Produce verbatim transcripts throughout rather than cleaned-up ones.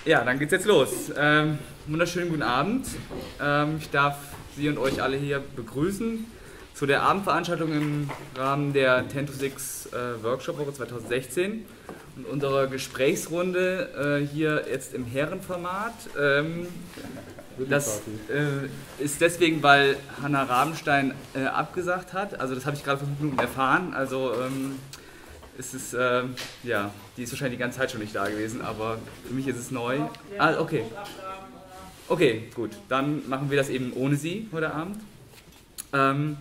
Ja, dann geht's jetzt los. Ähm, wunderschönen guten Abend. Ähm, ich darf Sie und euch alle hier begrüßen zu der Abendveranstaltung im Rahmen der ten to six äh, Workshop-Woche zweitausendsechzehn und unserer Gesprächsrunde äh, hier jetzt im Herrenformat. Ähm, das äh, ist deswegen, weil Hannah Rabenstein äh, abgesagt hat. Also das habe ich gerade vor fünf Minuten erfahren. Also ähm, es ist, äh, ja, die ist wahrscheinlich die ganze Zeit schon nicht da gewesen, aber für mich ist es neu. Ah, okay. Okay, gut. Dann machen wir das eben ohne sie heute Abend. Ähm,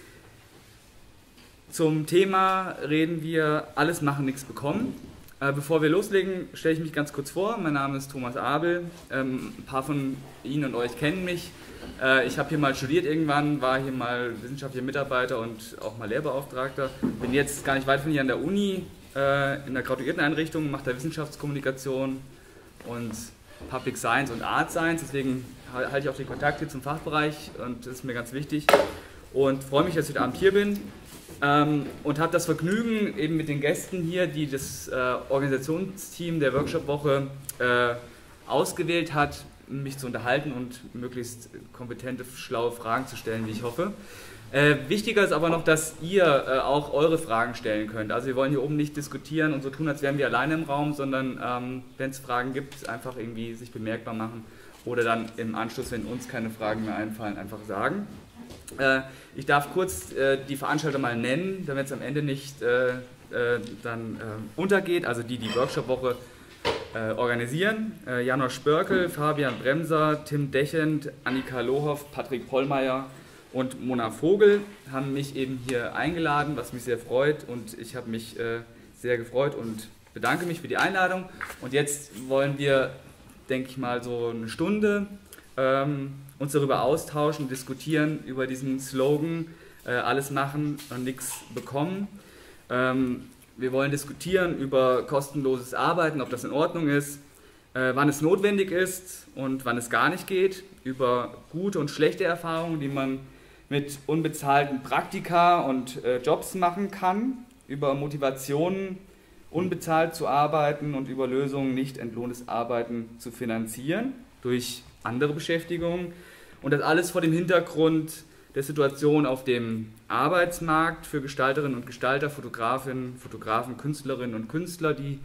zum Thema reden wir Alles machen, nichts bekommen. Äh, bevor wir loslegen, stelle ich mich ganz kurz vor. Mein Name ist Thomas Abel. Ähm, ein paar von Ihnen und euch kennen mich. Äh, ich habe hier mal studiert irgendwann, war hier mal wissenschaftlicher Mitarbeiter und auch mal Lehrbeauftragter. Bin jetzt gar nicht weit von hier an der Uni, äh, in der Graduierteneinrichtung, mache da Wissenschaftskommunikation und Public Science und Art Science. Deswegen halte ich auch den Kontakt hier zum Fachbereich und das ist mir ganz wichtig. Und freue mich, dass ich heute Abend hier bin. Ähm, und habe das Vergnügen, eben mit den Gästen hier, die das äh, Organisationsteam der Workshop-Woche äh, ausgewählt hat, mich zu unterhalten und möglichst kompetente, schlaue Fragen zu stellen, wie ich hoffe. Äh, wichtiger ist aber noch, dass ihr äh, auch eure Fragen stellen könnt. Also wir wollen hier oben nicht diskutieren und so tun, als wären wir alleine im Raum, sondern ähm, wenn es Fragen gibt, einfach irgendwie sich bemerkbar machen oder dann im Anschluss, wenn uns keine Fragen mehr einfallen, einfach sagen. Äh, ich darf kurz äh, die Veranstalter mal nennen, damit es am Ende nicht äh, äh, dann äh, untergeht, also die die Workshop-Woche äh, organisieren. Äh, Janosch Spörkel, Fabian Bremser, Tim Dechend, Annika Lohoff, Patrick Pollmeier und Mona Vogel haben mich eben hier eingeladen, was mich sehr freut, und ich habe mich äh, sehr gefreut und bedanke mich für die Einladung. Und jetzt wollen wir, denke ich mal, so eine Stunde ähm, uns darüber austauschen, diskutieren über diesen Slogan, äh, alles machen und nichts bekommen. Ähm, wir wollen diskutieren über kostenloses Arbeiten, ob das in Ordnung ist, äh, wann es notwendig ist und wann es gar nicht geht, über gute und schlechte Erfahrungen, die man mit unbezahlten Praktika und äh, Jobs machen kann, über Motivationen, unbezahlt zu arbeiten und über Lösungen, nicht entlohntes Arbeiten zu finanzieren durch andere Beschäftigungen. Und das alles vor dem Hintergrund der Situation auf dem Arbeitsmarkt für Gestalterinnen und Gestalter, Fotografinnen, Fotografen, Künstlerinnen und Künstler, die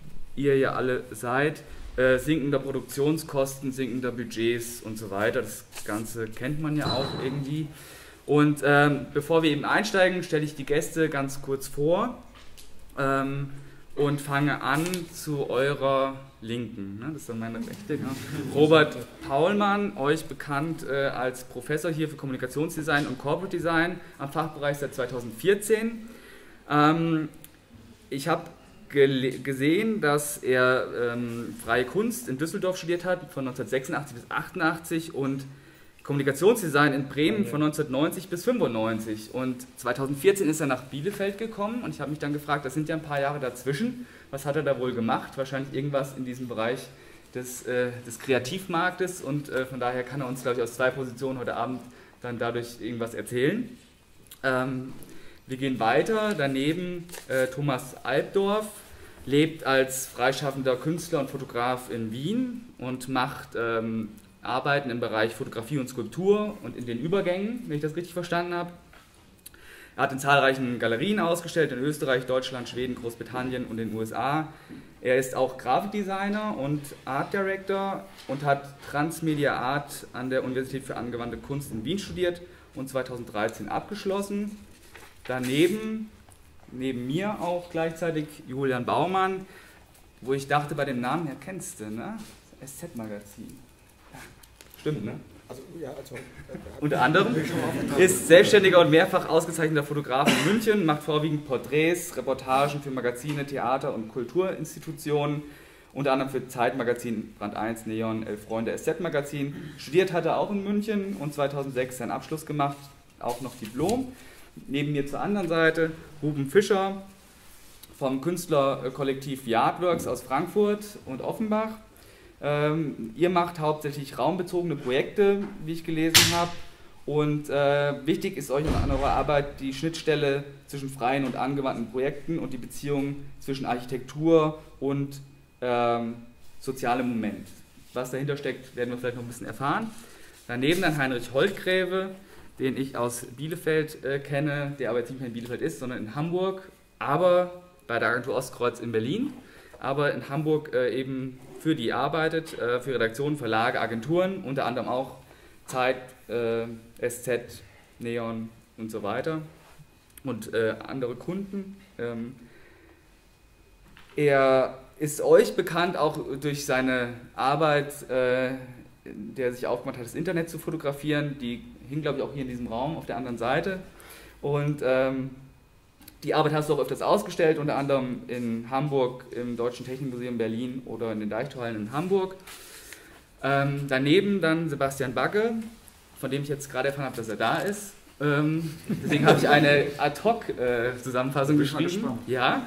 ihr ja alle seid, äh, sinkender Produktionskosten, sinkender Budgets und so weiter. Das Ganze kennt man ja auch irgendwie. Und ähm, bevor wir eben einsteigen, stelle ich die Gäste ganz kurz vor. Ähm, Und fange an zu eurer Linken, ne? Das ist dann meine Rechte. Ja. Robert Paulmann, euch bekannt äh, als Professor hier für Kommunikationsdesign und Corporate Design am Fachbereich seit zweitausendvierzehn. Ähm, ich habe gesehen, dass er ähm, Freie Kunst in Düsseldorf studiert hat, von neunzehnhundertsechsundachtzig bis achtundachtzig, und Kommunikationsdesign in Bremen von neunzehnhundertneunzig bis fünfundneunzig, und zweitausendvierzehn ist er nach Bielefeld gekommen und ich habe mich dann gefragt, das sind ja ein paar Jahre dazwischen, was hat er da wohl gemacht? Wahrscheinlich irgendwas in diesem Bereich des, äh, des Kreativmarktes, und äh, von daher kann er uns, glaube ich, aus zwei Positionen heute Abend dann dadurch irgendwas erzählen. Ähm, wir gehen weiter, daneben äh, Thomas Albdorf, lebt als freischaffender Künstler und Fotograf in Wien und macht ähm, Arbeiten im Bereich Fotografie und Skulptur und in den Übergängen, wenn ich das richtig verstanden habe. Er hat in zahlreichen Galerien ausgestellt, in Österreich, Deutschland, Schweden, Großbritannien und den U S A. Er ist auch Grafikdesigner und Art Director und hat Transmedia Art an der Universität für angewandte Kunst in Wien studiert und zweitausenddreizehn abgeschlossen. Daneben, neben mir auch gleichzeitig Julian Baumann, wo ich dachte, bei dem Namen her kennst du, ne? S Z-Magazin. Stimmt, ne? Also, ja, also, äh, Unter anderem ist selbstständiger und mehrfach ausgezeichneter Fotograf in München, macht vorwiegend Porträts, Reportagen für Magazine, Theater und Kulturinstitutionen, unter anderem für Zeitmagazin, Brand eins, Neon, Elf Freunde, S Z-Magazin. Studiert hat er auch in München und zweitausendsechs seinen Abschluss gemacht, auch noch Diplom. Neben mir zur anderen Seite Ruben Fischer vom Künstlerkollektiv Yardworks aus Frankfurt und Offenbach. Ähm, ihr macht hauptsächlich raumbezogene Projekte, wie ich gelesen habe, und äh, wichtig ist euch an eurer Arbeit die Schnittstelle zwischen freien und angewandten Projekten und die Beziehung zwischen Architektur und ähm, soziale Moment. Was dahinter steckt, werden wir vielleicht noch ein bisschen erfahren. Daneben dann Heinrich Holtgräve, den ich aus Bielefeld äh, kenne, der aber jetzt nicht mehr in Bielefeld ist, sondern in Hamburg, aber bei der Agentur Ostkreuz in Berlin, aber in Hamburg äh, eben für die arbeitet, äh, für Redaktionen, Verlage, Agenturen, unter anderem auch Zeit, äh, S Z, Neon und so weiter und äh, andere Kunden. Ähm, er ist euch bekannt auch durch seine Arbeit, äh, der sich aufgemacht hat, das Internet zu fotografieren. Die hing, glaube ich, auch hier in diesem Raum auf der anderen Seite. Und ähm, die Arbeit hast du auch öfters ausgestellt, unter anderem in Hamburg im Deutschen Technikmuseum Berlin oder in den Deichtorhallen in Hamburg. Ähm, daneben dann Sebastian Bagge, von dem ich jetzt gerade erfahren habe, dass er da ist. Ähm, deswegen habe ich eine Ad-Hoc-Zusammenfassung äh, geschrieben. Ja.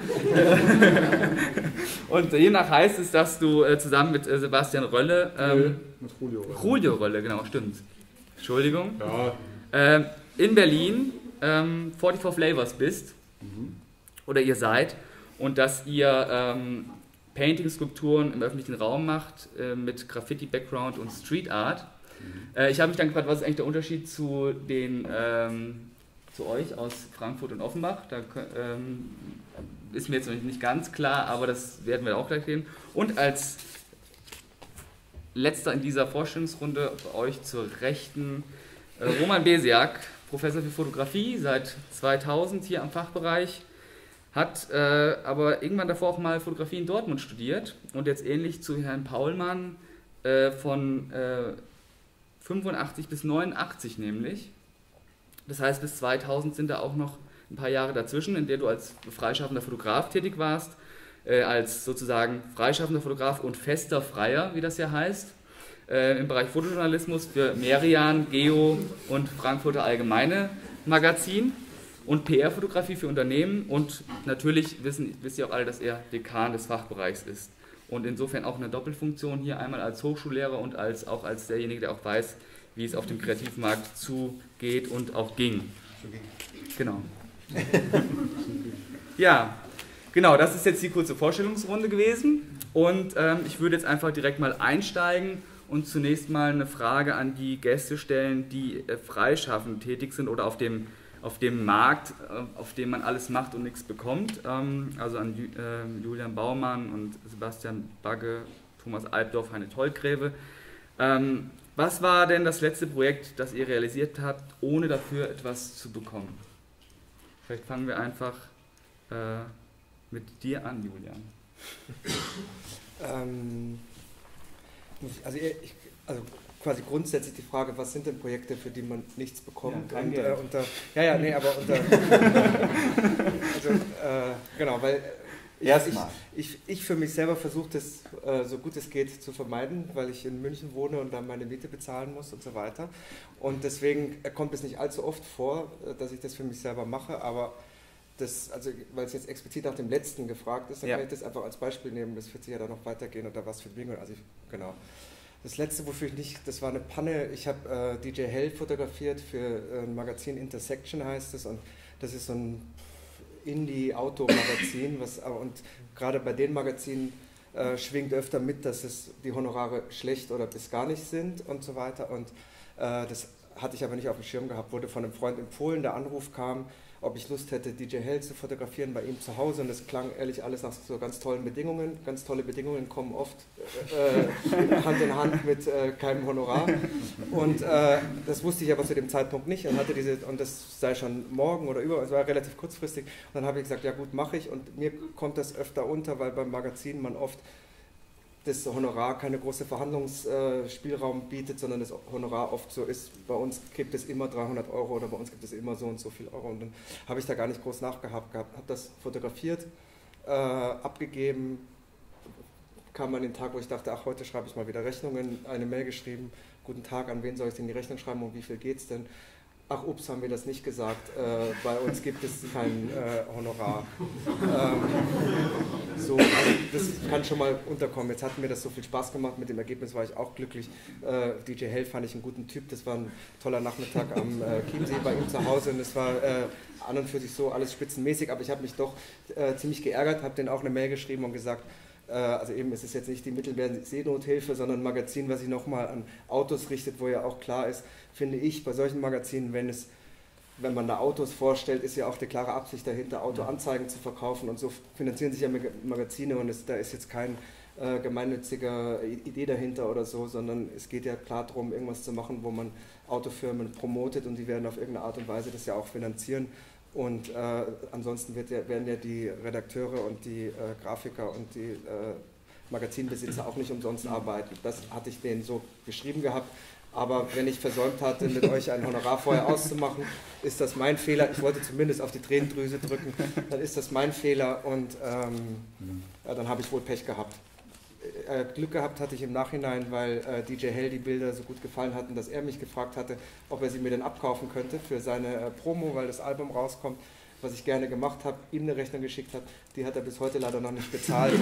Und hiernach heißt es, dass du äh, zusammen mit äh, Sebastian Rölle, ähm, mit Julio Rölle. Julio Rölle, genau, stimmt. Entschuldigung. Ja. Ähm, in Berlin ähm, vierundvierzig Flavors bist. Mhm. Oder ihr seid. Und dass ihr ähm, Painting-Skulpturen im öffentlichen Raum macht äh, mit Graffiti-Background und Street Art. Äh, ich habe mich dann gefragt, was ist eigentlich der Unterschied zu, den, ähm, zu euch aus Frankfurt und Offenbach? Da ähm, ist mir jetzt noch nicht ganz klar, aber das werden wir auch gleich sehen. Und als letzter in dieser Vorstellungsrunde bei euch zur Rechten äh, Roman Besiak, Professor für Fotografie, seit zweitausend hier am Fachbereich, hat äh, aber irgendwann davor auch mal Fotografie in Dortmund studiert und jetzt ähnlich zu Herrn Paulmann äh, von äh, fünfundachtzig bis neunundachtzig nämlich. Das heißt, bis zweitausend sind da auch noch ein paar Jahre dazwischen, in der du als freischaffender Fotograf tätig warst, äh, als sozusagen freischaffender Fotograf und fester Freier, wie das ja heißt, äh, im Bereich Fotojournalismus für Merian, Geo und Frankfurter Allgemeine Magazin und P R-Fotografie für Unternehmen und natürlich wissen, wisst ihr auch alle, dass er Dekan des Fachbereichs ist. Und insofern auch eine Doppelfunktion hier, einmal als Hochschullehrer und als, auch als derjenige, der auch weiß, wie es auf dem Kreativmarkt zugeht und auch ging. Genau. Ja, genau, das ist jetzt die kurze Vorstellungsrunde gewesen. Und ähm, ich würde jetzt einfach direkt mal einsteigen und zunächst mal eine Frage an die Gäste stellen, die äh, freischaffend tätig sind oder auf dem auf dem Markt, auf dem man alles macht und nichts bekommt, also an Julian Baumann und Sebastian Bagge, Thomas Albdorf, Heinrich Holtgräve. Was war denn das letzte Projekt, das ihr realisiert habt, ohne dafür etwas zu bekommen? Vielleicht fangen wir einfach mit dir an, Julian. Ähm, also, ich, also quasi grundsätzlich die Frage, was sind denn Projekte, für die man nichts bekommt? Ja, und, äh, unter, ja, ja, nee, aber unter... also, äh, genau, weil ich, ich, ich, ich für mich selber versuche das äh, so gut es geht zu vermeiden, weil ich in München wohne und dann meine Miete bezahlen muss und so weiter. Und deswegen kommt es nicht allzu oft vor, dass ich das für mich selber mache, aber das, also, weil es jetzt explizit nach dem letzten gefragt ist, dann ja. kann ich das einfach als Beispiel nehmen, das wird sich ja dann noch weitergehen oder was für Dinge, also ich, genau. Das letzte, wofür ich nicht, das war eine Panne, ich habe äh, D J Hell fotografiert für äh, ein Magazin, Intersection heißt es, und das ist so ein Indie-Auto-Magazin, was, und gerade bei den Magazinen äh, schwingt öfter mit, dass es die Honorare schlecht oder bis gar nicht sind und so weiter, und äh, das hatte ich aber nicht auf dem Schirm gehabt, wurde von einem Freund empfohlen, der Anruf kam, ob ich Lust hätte, D J Hell zu fotografieren bei ihm zu Hause, und das klang ehrlich alles nach so ganz tollen Bedingungen. Ganz tolle Bedingungen kommen oft äh, Hand in Hand mit äh, keinem Honorar, und äh, das wusste ich aber zu dem Zeitpunkt nicht, und hatte diese, und das sei schon morgen oder über, es war relativ kurzfristig, und dann habe ich gesagt, ja gut, mache ich, und mir kommt das öfter unter, weil beim Magazin man oft das Honorar keine große Verhandlungsspielraum bietet, sondern das Honorar oft so ist, bei uns gibt es immer dreihundert Euro oder bei uns gibt es immer so und so viel Euro, und dann habe ich da gar nicht groß nachgehabt gehabt, habe das fotografiert, äh, abgegeben, kam an den Tag, wo ich dachte, ach, heute schreibe ich mal wieder Rechnungen, eine Mail geschrieben, guten Tag, an wen soll ich denn die Rechnung schreiben und wie viel geht es denn? Ach, ups, haben wir das nicht gesagt, äh, bei uns gibt es kein äh, Honorar. Ähm, so, also das kann schon mal unterkommen. Jetzt hat mir das so viel Spaß gemacht, mit dem Ergebnis war ich auch glücklich. Äh, D J Hell fand ich einen guten Typ, das war ein toller Nachmittag am äh, Chiemsee bei ihm zu Hause, und es war äh, an und für sich so alles spitzenmäßig, aber ich habe mich doch äh, ziemlich geärgert, habe denen auch eine Mail geschrieben und gesagt, also eben ist es jetzt nicht die Mittelmeer-Seenothilfe, sondern ein Magazin, was sich nochmal an Autos richtet, wo ja auch klar ist, finde ich, bei solchen Magazinen, wenn es, wenn man da Autos vorstellt, ist ja auch die klare Absicht dahinter, Autoanzeigen zu verkaufen und so finanzieren sich ja Magazine und es, da ist jetzt kein äh, gemeinnützige Idee dahinter oder so, sondern es geht ja klar darum, irgendwas zu machen, wo man Autofirmen promotet und die werden auf irgendeine Art und Weise das ja auch finanzieren. Und äh, ansonsten wird ja, werden ja die Redakteure und die äh, Grafiker und die äh, Magazinbesitzer auch nicht umsonst arbeiten. Das hatte ich denen so geschrieben gehabt. Aber wenn ich versäumt hatte, mit euch ein Honorar vorher auszumachen, ist das mein Fehler. Ich wollte zumindest auf die Tränendrüse drücken. Dann ist das mein Fehler und ähm, ja, dann habe ich wohl Pech gehabt. Äh, Glück gehabt hatte ich im Nachhinein, weil äh, D J Hell die Bilder so gut gefallen hatten, dass er mich gefragt hatte, ob er sie mir denn abkaufen könnte für seine äh, Promo, weil das Album rauskommt, was ich gerne gemacht habe, ihm eine Rechnung geschickt habe. Die hat er bis heute leider noch nicht bezahlt.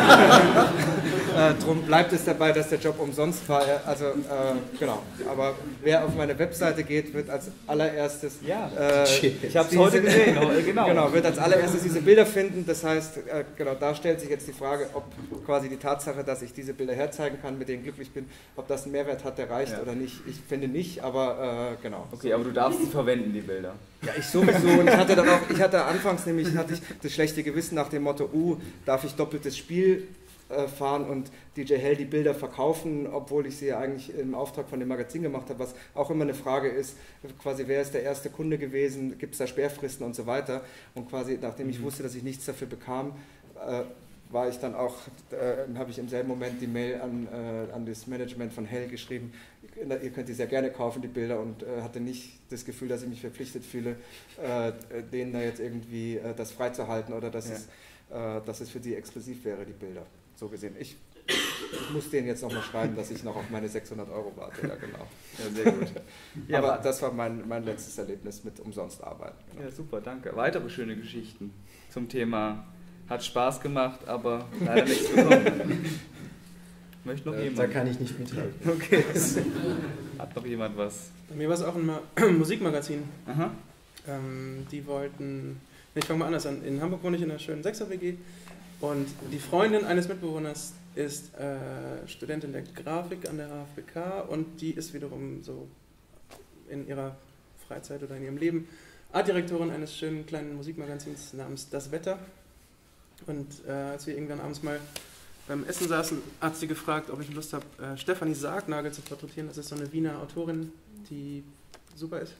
äh, drum bleibt es dabei, dass der Job umsonst war. Also äh, genau. Aber wer auf meine Webseite geht, wird als allererstes ja, äh, ich habe es heute gesehen. Genau. Genau, wird als allererstes diese Bilder finden. Das heißt, äh, genau, da stellt sich jetzt die Frage, ob quasi die Tatsache, dass ich diese Bilder herzeigen kann, mit denen glücklich bin, ob das einen Mehrwert hat, der reicht ja. oder nicht. Ich finde nicht, aber äh, genau. Okay, aber du darfst sie verwenden, die Bilder. Ja, ich sowieso. Und ich hatte dann auch, ich hatte anfangs nämlich hatte ich das schlechte Gewissen nach dem Motto, uh, darf ich doppeltes Spiel äh, fahren und D J Hell die Bilder verkaufen, obwohl ich sie ja eigentlich im Auftrag von dem Magazin gemacht habe, was auch immer eine Frage ist, quasi wer ist der erste Kunde gewesen, gibt es da Sperrfristen und so weiter. Und quasi nachdem ich wusste, dass ich nichts dafür bekam, äh, war ich dann auch, äh, habe ich im selben Moment die Mail an, äh, an das Management von Hell geschrieben, ihr könnt die sehr gerne kaufen, die Bilder, und äh, hatte nicht das Gefühl, dass ich mich verpflichtet fühle, äh, denen da jetzt irgendwie äh, das freizuhalten oder dass, ja. es, äh, dass es für sie exklusiv wäre, die Bilder. So gesehen. Ich muss denen jetzt nochmal schreiben, dass ich noch auf meine sechshundert Euro warte. Ja, genau. Ja, sehr gut. Ja, aber das war mein, mein letztes Erlebnis mit umsonst arbeiten. Genau. Ja, super, danke. Weitere schöne Geschichten zum Thema hat Spaß gemacht, aber leider nichts bekommen. Möchte noch äh, jemand? Da kann ich nicht mithalten. Okay. Hat noch jemand was? Bei mir war es auch ein Ma Musikmagazin. Aha. Ähm, die wollten, ich fange mal anders an, in Hamburg wohne ich in einer schönen Sechser-W G und die Freundin eines Mitbewohners ist äh, Studentin der Grafik an der H F B K und die ist wiederum so in ihrer Freizeit oder in ihrem Leben Artdirektorin eines schönen kleinen Musikmagazins namens Das Wetter. Und äh, als wir irgendwann abends mal beim Essen saßen, hat sie gefragt, ob ich Lust habe, äh, Stefanie Sargnagel zu porträtieren. Das ist so eine Wiener Autorin, die super ist.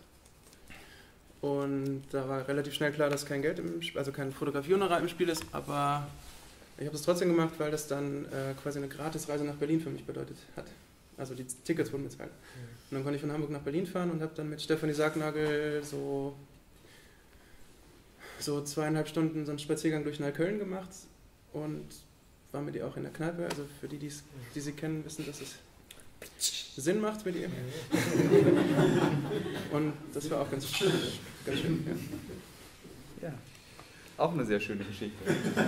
Und da war relativ schnell klar, dass kein Geld im Spiel, also kein Fotografie-Honorar im Spiel ist, aber ich habe das trotzdem gemacht, weil das dann äh, quasi eine Gratisreise nach Berlin für mich bedeutet hat. Also die Tickets wurden bezahlt. Und dann konnte ich von Hamburg nach Berlin fahren und habe dann mit Stefanie Sargnagel so, so zweieinhalb Stunden so einen Spaziergang durch Neukölln gemacht und war mit ihr auch in der Kneipe. Also für die, die's, die sie kennen, wissen, dass es Sinn macht mit ihr. Und das war auch ganz, ganz schön. Ja. Ja, auch eine sehr schöne Geschichte.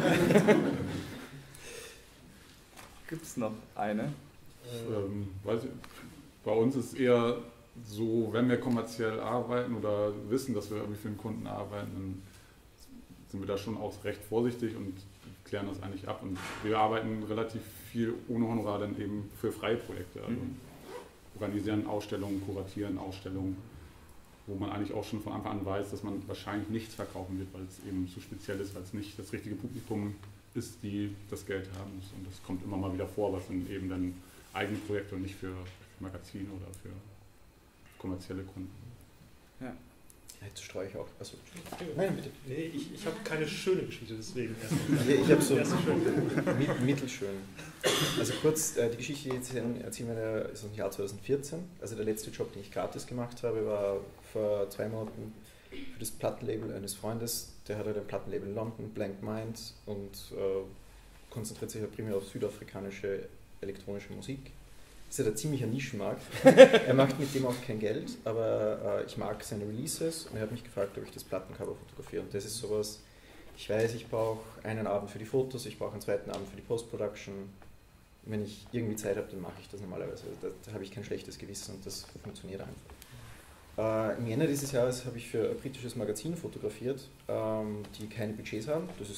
Gibt es noch eine? Ähm, weiß ich, bei uns ist eher so, wenn wir kommerziell arbeiten oder wissen, dass wir irgendwie für einen Kunden arbeiten, dann sind wir da schon auch recht vorsichtig und klären das eigentlich ab. Und wir arbeiten relativ viel ohne Honorar dann eben für freie Projekte. Also mhm. organisieren Ausstellungen, kuratieren Ausstellungen, wo man eigentlich auch schon von Anfang an weiß, dass man wahrscheinlich nichts verkaufen wird, weil es eben zu speziell ist, weil es nicht das richtige Publikum ist, die das Geld haben muss. Und das kommt immer mal wieder vor, was dann eben dann eigene Projekte und nicht für, für Magazine oder für kommerzielle Kunden. Ja. Jetzt streue ich auch. Achso. Nein, bitte. Nee, ich, ich habe keine schöne Geschichte, deswegen. Nee, ich habe so mit, mittelschön. Also kurz, äh, die Geschichte, die jetzt erzählen wir, ist aus dem Jahr zweitausendvierzehn. Also der letzte Job, den ich gratis gemacht habe, war vor zwei Monaten für das Plattenlabel eines Freundes. Der hat halt ein Plattenlabel in London, Blank Mind, und äh, konzentriert sich ja primär auf südafrikanische elektronische Musik. Das ist ja ein ziemlicher Nischenmarkt. Er macht mit dem auch kein Geld, aber äh, ich mag seine Releases und er hat mich gefragt, ob ich das Plattencover fotografiere. Und das ist sowas, ich weiß, ich brauche einen Abend für die Fotos, ich brauche einen zweiten Abend für die Post-Production. Wenn ich irgendwie Zeit habe, dann mache ich das normalerweise. Da, da habe ich kein schlechtes Gewissen und das funktioniert einfach. Äh, Im Jänner dieses Jahres habe ich für ein britisches Magazin fotografiert, ähm, die keine Budgets haben. Das ist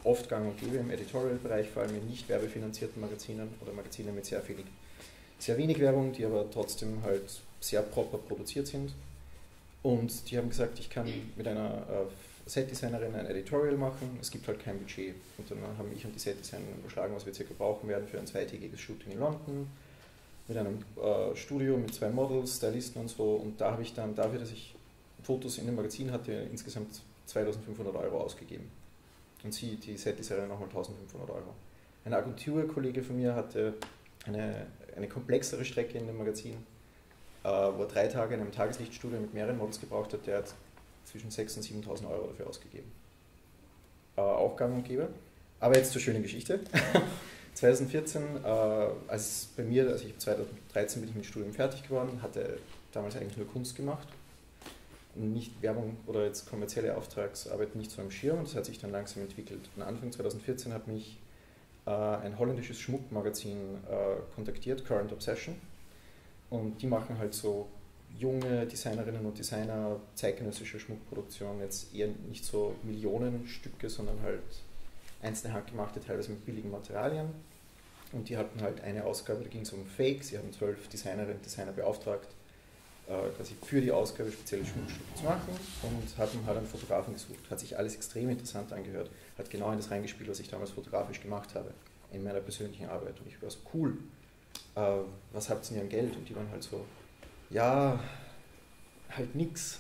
oft gang und gäbe im Editorial-Bereich, vor allem in nicht werbefinanzierten Magazinen oder Magazinen mit sehr wenig, sehr wenig Werbung, die aber trotzdem halt sehr proper produziert sind. Und die haben gesagt, ich kann mit einer äh, Setdesignerin ein Editorial machen, es gibt halt kein Budget. Und dann haben ich und die Setdesignerin überschlagen, was wir circa brauchen werden für ein zweitägiges Shooting in London, mit einem äh, Studio, mit zwei Models, Stylisten und so. Und da habe ich dann dafür, dass ich Fotos in dem Magazin hatte, insgesamt zweitausendfünfhundert Euro ausgegeben. Und sie, die Setdesignerin, nochmal eintausendfünfhundert Euro. Ein Agenturkollege von mir hatte eine, eine komplexere Strecke in dem Magazin, äh, wo er drei Tage in einem Tageslichtstudio mit mehreren Models gebraucht hat, der hat zwischen sechstausend und siebentausend Euro dafür ausgegeben. Äh, auch gang und gäbe. Aber jetzt zur schönen Geschichte. zweitausendvierzehn, äh, als bei mir, also ich zweitausenddreizehn bin ich mit dem Studium fertig geworden, hatte damals eigentlich nur Kunst gemacht. Nicht Werbung oder jetzt kommerzielle Auftragsarbeit nicht so am Schirm, und das hat sich dann langsam entwickelt. Und Anfang zweitausendvierzehn hat mich äh, ein holländisches Schmuckmagazin äh, kontaktiert, Current Obsession, und die machen halt so junge Designerinnen und Designer, zeitgenössische Schmuckproduktion, jetzt eher nicht so Millionenstücke, sondern halt einzelne handgemachte, teilweise mit billigen Materialien. Und die hatten halt eine Ausgabe, da ging es um Fake, sie haben zwölf Designerinnen und Designer beauftragt, quasi für die Ausgabe spezielle Schmuckstücke zu machen, und haben halt einen Fotografen gesucht. Hat sich alles extrem interessant angehört, hat genau in das reingespielt, was ich damals fotografisch gemacht habe, in meiner persönlichen Arbeit. Und ich war so, cool, äh, was habt ihr denn an Geld? Und die waren halt so, ja, halt nix.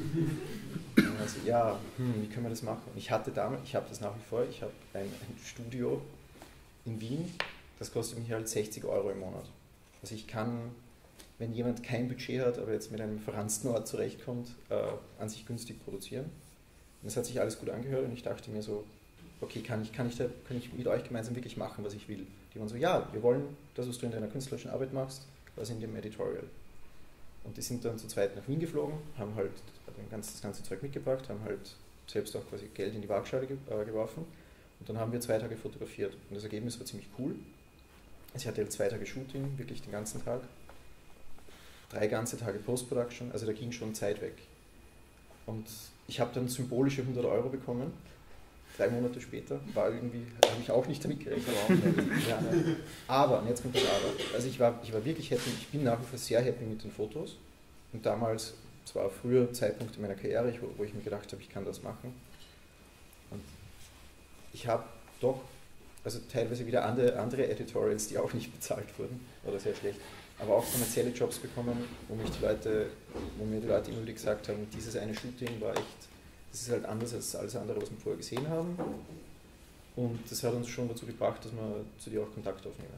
Und also, ja, hm, wie können wir das machen? Und ich hatte damals, ich habe das nach wie vor, ich habe ein, ein Studio in Wien, das kostet mich halt sechzig Euro im Monat. Also ich kann, wenn jemand kein Budget hat, aber jetzt mit einem verranzten Ort zurechtkommt, äh, an sich günstig produzieren. Und das hat sich alles gut angehört, und ich dachte mir so, okay, kann ich, kann ich, da, kann ich mit euch gemeinsam wirklich machen, was ich will? Die waren so, ja, wir wollen das, was du in deiner künstlerischen Arbeit machst, was in dem Editorial. Und die sind dann zu zweit nach Wien geflogen, haben halt das ganze Zeug mitgebracht, haben halt selbst auch quasi Geld in die Waagschale ge äh, geworfen, und dann haben wir zwei Tage fotografiert. Und das Ergebnis war ziemlich cool. Ich hatte halt zwei Tage Shooting, wirklich den ganzen Tag. Drei ganze Tage Post-Production, also da ging schon Zeit weg. Und ich habe dann symbolische hundert Euro bekommen, drei Monate später, war irgendwie, habe ich auch nicht damit gerechnet. Ja, aber, und jetzt kommt das Aber, also ich war, ich war wirklich happy, ich bin nach wie vor sehr happy mit den Fotos. Und damals, es war früher Zeitpunkt in meiner Karriere, wo, wo ich mir gedacht habe, ich kann das machen. Und ich habe doch, also teilweise wieder andere, andere Editorials, die auch nicht bezahlt wurden, oder sehr schlecht, aber auch kommerzielle Jobs bekommen, wo, mich die Leute, wo mir die Leute immer wieder gesagt haben, dieses eine Shooting war echt, das ist halt anders als alles andere, was wir vorher gesehen haben. Und das hat uns schon dazu gebracht, dass wir zu dir auch Kontakt aufnehmen.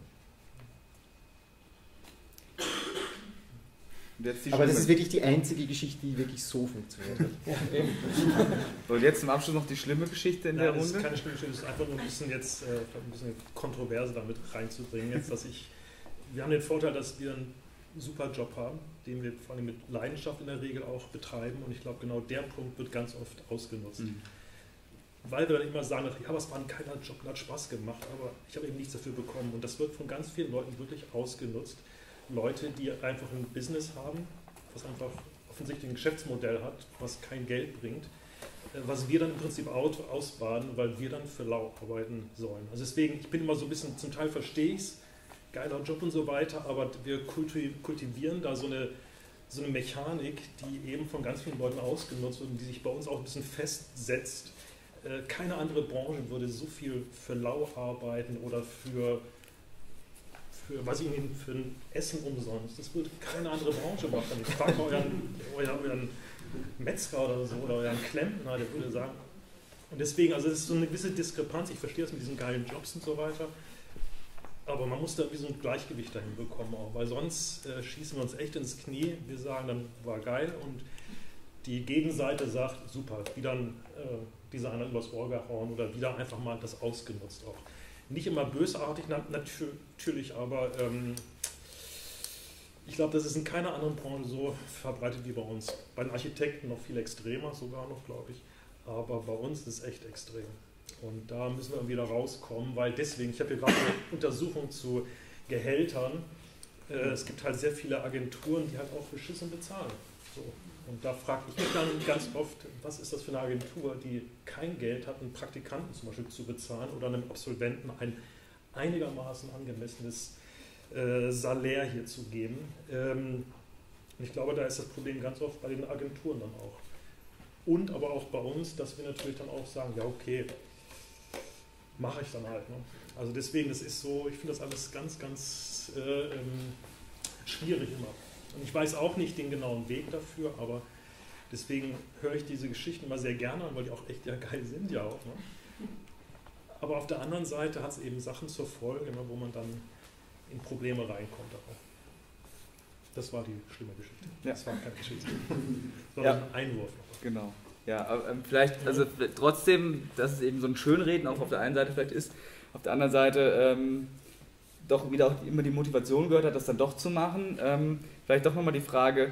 Aber das ist wirklich die einzige Geschichte, die wirklich so funktioniert hat. Ja, eben. Und jetzt zum Abschluss noch die schlimme Geschichte in Nein, der das Runde. ist keine schlimme Geschichte, das ist einfach nur ein bisschen jetzt äh, ein bisschen Kontroverse damit reinzubringen. Jetzt, dass ich, wir haben den Vorteil, dass wir einen super Job haben, den wir vor allem mit Leidenschaft in der Regel auch betreiben, und ich glaube, genau der Punkt wird ganz oft ausgenutzt. Mhm. Weil wir dann immer sagen, ja, aber es war ein geiler Job, hat Spaß gemacht, aber ich habe eben nichts dafür bekommen, und das wird von ganz vielen Leuten wirklich ausgenutzt. Leute, die einfach ein Business haben, was einfach offensichtlich ein Geschäftsmodell hat, was kein Geld bringt, was wir dann im Prinzip ausbaden, weil wir dann für lau arbeiten sollen. Also deswegen, ich bin immer so ein bisschen, zum Teil verstehe ich es, geiler Job und so weiter, aber wir kultivieren da so eine, so eine Mechanik, die eben von ganz vielen Leuten ausgenutzt wird und die sich bei uns auch ein bisschen festsetzt. Keine andere Branche würde so viel für lau arbeiten oder für für, was ich Ihnen für ein Essen umsonst. Das würde keine andere Branche machen. Ich frage mal euren, euren, euren Metzger oder so oder euren Klempner, der würde sagen. Und deswegen, also es ist so eine gewisse Diskrepanz. Ich verstehe das mit diesen geilen Jobs und so weiter. Aber man muss da wie so ein Gleichgewicht dahin bekommen auch, weil sonst äh, schießen wir uns echt ins Knie. Wir sagen dann, war geil, und die Gegenseite sagt, super, wieder ein äh, Designer übers Ohr gehauen oder wieder einfach mal das ausgenutzt auch. Nicht immer bösartig, natürlich, aber ähm, ich glaube, das ist in keiner anderen Branche so verbreitet wie bei uns. Bei den Architekten noch viel extremer, sogar noch, glaube ich. Aber bei uns ist es echt extrem. Und da müssen wir wieder rauskommen, weil deswegen, ich habe hier gerade eine Untersuchung zu Gehältern. Äh, es gibt halt sehr viele Agenturen, die halt auch beschissen bezahlen. So. Und da frage ich mich dann ganz oft, was ist das für eine Agentur, die kein Geld hat, einen Praktikanten zum Beispiel zu bezahlen oder einem Absolventen ein einigermaßen angemessenes äh, Salär hier zu geben. Ähm, und ich glaube, da ist das Problem ganz oft bei den Agenturen dann auch. Und aber auch bei uns, dass wir natürlich dann auch sagen, ja okay, mache ich dann halt. Ne? Also deswegen, das ist so, ich finde das alles ganz, ganz äh, ähm, schwierig immer. Und ich weiß auch nicht den genauen Weg dafür, aber deswegen höre ich diese Geschichten immer sehr gerne an, weil die auch echt ja geil sind ja auch. Ne? Aber auf der anderen Seite hat es eben Sachen zur Folge, ne, wo man dann in Probleme reinkommt. Auch. Das war die schlimme Geschichte. Ja. Das war keine Geschichte. Das war Ja. ein Einwurf. Genau. Ja, aber ähm, vielleicht, also trotzdem, dass es eben so ein Schönreden auch auf der einen Seite vielleicht ist, auf der anderen Seite ähm, doch wieder auch immer die Motivation gehört hat, das dann doch zu machen. Ähm, vielleicht doch nochmal die Frage,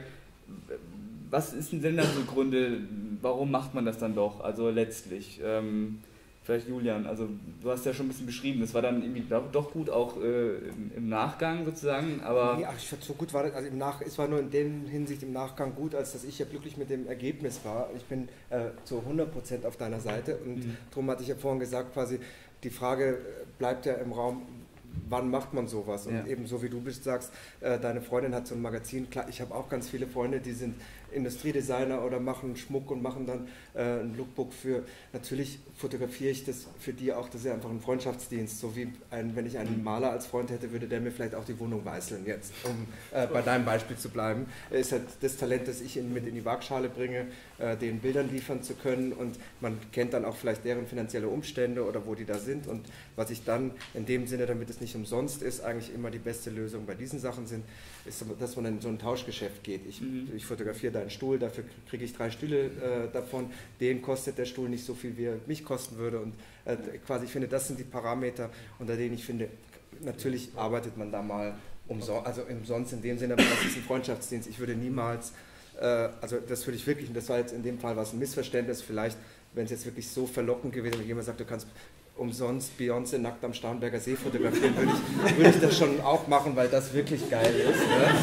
was ist denn dann so Gründe, warum macht man das dann doch, also letztlich? Ähm, vielleicht Julian, also du hast ja schon ein bisschen beschrieben, es war dann irgendwie doch, doch gut auch äh, im, im Nachgang sozusagen, aber... Nee, ach, ich fand so gut war das, also im Nach, es war nur in der Hinsicht im Nachgang gut, als dass ich ja glücklich mit dem Ergebnis war. Ich bin äh, zu hundert Prozent auf deiner Seite und mhm. darum hatte ich ja vorhin gesagt, quasi die Frage bleibt ja im Raum, wann macht man sowas? Und ja. eben so wie du bist, sagst, äh, deine Freundin hat so ein Magazin, klar, ich habe auch ganz viele Freunde, die sind Industriedesigner oder machen Schmuck und machen dann äh, ein Lookbook für, natürlich fotografiere ich das für die auch, das ist ja einfach ein Freundschaftsdienst, so wie ein, wenn ich einen Maler als Freund hätte, würde der mir vielleicht auch die Wohnung weißeln jetzt, um äh, bei deinem Beispiel zu bleiben. Ist halt das Talent, das ich in, mit in die Waagschale bringe, äh, den Bildern liefern zu können und man kennt dann auch vielleicht deren finanzielle Umstände oder wo die da sind und was ich dann in dem Sinne, damit es nicht umsonst ist, eigentlich immer die beste Lösung bei diesen Sachen sind, ist, dass man in so ein Tauschgeschäft geht. Ich, mhm. ich fotografiere deinen Stuhl, dafür kriege ich drei Stühle äh, davon, den kostet der Stuhl nicht so viel, wie er mich kosten würde und äh, quasi, ich finde, das sind die Parameter, unter denen ich finde, natürlich arbeitet man da mal umsonst, also umsonst in dem Sinne, aber das ist ein Freundschaftsdienst, ich würde niemals, äh, also das würde ich wirklich, und das war jetzt in dem Fall was ein Missverständnis, vielleicht, wenn es jetzt wirklich so verlockend gewesen wäre, wenn jemand sagt, du kannst umsonst Beyoncé nackt am Starnberger See fotografieren, würde ich, würde ich das schon auch machen, weil das wirklich geil ist.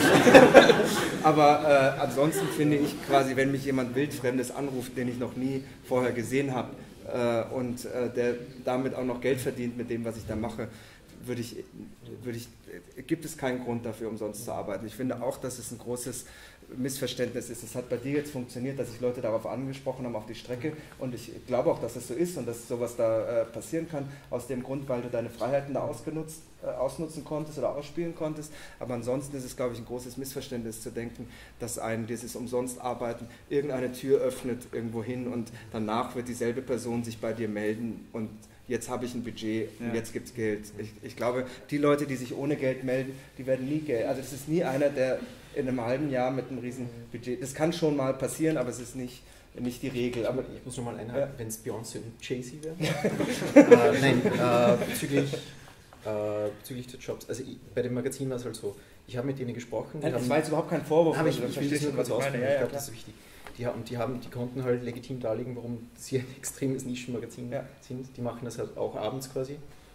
Ne? Aber äh, ansonsten finde ich quasi, wenn mich jemand Wildfremdes anruft, den ich noch nie vorher gesehen habe äh, und äh, der damit auch noch Geld verdient mit dem, was ich da mache, würde ich, würde ich, gibt es keinen Grund dafür, umsonst zu arbeiten. Ich finde auch, dass es ein großes Missverständnis ist. Es hat bei dir jetzt funktioniert, dass sich Leute darauf angesprochen haben, auf die Strecke und ich glaube auch, dass es so ist und dass sowas da äh, passieren kann, aus dem Grund, weil du deine Freiheiten da ausgenutzt, äh, ausnutzen konntest oder ausspielen konntest, aber ansonsten ist es, glaube ich, ein großes Missverständnis zu denken, dass einem dieses Umsonstarbeiten irgendeine Tür öffnet irgendwo hin und danach wird dieselbe Person sich bei dir melden und jetzt habe ich ein Budget und ja. jetzt gibt es Geld. Ich, ich glaube, die Leute, die sich ohne Geld melden, die werden nie Geld, also es ist nie einer, der in einem halben Jahr mit einem riesen Budget. Das kann schon mal passieren, aber es ist nicht, nicht die Regel. Aber ich muss nochmal einhaken, ja. wenn es Beyoncé und Jay-Z wäre. äh, nein, äh, bezüglich, äh, bezüglich der Jobs. Also ich, bei dem Magazin war es halt so, ich habe mit denen gesprochen. Nein, das war jetzt überhaupt kein Vorwurf. Aber ich, ich will das nur kurz ausführen, ja, ich ja, glaube, das ist wichtig. Die, haben, die, haben, die konnten halt legitim darlegen, warum sie ein extremes Nischenmagazin ja. sind. Die machen das halt auch abends quasi.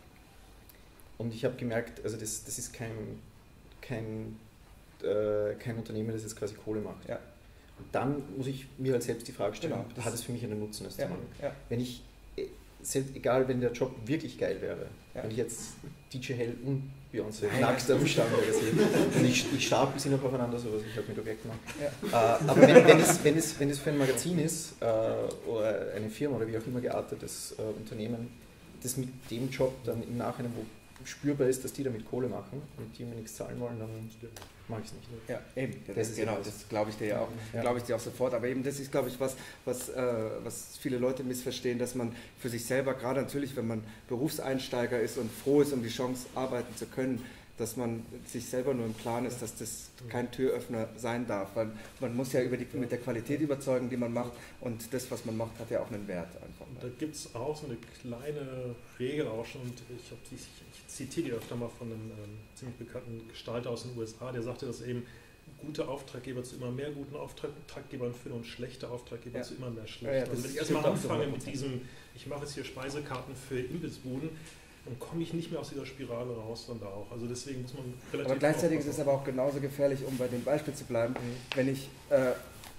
Und ich habe gemerkt, also das, das ist kein, kein kein Unternehmen, das jetzt quasi Kohle macht. Ja. Und dann muss ich mir halt selbst die Frage stellen, genau, hat es für mich einen Nutzen, das ja, zu machen? Ja. Wenn ich, selbst, egal wenn der Job wirklich geil wäre, ja. wenn ich jetzt D J Hell und Beyoncé nackt am Starnberger sehe und ich, ich stapel sie noch aufeinander, so was ich halt mit Objekten mache. Ja. Äh, aber wenn, wenn, es, wenn, es, wenn es für ein Magazin ist äh, oder eine Firma oder wie auch immer geartetes äh, Unternehmen, das mit dem Job dann im Nachhinein, wo spürbar ist, dass die damit Kohle machen und die mir nichts zahlen wollen, dann mache ich es nicht. Ja, eben. Das, das ist genau, das glaube ich dir ja auch, ja. glaube ich dir auch sofort. Aber eben das ist, glaube ich, was, was, äh, was viele Leute missverstehen, dass man für sich selber, gerade natürlich, wenn man Berufseinsteiger ist und froh ist, um die Chance arbeiten zu können, dass man sich selber nur im Klaren ist, dass das kein Türöffner sein darf, weil man muss ja über die, mit der Qualität überzeugen, die man macht und das, was man macht, hat ja auch einen Wert einfach. Da gibt es auch so eine kleine Regel auch schon und ich, hab die, ich zitiere die öfter mal von einem ähm, ziemlich bekannten Gestalter aus den U S A, der sagte, dass eben gute Auftraggeber zu immer mehr guten Auftraggebern führen und schlechte Auftraggeber ja. zu immer mehr schlechten. Ja, ja, also wenn ich erstmal anfange mit diesem, ich mache jetzt hier Speisekarten für Imbissbuden, dann komme ich nicht mehr aus dieser Spirale raus von da auch. Also deswegen muss man relativ... Aber gleichzeitig ist es aber auch genauso gefährlich, um bei dem Beispiel zu bleiben, mhm. wenn ich äh,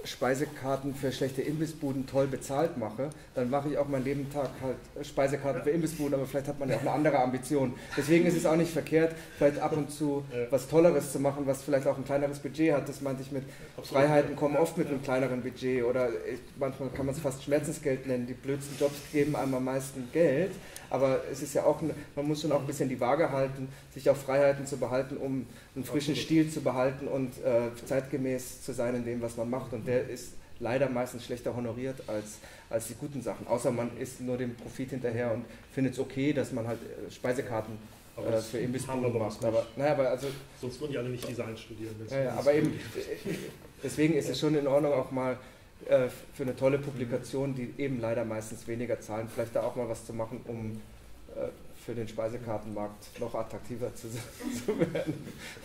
Speisekarten für schlechte Imbissbuden toll bezahlt mache, dann mache ich auch meinen Lebentag halt Speisekarten für Imbissbuden, aber vielleicht hat man ja auch eine andere Ambition. Deswegen ist es auch nicht verkehrt, vielleicht ab und zu was Tolleres zu machen, was vielleicht auch ein kleineres Budget hat. Das meinte ich mit Freiheiten kommen oft mit einem kleineren Budget oder ich, manchmal kann man es fast Schmerzensgeld nennen. Die blödsten Jobs geben einem am meisten Geld, aber es ist ja auch, man muss schon auch ein bisschen die Waage halten, sich auch Freiheiten zu behalten, um einen frischen Stil zu behalten und äh, zeitgemäß zu sein in dem, was man macht. Und der ist leider meistens schlechter honoriert als, als die guten Sachen. Außer man ist nur dem Profit hinterher und findet es okay, dass man halt äh, Speisekarten äh, für Imbissbuden macht. Aber, naja, aber also, sonst würden die alle nicht Design studieren. Ja, ja, aber eben, deswegen ist es schon in Ordnung, auch mal äh, für eine tolle Publikation, die eben leider meistens weniger zahlen, vielleicht da auch mal was zu machen, um äh, für den Speisekartenmarkt noch attraktiver zu, zu werden.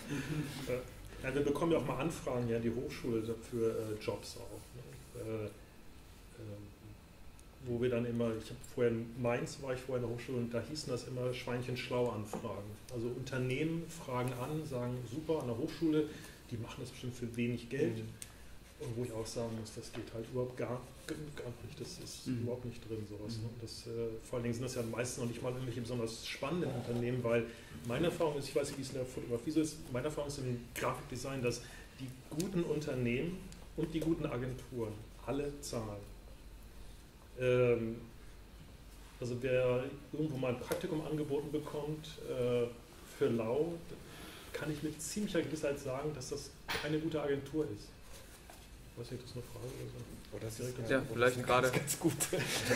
Ja, wir bekommen ja auch mal Anfragen, ja, die Hochschule für äh, Jobs auch. Ne? Äh, äh, wo wir dann immer, ich habe vorher in Mainz, war ich vorher in der Hochschule und da hießen das immer Schweinchen-Schlau-Anfragen. Also Unternehmen fragen an, sagen, super, an der Hochschule, die machen das bestimmt für wenig Geld. Mhm. Und wo ich auch sagen muss, das geht halt überhaupt gar, gar nicht, das ist mhm. überhaupt nicht drin, sowas. Mhm. Ne? Das, äh, vor allen Dingen sind das ja meistens noch nicht mal irgendwelche besonders spannenden Unternehmen, weil meine Erfahrung ist, ich weiß nicht, wie es in der Fotografie so ist, meine Erfahrung ist im Grafikdesign, dass die guten Unternehmen und die guten Agenturen alle zahlen. Ähm, also wer irgendwo mal ein Praktikum angeboten bekommt äh, für Lau, kann ich mit ziemlicher Gewissheit sagen, dass das keine gute Agentur ist. Ich weiß nicht, das ist eine Frage oder so. Oh, das ist, ja, vielleicht gerade ganz, ganz gut.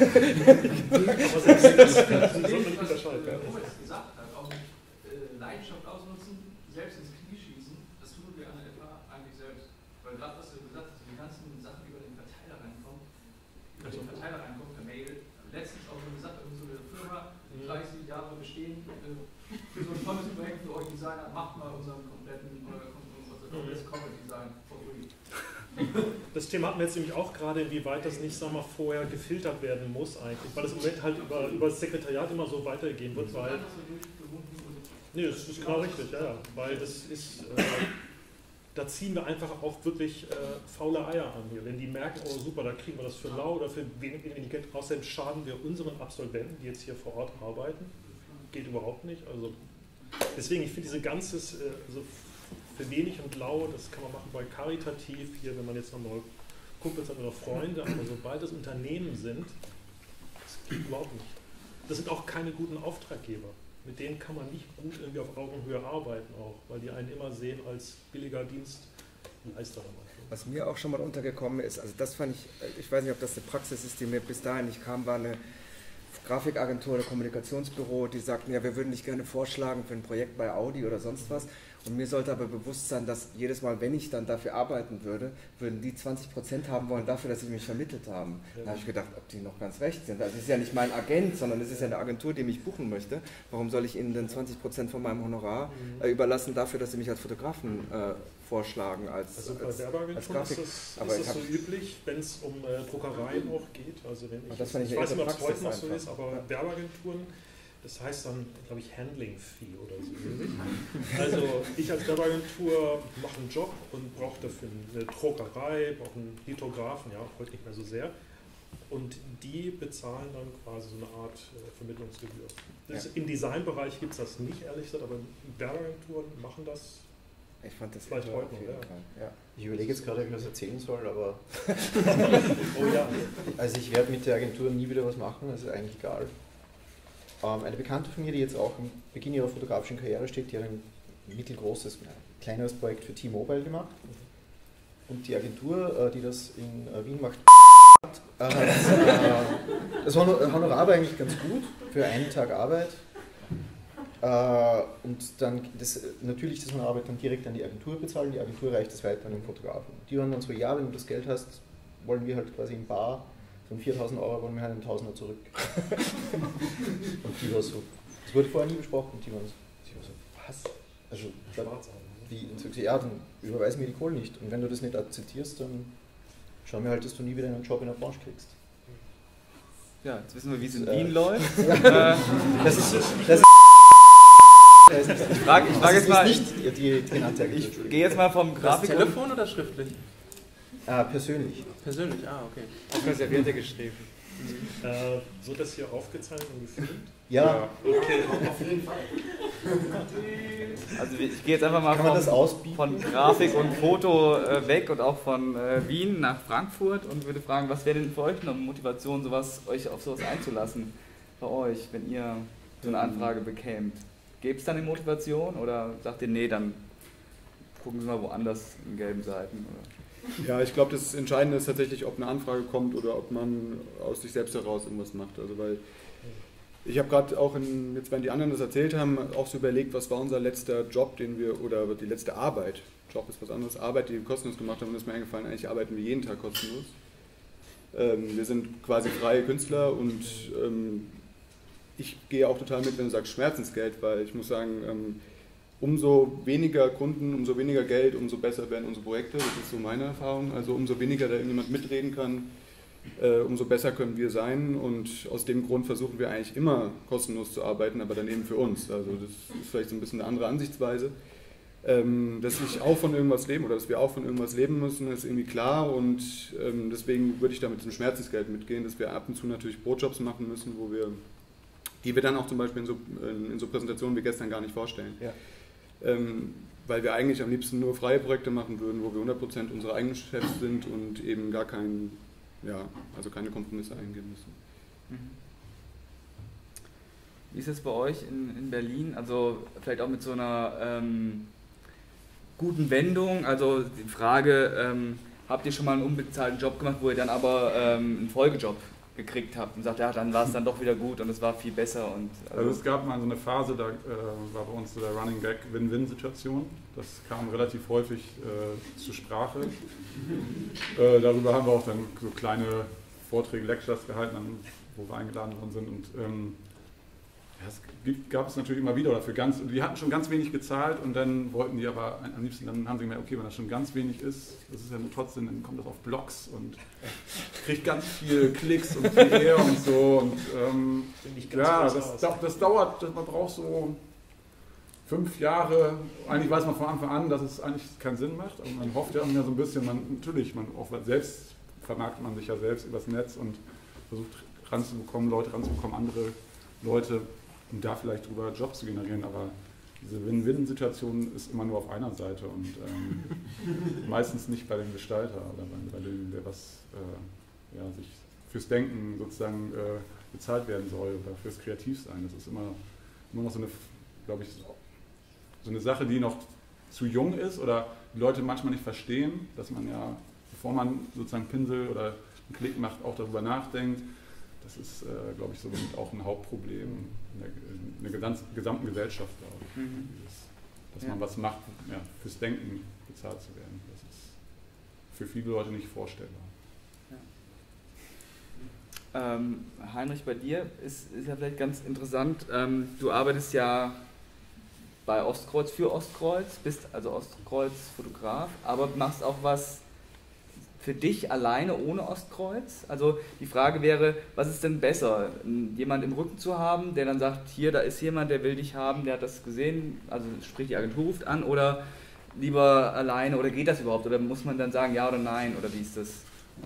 Aber das ist nicht unterscheiden. Wie Robert gesagt hat, auch mit äh, Leidenschaft ausnutzen, selbst ins Knie schießen, das tun wir an der F H eigentlich selbst. Weil gerade was du gesagt hast, die ganzen Sachen, die über den Verteiler reinkommen, über den Verteiler reinkommen per Mail, letztens auch schon gesagt, so eine Firma, dreißig Jahre bestehen, äh, für so ein tolles Projekt für euch Designer, macht mal unseren kompletten, unser komplettes Cover-Design for free. Das Thema hatten wir jetzt nämlich auch gerade, inwieweit das nicht, sagen wir mal, vorher gefiltert werden muss eigentlich, weil das im Moment halt über, über das Sekretariat immer so weitergehen wird, weil... Nee, das ist genau richtig, ja, ja, weil das ist... Äh, da ziehen wir einfach auch wirklich äh, faule Eier an hier. Wenn die merken, oh super, da kriegen wir das für lau oder für wenig, wenig Geld, außerdem schaden wir unseren Absolventen, die jetzt hier vor Ort arbeiten. Geht überhaupt nicht. Also deswegen, ich finde diese ganzes, äh, also für wenig und lau, das kann man machen bei karitativ, hier, wenn man jetzt noch neue Kumpels hat oder Freunde, aber sobald es Unternehmen sind, das geht überhaupt nicht. Das sind auch keine guten Auftraggeber. Mit denen kann man nicht gut irgendwie auf Augenhöhe arbeiten auch, weil die einen immer sehen als billiger Dienstleister. Was mir auch schon mal untergekommen ist, also das fand ich, ich weiß nicht, ob das eine Praxis ist, die mir bis dahin nicht kam, war eine Grafikagentur oder Kommunikationsbüro, die sagten, ja, wir würden dich gerne vorschlagen für ein Projekt bei Audi oder sonst was. Und mir sollte aber bewusst sein, dass jedes Mal, wenn ich dann dafür arbeiten würde, würden die zwanzig Prozent haben wollen dafür, dass sie mich vermittelt haben. Da habe ich gedacht, ob die noch ganz recht sind. Also es ist ja nicht mein Agent, sondern es ist ja eine Agentur, die mich buchen möchte. Warum soll ich ihnen denn zwanzig Prozent von meinem Honorar äh, überlassen dafür, dass sie mich als Fotografen äh, vorschlagen? Als, also bei als, Werbeagenturen als ist das, aber ist das so üblich, wenn es um äh, Druckereien auch geht. Also wenn ich, das ich weiß nicht, ob es heute noch so einfach. ist, aber ja. Werbeagenturen, das heißt dann, glaube ich, Handling-Fee oder so. Also ich als Werbeagentur mache einen Job und brauche dafür eine Druckerei, brauche einen Lithografen, ja, heute nicht mehr so sehr. Und die bezahlen dann quasi so eine Art äh, Vermittlungsgebühr. Das Ja. Im Designbereich gibt es das nicht, ehrlich gesagt, aber Werbeagenturen machen das. Ich fand das vielleicht heute noch, ja. Ja. Ich überlege jetzt gerade, ob ich das erzählen soll, aber Oh ja. also ich werde mit der Agentur nie wieder was machen, das ist eigentlich egal. Ähm, eine Bekannte von mir, die jetzt auch am Beginn ihrer fotografischen Karriere steht, die hat ein mittelgroßes, kleineres Projekt für T-Mobile gemacht. Und die Agentur, äh, die das in äh, Wien macht, äh, hat äh, das Honorar war eigentlich ganz gut für einen Tag Arbeit. Äh, und dann das, natürlich das Honorar wird dann direkt an die Agentur bezahlen, die Agentur reicht das weiter an den Fotografen. Die waren dann so, ja, wenn du das Geld hast, wollen wir halt quasi im Bar von viertausend Euro wollen wir halt einen Tausender zurück. Und die war so, das wurde vorher nie besprochen, die war so, die war so was? Also, wie, und so, ja, dann überweis mir die Kohle nicht. Und wenn du das nicht akzeptierst, dann schau mir halt, dass du nie wieder einen Job in der Branche kriegst. Ja, jetzt wissen wir, wie es in äh, Wien läuft. Ja. Das ist, das ist Ich frage ich frage jetzt mal, nicht die, die genannte ich gehe jetzt mal vom Das Grafik... Telefon oder schriftlich? Ah, persönlich. Persönlich, ah, okay. Auf Reservierte geschrieben. Äh, so das hier aufgezeichnet und gefilmt? Ja. Okay. Auf jeden Fall. Also ich gehe jetzt einfach mal Kann man das von, ausbieten? von Grafik und Foto äh, weg und auch von äh, Wien nach Frankfurt und würde fragen, was wäre denn für euch noch Motivation, sowas, euch auf sowas einzulassen bei euch, wenn ihr so eine Anfrage bekämt? Gäbe es dann eine Motivation oder sagt ihr, nee, dann gucken Sie mal woanders in gelben Seiten? Oder? Ja, ich glaube, das Entscheidende ist tatsächlich, ob eine Anfrage kommt oder ob man aus sich selbst heraus irgendwas macht. Also weil ich habe gerade auch, in, jetzt wenn die anderen das erzählt haben, auch so überlegt, was war unser letzter Job, den wir, oder die letzte Arbeit, Job ist was anderes, Arbeit, die wir kostenlos gemacht haben, und ist mir eingefallen, eigentlich arbeiten wir jeden Tag kostenlos. Ähm, wir sind quasi freie Künstler und ähm, ich gehe auch total mit, wenn du sagst Schmerzensgeld, weil ich muss sagen, ähm, umso weniger Kunden, umso weniger Geld, umso besser werden unsere Projekte. Das ist so meine Erfahrung. Also umso weniger da irgendjemand mitreden kann, äh, umso besser können wir sein. Und aus dem Grund versuchen wir eigentlich immer kostenlos zu arbeiten, aber dann eben für uns. Also das ist vielleicht so ein bisschen eine andere Ansichtsweise. Ähm, dass ich auch von irgendwas leben oder dass wir auch von irgendwas leben müssen, ist irgendwie klar. Und ähm, deswegen würde ich da mit diesem Schmerzensgeld mitgehen, dass wir ab und zu natürlich Brotjobs machen müssen, wo wir, die wir dann auch zum Beispiel in so, in, in so Präsentationen wie gestern gar nicht vorstellen. Ja. Ähm, weil wir eigentlich am liebsten nur freie Projekte machen würden, wo wir hundert Prozent unsere eigenen Chefs sind und eben gar kein, ja, also keine Kompromisse eingehen müssen. Mhm. Wie ist es bei euch in, in Berlin? Also vielleicht auch mit so einer ähm, guten Wendung, also die Frage, ähm, habt ihr schon mal einen unbezahlten Job gemacht, wo ihr dann aber ähm, einen Folgejob gekriegt habt und sagt, ja, dann war es dann doch wieder gut und es war viel besser. Und, also, also es gab mal so eine Phase, da äh, war bei uns so der Running Gag Win-Win-Situation. Das kam relativ häufig äh, zur Sprache. äh, darüber haben wir auch dann so kleine Vorträge, Lectures gehalten, wo wir eingeladen worden sind. Und ähm, ja, es gibt, gab es natürlich immer wieder, oder für ganz, die hatten schon ganz wenig gezahlt und dann wollten die aber am liebsten, dann haben sie gemerkt, okay, wenn das schon ganz wenig ist, das ist ja trotzdem, dann kommt das auf Blogs und kriegt ganz viele Klicks und P R und so. Und ähm, ja, das, das dauert, man braucht so fünf Jahre. Eigentlich weiß man von Anfang an, dass es eigentlich keinen Sinn macht, aber man hofft ja immer so ein bisschen, man, natürlich, man auch selbst vermarktet man sich ja selbst übers Netz und versucht ranzubekommen, Leute ranzubekommen, andere Leute, um da vielleicht drüber Jobs zu generieren, aber diese Win-Win-Situation ist immer nur auf einer Seite und ähm, meistens nicht bei dem Gestalter oder bei, bei dem, der was äh, ja, sich fürs Denken sozusagen äh, bezahlt werden soll oder fürs Kreativsein. Das ist immer, immer noch so eine, glaube ich, so eine Sache, die noch zu jung ist oder die Leute manchmal nicht verstehen, dass man ja, bevor man sozusagen Pinsel oder einen Klick macht, auch darüber nachdenkt. Das ist, äh, glaube ich, so auch ein Hauptproblem in der, in der gesamten, gesamten Gesellschaft, glaube ich. Mhm. Dieses, dass ja. man was macht, ja, fürs Denken bezahlt zu werden. Das ist für viele Leute nicht vorstellbar. Ja. Ähm, Heinrich, bei dir ist, ist ja vielleicht ganz interessant, ähm, du arbeitest ja bei Ostkreuz für Ostkreuz, bist also Ostkreuz-Fotograf, aber machst auch was für dich alleine ohne Ostkreuz? Also die Frage wäre, was ist denn besser? Jemand im Rücken zu haben, der dann sagt, hier, da ist jemand, der will dich haben, der hat das gesehen, also sprich die Agentur ruft an, oder lieber alleine, oder geht das überhaupt? Oder muss man dann sagen, ja oder nein, oder wie ist das?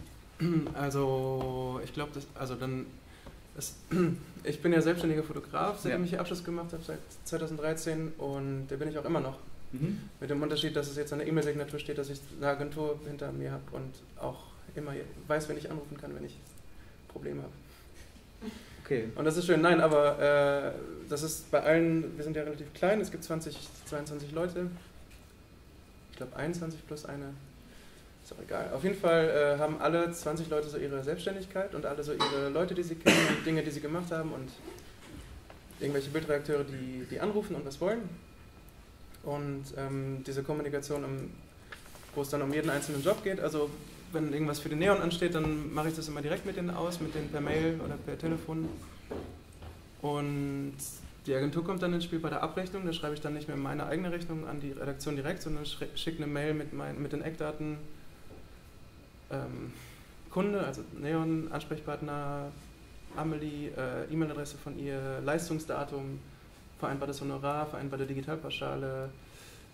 Also ich glaube, das, also dann, das, ich bin ja selbstständiger Fotograf, seitdem ja. ich hier Abschluss gemacht habe, seit zweitausenddreizehn, und da bin ich auch immer noch. Mhm. Mit dem Unterschied, dass es jetzt an der E-Mail-Signatur steht, dass ich eine Agentur hinter mir habe und auch immer weiß, wenn ich anrufen kann, wenn ich Probleme habe. Okay. Und das ist schön. Nein, aber äh, das ist bei allen, wir sind ja relativ klein, es gibt zwanzig, zweiundzwanzig Leute. Ich glaube einundzwanzig plus eine, ist auch egal. Auf jeden Fall äh, haben alle zwanzig Leute so ihre Selbstständigkeit und alle so ihre Leute, die sie kennen und Dinge, die sie gemacht haben und irgendwelche Bildredakteure, die, die anrufen und was wollen. Und ähm, diese Kommunikation, um, wo es dann um jeden einzelnen Job geht, also wenn irgendwas für den Neon ansteht, dann mache ich das immer direkt mit denen aus, mit denen per Mail oder per Telefon. Und die Agentur kommt dann ins Spiel bei der Abrechnung, da schreibe ich dann nicht mehr meine eigene Rechnung an die Redaktion direkt, sondern schicke eine Mail mit, mein, mit den Eckdaten, ähm, Kunde, also Neon, Ansprechpartner, Amelie, äh, E-Mail-Adresse von ihr, Leistungsdatum, vereinbartes Honorar, vereinbarte Digitalpauschale,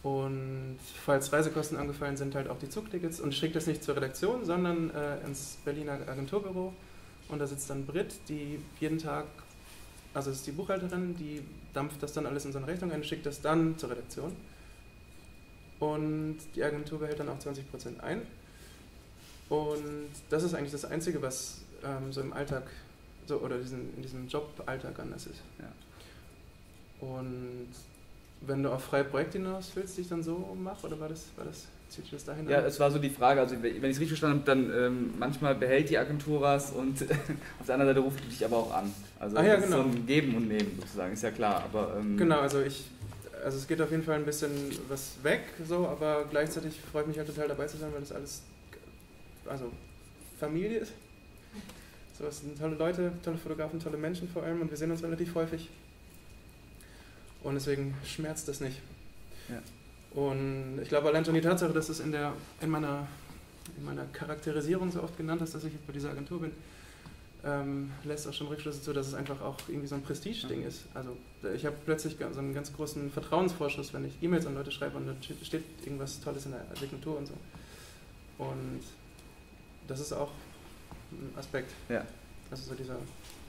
Und falls Reisekosten angefallen sind, halt auch die Zugtickets. Und ich schicke das nicht zur Redaktion, sondern äh, ins Berliner Agenturbüro. Und da sitzt dann Brit, die jeden Tag, also das ist die Buchhalterin, die dampft das dann alles in so eine Rechnung ein und schickt das dann zur Redaktion. Und die Agentur behält dann auch zwanzig Prozent ein. Und das ist eigentlich das Einzige, was ähm, so im Alltag, so, oder diesen, in diesem Joballtag anders ist. Ja. Und wenn du auf freie Projekte hinaus willst, die ich dann so mache, oder war das, war das, zieht sich das dahin? Ja, an? es war so die Frage, also wenn ich es richtig verstanden habe, dann ähm, manchmal behält die Agentur was und auf der anderen Seite ruft die dich aber auch an. Also Ah, ja, das genau. ist so ein Geben und Nehmen sozusagen, ist ja klar. Aber, ähm, Genau, also ich, also es geht auf jeden Fall ein bisschen was weg, so, aber gleichzeitig freue ich mich halt total dabei zu sein, weil das alles, also Familie ist. So, es sind tolle Leute, tolle Fotografen, tolle Menschen vor allem und wir sehen uns relativ häufig. Und deswegen schmerzt das nicht. Ja. Und ich glaube allein schon die Tatsache, dass es in, der, in, meiner, in meiner Charakterisierung so oft genannt hast, dass ich jetzt bei dieser Agentur bin, ähm, lässt auch schon Rückschlüsse zu, dass es einfach auch irgendwie so ein Prestige-Ding ist. Also ich habe plötzlich so einen ganz großen Vertrauensvorschuss, wenn ich E-Mails an Leute schreibe und dann steht irgendwas Tolles in der Signatur und so. Und das ist auch ein Aspekt. Ja. Also so dieser...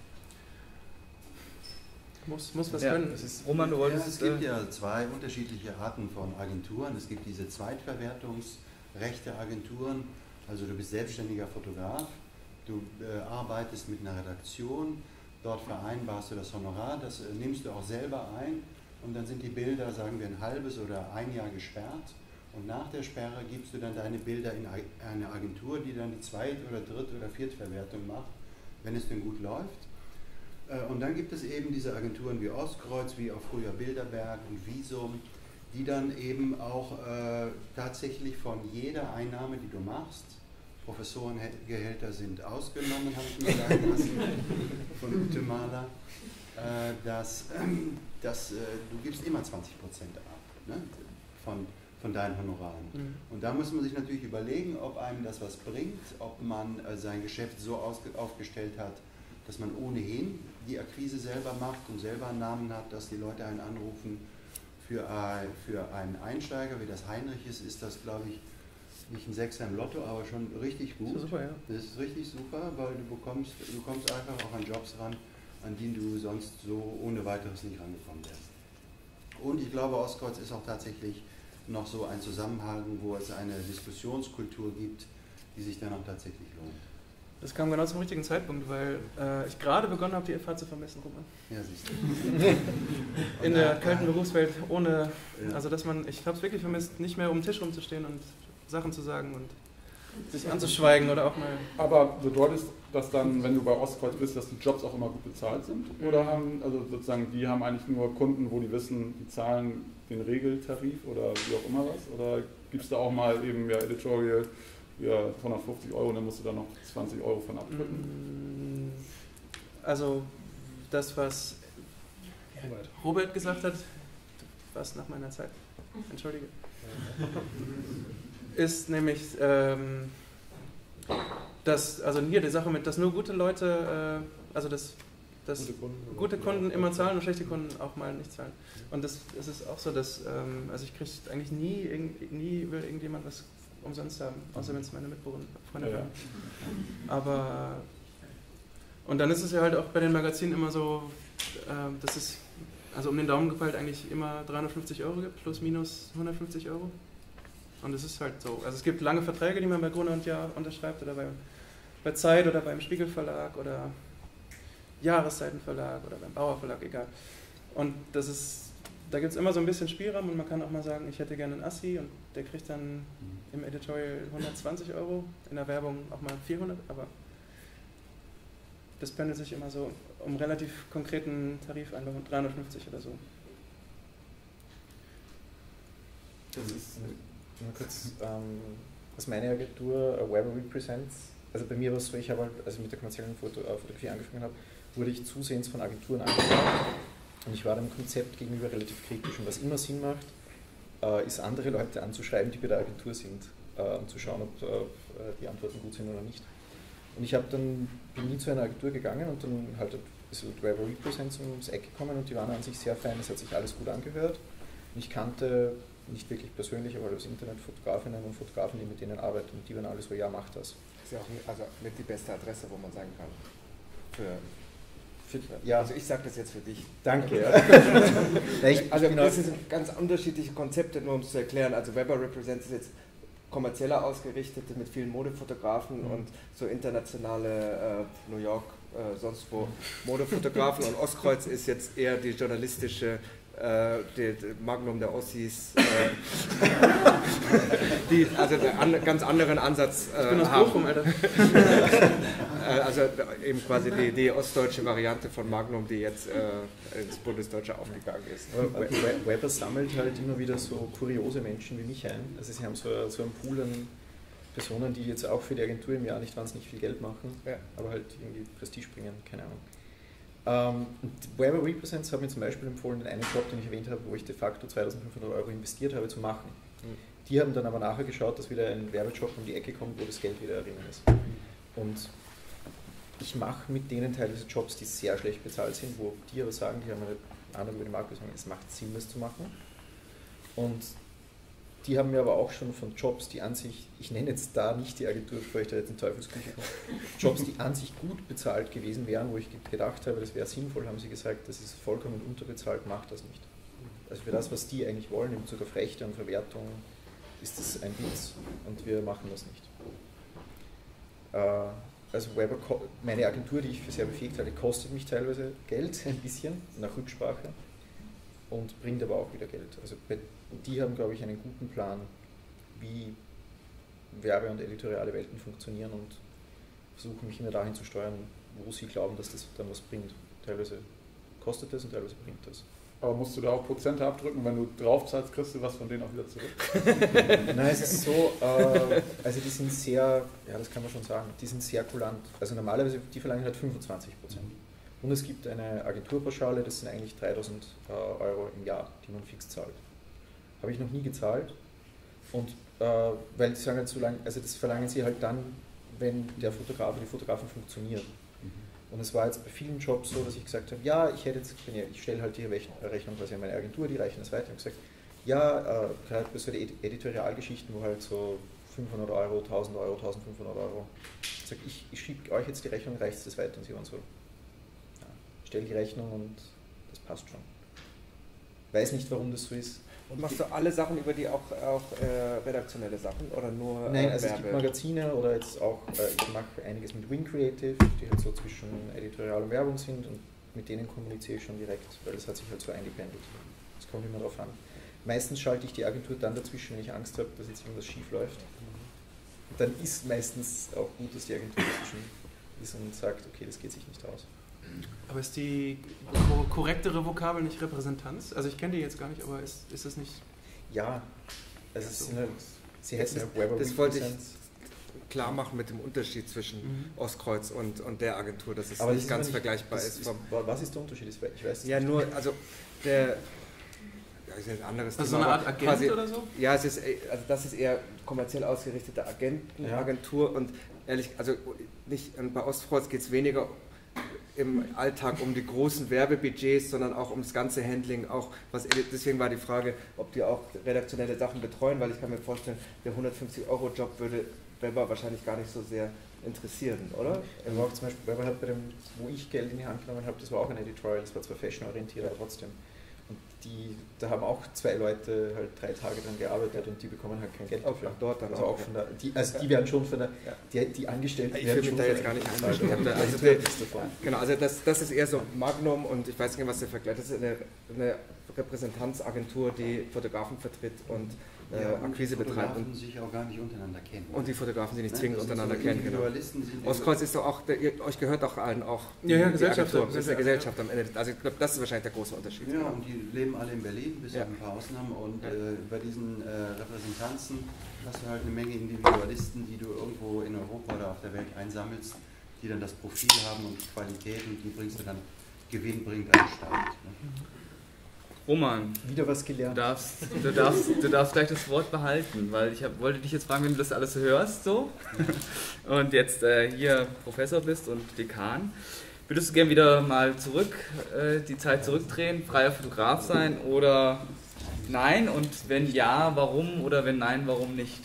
Muss, muss was ja, können. Das ist, Roman, du wolltest... Ja, es gibt ja zwei unterschiedliche Arten von Agenturen. Es gibt diese Zweitverwertungsrechte Agenturen, also du bist selbstständiger Fotograf, du äh, arbeitest mit einer Redaktion, dort vereinbarst du das Honorar, das äh, nimmst du auch selber ein und dann sind die Bilder, sagen wir, ein halbes oder ein Jahr gesperrt und nach der Sperre gibst du dann deine Bilder in eine Agentur, die dann die Zweit- oder Dritt- oder Viertverwertung macht, wenn es denn gut läuft. Und dann gibt es eben diese Agenturen wie Ostkreuz, wie auch früher Bilderberg und Visum, die dann eben auch äh, tatsächlich von jeder Einnahme, die du machst, Professorengehälter sind ausgenommen, habe ich mir sagen lassen, von Ute Mahler, äh, dass, ähm, dass äh, du gibst immer zwanzig Prozent ab, ne, von, von deinen Honoraren. Mhm. Und da muss man sich natürlich überlegen, ob einem das was bringt, ob man äh, sein Geschäft so aufgestellt hat, dass man ohnehin die Akquise selber macht und selber einen Namen hat, dass die Leute einen anrufen. Für, äh, für einen Einsteiger, wie das Heinrich ist, ist das, glaube ich, nicht ein Sechser im Lotto, aber schon richtig gut. Das ist super, ja. Das ist richtig super, weil du bekommst, du kommst einfach auch an Jobs ran, an die du sonst so ohne weiteres nicht rangekommen wärst. Und ich glaube, Ostkreuz ist auch tatsächlich noch so ein Zusammenhang, wo es eine Diskussionskultur gibt, die sich dann auch tatsächlich lohnt. Das kam genau zum richtigen Zeitpunkt, weil äh, ich gerade begonnen habe, die F H zu vermissen, Roman. Ja, siehst du. In der kalten Berufswelt ohne, ja. also dass man, ich habe es wirklich vermisst, nicht mehr um den Tisch rumzustehen und Sachen zu sagen und sich anzuschweigen oder auch mal... Aber bedeutet das dann, wenn du bei Ostkreuz bist, dass die Jobs auch immer gut bezahlt sind? Oder haben, also sozusagen, die haben eigentlich nur Kunden, wo die wissen, die zahlen den Regeltarif oder wie auch immer was? Oder gibt es da auch mal eben ja Editorial... ja, hundertfünfzig Euro und dann musst du da noch zwanzig Euro von abdrücken? Also das, was Robert, Robert gesagt hat, was nach meiner Zeit, entschuldige, ist nämlich, ähm, dass, also hier die Sache mit, dass nur gute Leute, äh, also dass, dass gute Kunden, gute Kunden immer zahlen und schlechte Kunden auch mal nicht zahlen. Und das, das ist auch so, dass, ähm, also ich kriege eigentlich nie, nie will irgendjemand was umsonst haben, außer wenn es meine Mitbewohner Freunde ja, waren. Aber und dann ist es ja halt auch bei den Magazinen immer so, äh, dass es also um den Daumen gepeilt eigentlich immer dreihundertfünfzig Euro gibt, plus minus hundertfünfzig Euro. Und es ist halt so. Also es gibt lange Verträge, die man bei Gruner und Jahr unterschreibt oder bei, bei Zeit oder beim Spiegelverlag oder Jahreszeitenverlag oder beim Bauer Verlag, egal. Und das ist da gibt es immer so ein bisschen Spielraum und man kann auch mal sagen, ich hätte gerne einen Assi und der kriegt dann im Editorial hundertzwanzig Euro, in der Werbung auch mal vierhundert, aber das pendelt sich immer so um relativ konkreten Tarif ein, dreihundertfünfzig oder so. Das ist nur kurz, ähm, was meine Agentur uh, Weber Represents, also bei mir war es so, ich habe halt, als ich mit der kommerziellen Foto, äh, Fotografie angefangen habe, wurde ich zusehends von Agenturen angefragt. Und ich war dem Konzept gegenüber relativ kritisch. Und was immer Sinn macht, äh, ist andere Leute anzuschreiben, die bei der Agentur sind, äh, um zu schauen, ob äh, die Antworten gut sind oder nicht. Und ich habe dann, bin nie zu einer Agentur gegangen und dann halt ist Weber Represents ums Eck gekommen und die waren an sich sehr fein, es hat sich alles gut angehört. Und ich kannte nicht wirklich persönlich, aber als Internetfotografinnen und Fotografen, die mit denen arbeiten, und die werden alle so, ja, mach das. Das ist ja auch mit, also mit die beste Adresse, wo man sagen kann. Für, für, ja. Also ich sage das jetzt für dich. Danke. Ja. ich, also ich das sind ganz unterschiedliche Konzepte, nur um es zu erklären. Also Weber Represent ist jetzt kommerzieller ausgerichtete mit vielen Modefotografen mhm. und so internationale äh, New York, äh, sonst wo Modefotografen und Ostkreuz ist jetzt eher die journalistische äh, die, die Magnum der Ossis, äh, die also einen an, ganz anderen Ansatz äh, ich bin aus haben. Bochum, Alter. Also eben quasi die, die ostdeutsche Variante von Magnum, die jetzt äh, ins Bundesdeutsche aufgegangen ist. Weber sammelt halt immer wieder so kuriose Menschen wie mich ein. Also sie haben so, so einen Pool an Personen, die jetzt auch für die Agentur im Jahr nicht wahnsinnig viel Geld machen, ja. aber halt irgendwie Prestige bringen, keine Ahnung. Ähm, Weber Represents hat mir zum Beispiel empfohlen, den einen Job, den ich erwähnt habe, wo ich de facto zweitausendfünfhundert Euro investiert habe, zu machen. Mhm. Die haben dann aber nachher geschaut, dass wieder ein Werbejob um die Ecke kommt, wo das Geld wieder erinnern ist. Und ich mache mit denen teilweise Jobs, die sehr schlecht bezahlt sind, wo die aber sagen, die haben eine Ahnung über den Markt, sagen, es macht Sinn, das zu machen. Und die haben mir aber auch schon von Jobs, die an sich, ich nenne jetzt da nicht die Agentur, bevor ich da jetzt in Teufelsküche komme, Jobs, die an sich gut bezahlt gewesen wären, wo ich gedacht habe, das wäre sinnvoll, haben sie gesagt, das ist vollkommen unterbezahlt, macht das nicht. Also für das, was die eigentlich wollen, in Bezug auf Rechte und Verwertung, ist das ein Witz und wir machen das nicht. Also Weber, meine Agentur, die ich für sehr befähigt halte, kostet mich teilweise Geld, ein bisschen, nach Rücksprache, und bringt aber auch wieder Geld. Also die haben, glaube ich, einen guten Plan, wie Werbe- und editoriale Welten funktionieren und versuchen mich immer dahin zu steuern, wo sie glauben, dass das dann was bringt. Teilweise kostet das und teilweise bringt das. Aber musst du da auch Prozente abdrücken, wenn du drauf zahlst, kriegst du was von denen auch wieder zurück? Nein, es ist so, äh, also die sind sehr, ja das kann man schon sagen, die sind sehr kulant. Also normalerweise, die verlangen halt fünfundzwanzig Prozent. Und es gibt eine Agenturpauschale, das sind eigentlich dreitausend Euro im Jahr, die man fix zahlt. Habe ich noch nie gezahlt. Und äh, weil sie sagen halt so lange, also das verlangen sie halt dann, wenn der Fotograf oder die Fotografin funktioniert. Und es war jetzt bei vielen Jobs so, dass ich gesagt habe, ja, ich hätte jetzt, ich stelle halt die Rechnung quasi an meine Agentur, die reichen das weiter. Und gesagt, ja, äh, gerade bei so Editorialgeschichten, wo halt so fünfhundert Euro, tausend Euro, eintausendfünfhundert Euro, ich sage, ich, ich schiebe euch jetzt die Rechnung, reicht das weiter? Und sie waren so, ja, stell die Rechnung und das passt schon. Weiß nicht, warum das so ist. Und machst du alle Sachen über die auch, auch äh, redaktionelle Sachen oder nur Nein, äh, also Werbe? es gibt Magazine oder jetzt auch, äh, ich mache einiges mit Wing Creative, die halt so zwischen Editorial und Werbung sind und mit denen kommuniziere ich schon direkt, weil das hat sich halt so eingependelt. Das kommt immer drauf an. Meistens schalte ich die Agentur dann dazwischen, wenn ich Angst habe, dass jetzt irgendwas schief läuft. Und dann ist meistens auch gut, dass die Agentur dazwischen ist und sagt, okay, das geht sich nicht aus. Aber ist die korrektere Vokabel nicht Repräsentanz? Also ich kenne die jetzt gar nicht, aber ist, ist das nicht... Ja, also es sind halt, sie heißen ja Weber Das wollte ich klar machen mit dem Unterschied zwischen mhm. Ostkreuz und, und der Agentur, dass es aber nicht ganz nicht, vergleichbar ist. ist was ist der Unterschied? Ich weiß ja, nur, also der... Ja, ist ein anderes also Thema, so eine Art Agent quasi, oder so? Ja, es ist, also das ist eher kommerziell ausgerichtete Agentenagentur ja. und ehrlich, also nicht, bei Ostkreuz geht es weniger im Alltag um die großen Werbebudgets, sondern auch ums ganze Handling. Auch was, deswegen war die Frage, ob die auch redaktionelle Sachen betreuen, weil ich kann mir vorstellen, der hundertfünfzig Euro Job würde Weber wahrscheinlich gar nicht so sehr interessieren, oder? Er war auch zum Beispiel, Weber hat bei dem, wo ich Geld in die Hand genommen habe, das war auch ein Editorial, das war zwar fashionorientiert, aber trotzdem. Und die, da haben auch zwei Leute halt drei Tage dran gearbeitet und die bekommen halt kein Geld dafür. Auch dort dann also auch. auch von der, die, also die werden schon von der, die, die Angestellten ich werden schon da jetzt gar nicht einstellen. Also der, genau, also das, das ist eher so Magnum und ich weiß nicht, was der Vergleich ist. Das ist eine, eine Repräsentanzagentur, die Fotografen vertritt und äh, ja, und Akquise betreibt. Und die Fotografen sich auch gar nicht untereinander kennen. Und die Fotografen sich nicht Nein, zwingend untereinander so kennen. Genau. Ostkreuz ist doch auch, der, ihr, euch gehört doch allen auch. Ja, ja, die Gesellschaft. Agentur, das ist eine Gesellschaft am Ende. Also ich glaube, das ist wahrscheinlich der große Unterschied. Ja, und die leben alle in Berlin, bis ja. auf ein paar Ausnahmen. Und ja. äh, bei diesen äh, Repräsentanzen hast du halt eine Menge Individualisten, die du irgendwo in Europa oder auf der Welt einsammelst, die dann das Profil haben und Qualität und die bringst du dann gewinnbringend an den Start. Ne? Roman, wieder was gelernt. Du darfst, du darfst, du darfst gleich das Wort behalten, weil ich hab, wollte dich jetzt fragen, wenn du das alles hörst so und jetzt äh, hier Professor bist und Dekan. Würdest du gerne wieder mal zurück, äh, die Zeit zurückdrehen, freier Fotograf sein oder nein, und wenn ja, warum, oder wenn nein, warum nicht?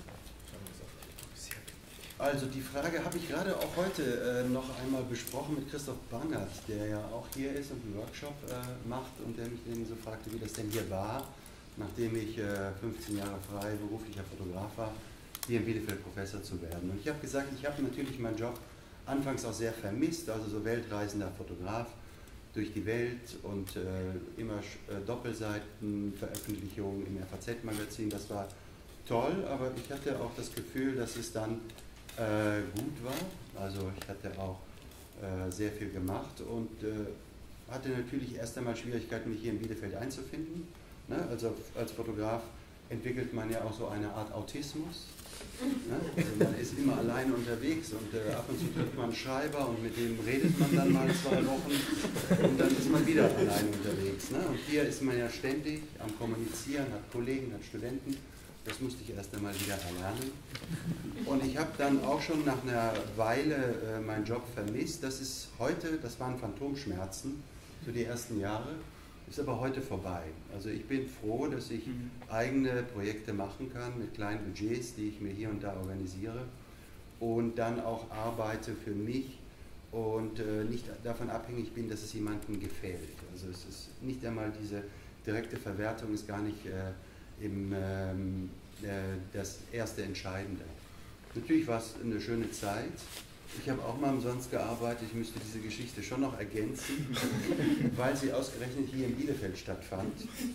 Also die Frage habe ich gerade auch heute äh, noch einmal besprochen mit Christoph Bangert, der ja auch hier ist und einen Workshop äh, macht und der mich dann so fragte, wie das denn hier war, nachdem ich äh, fünfzehn Jahre frei beruflicher Fotograf war, hier in Bielefeld Professor zu werden. Und ich habe gesagt, ich habe natürlich meinen Job anfangs auch sehr vermisst, also so weltreisender Fotograf durch die Welt und äh, immer äh, Doppelseiten, Veröffentlichungen im F A Z-Magazin, das war toll, aber ich hatte auch das Gefühl, dass es dann Äh, gut war, also ich hatte auch äh, sehr viel gemacht und äh, hatte natürlich erst einmal Schwierigkeiten, mich hier in Bielefeld einzufinden. Ne? Also als Fotograf entwickelt man ja auch so eine Art Autismus. Ne? Also man ist immer alleine unterwegs und äh, ab und zu trifft man einen Schreiber und mit dem redet man dann mal zwei Wochen und dann ist man wieder alleine unterwegs. Ne? Und hier ist man ja ständig am Kommunizieren, hat Kollegen, hat Studenten. Das musste ich erst einmal wieder erlernen. Und ich habe dann auch schon nach einer Weile äh, meinen Job vermisst. Das ist heute, das waren Phantomschmerzen, so die ersten Jahre, ist aber heute vorbei. Also ich bin froh, dass ich mhm. eigene Projekte machen kann mit kleinen Budgets, die ich mir hier und da organisiere und dann auch arbeite für mich und äh, nicht davon abhängig bin, dass es jemandem gefällt. Also es ist nicht einmal diese direkte Verwertung, ist gar nicht äh, Im, ähm, äh, das erste Entscheidende. Natürlich war es eine schöne Zeit. Ich habe auch mal umsonst gearbeitet, ich müsste diese Geschichte schon noch ergänzen, weil sie ausgerechnet hier in Bielefeld stattfand.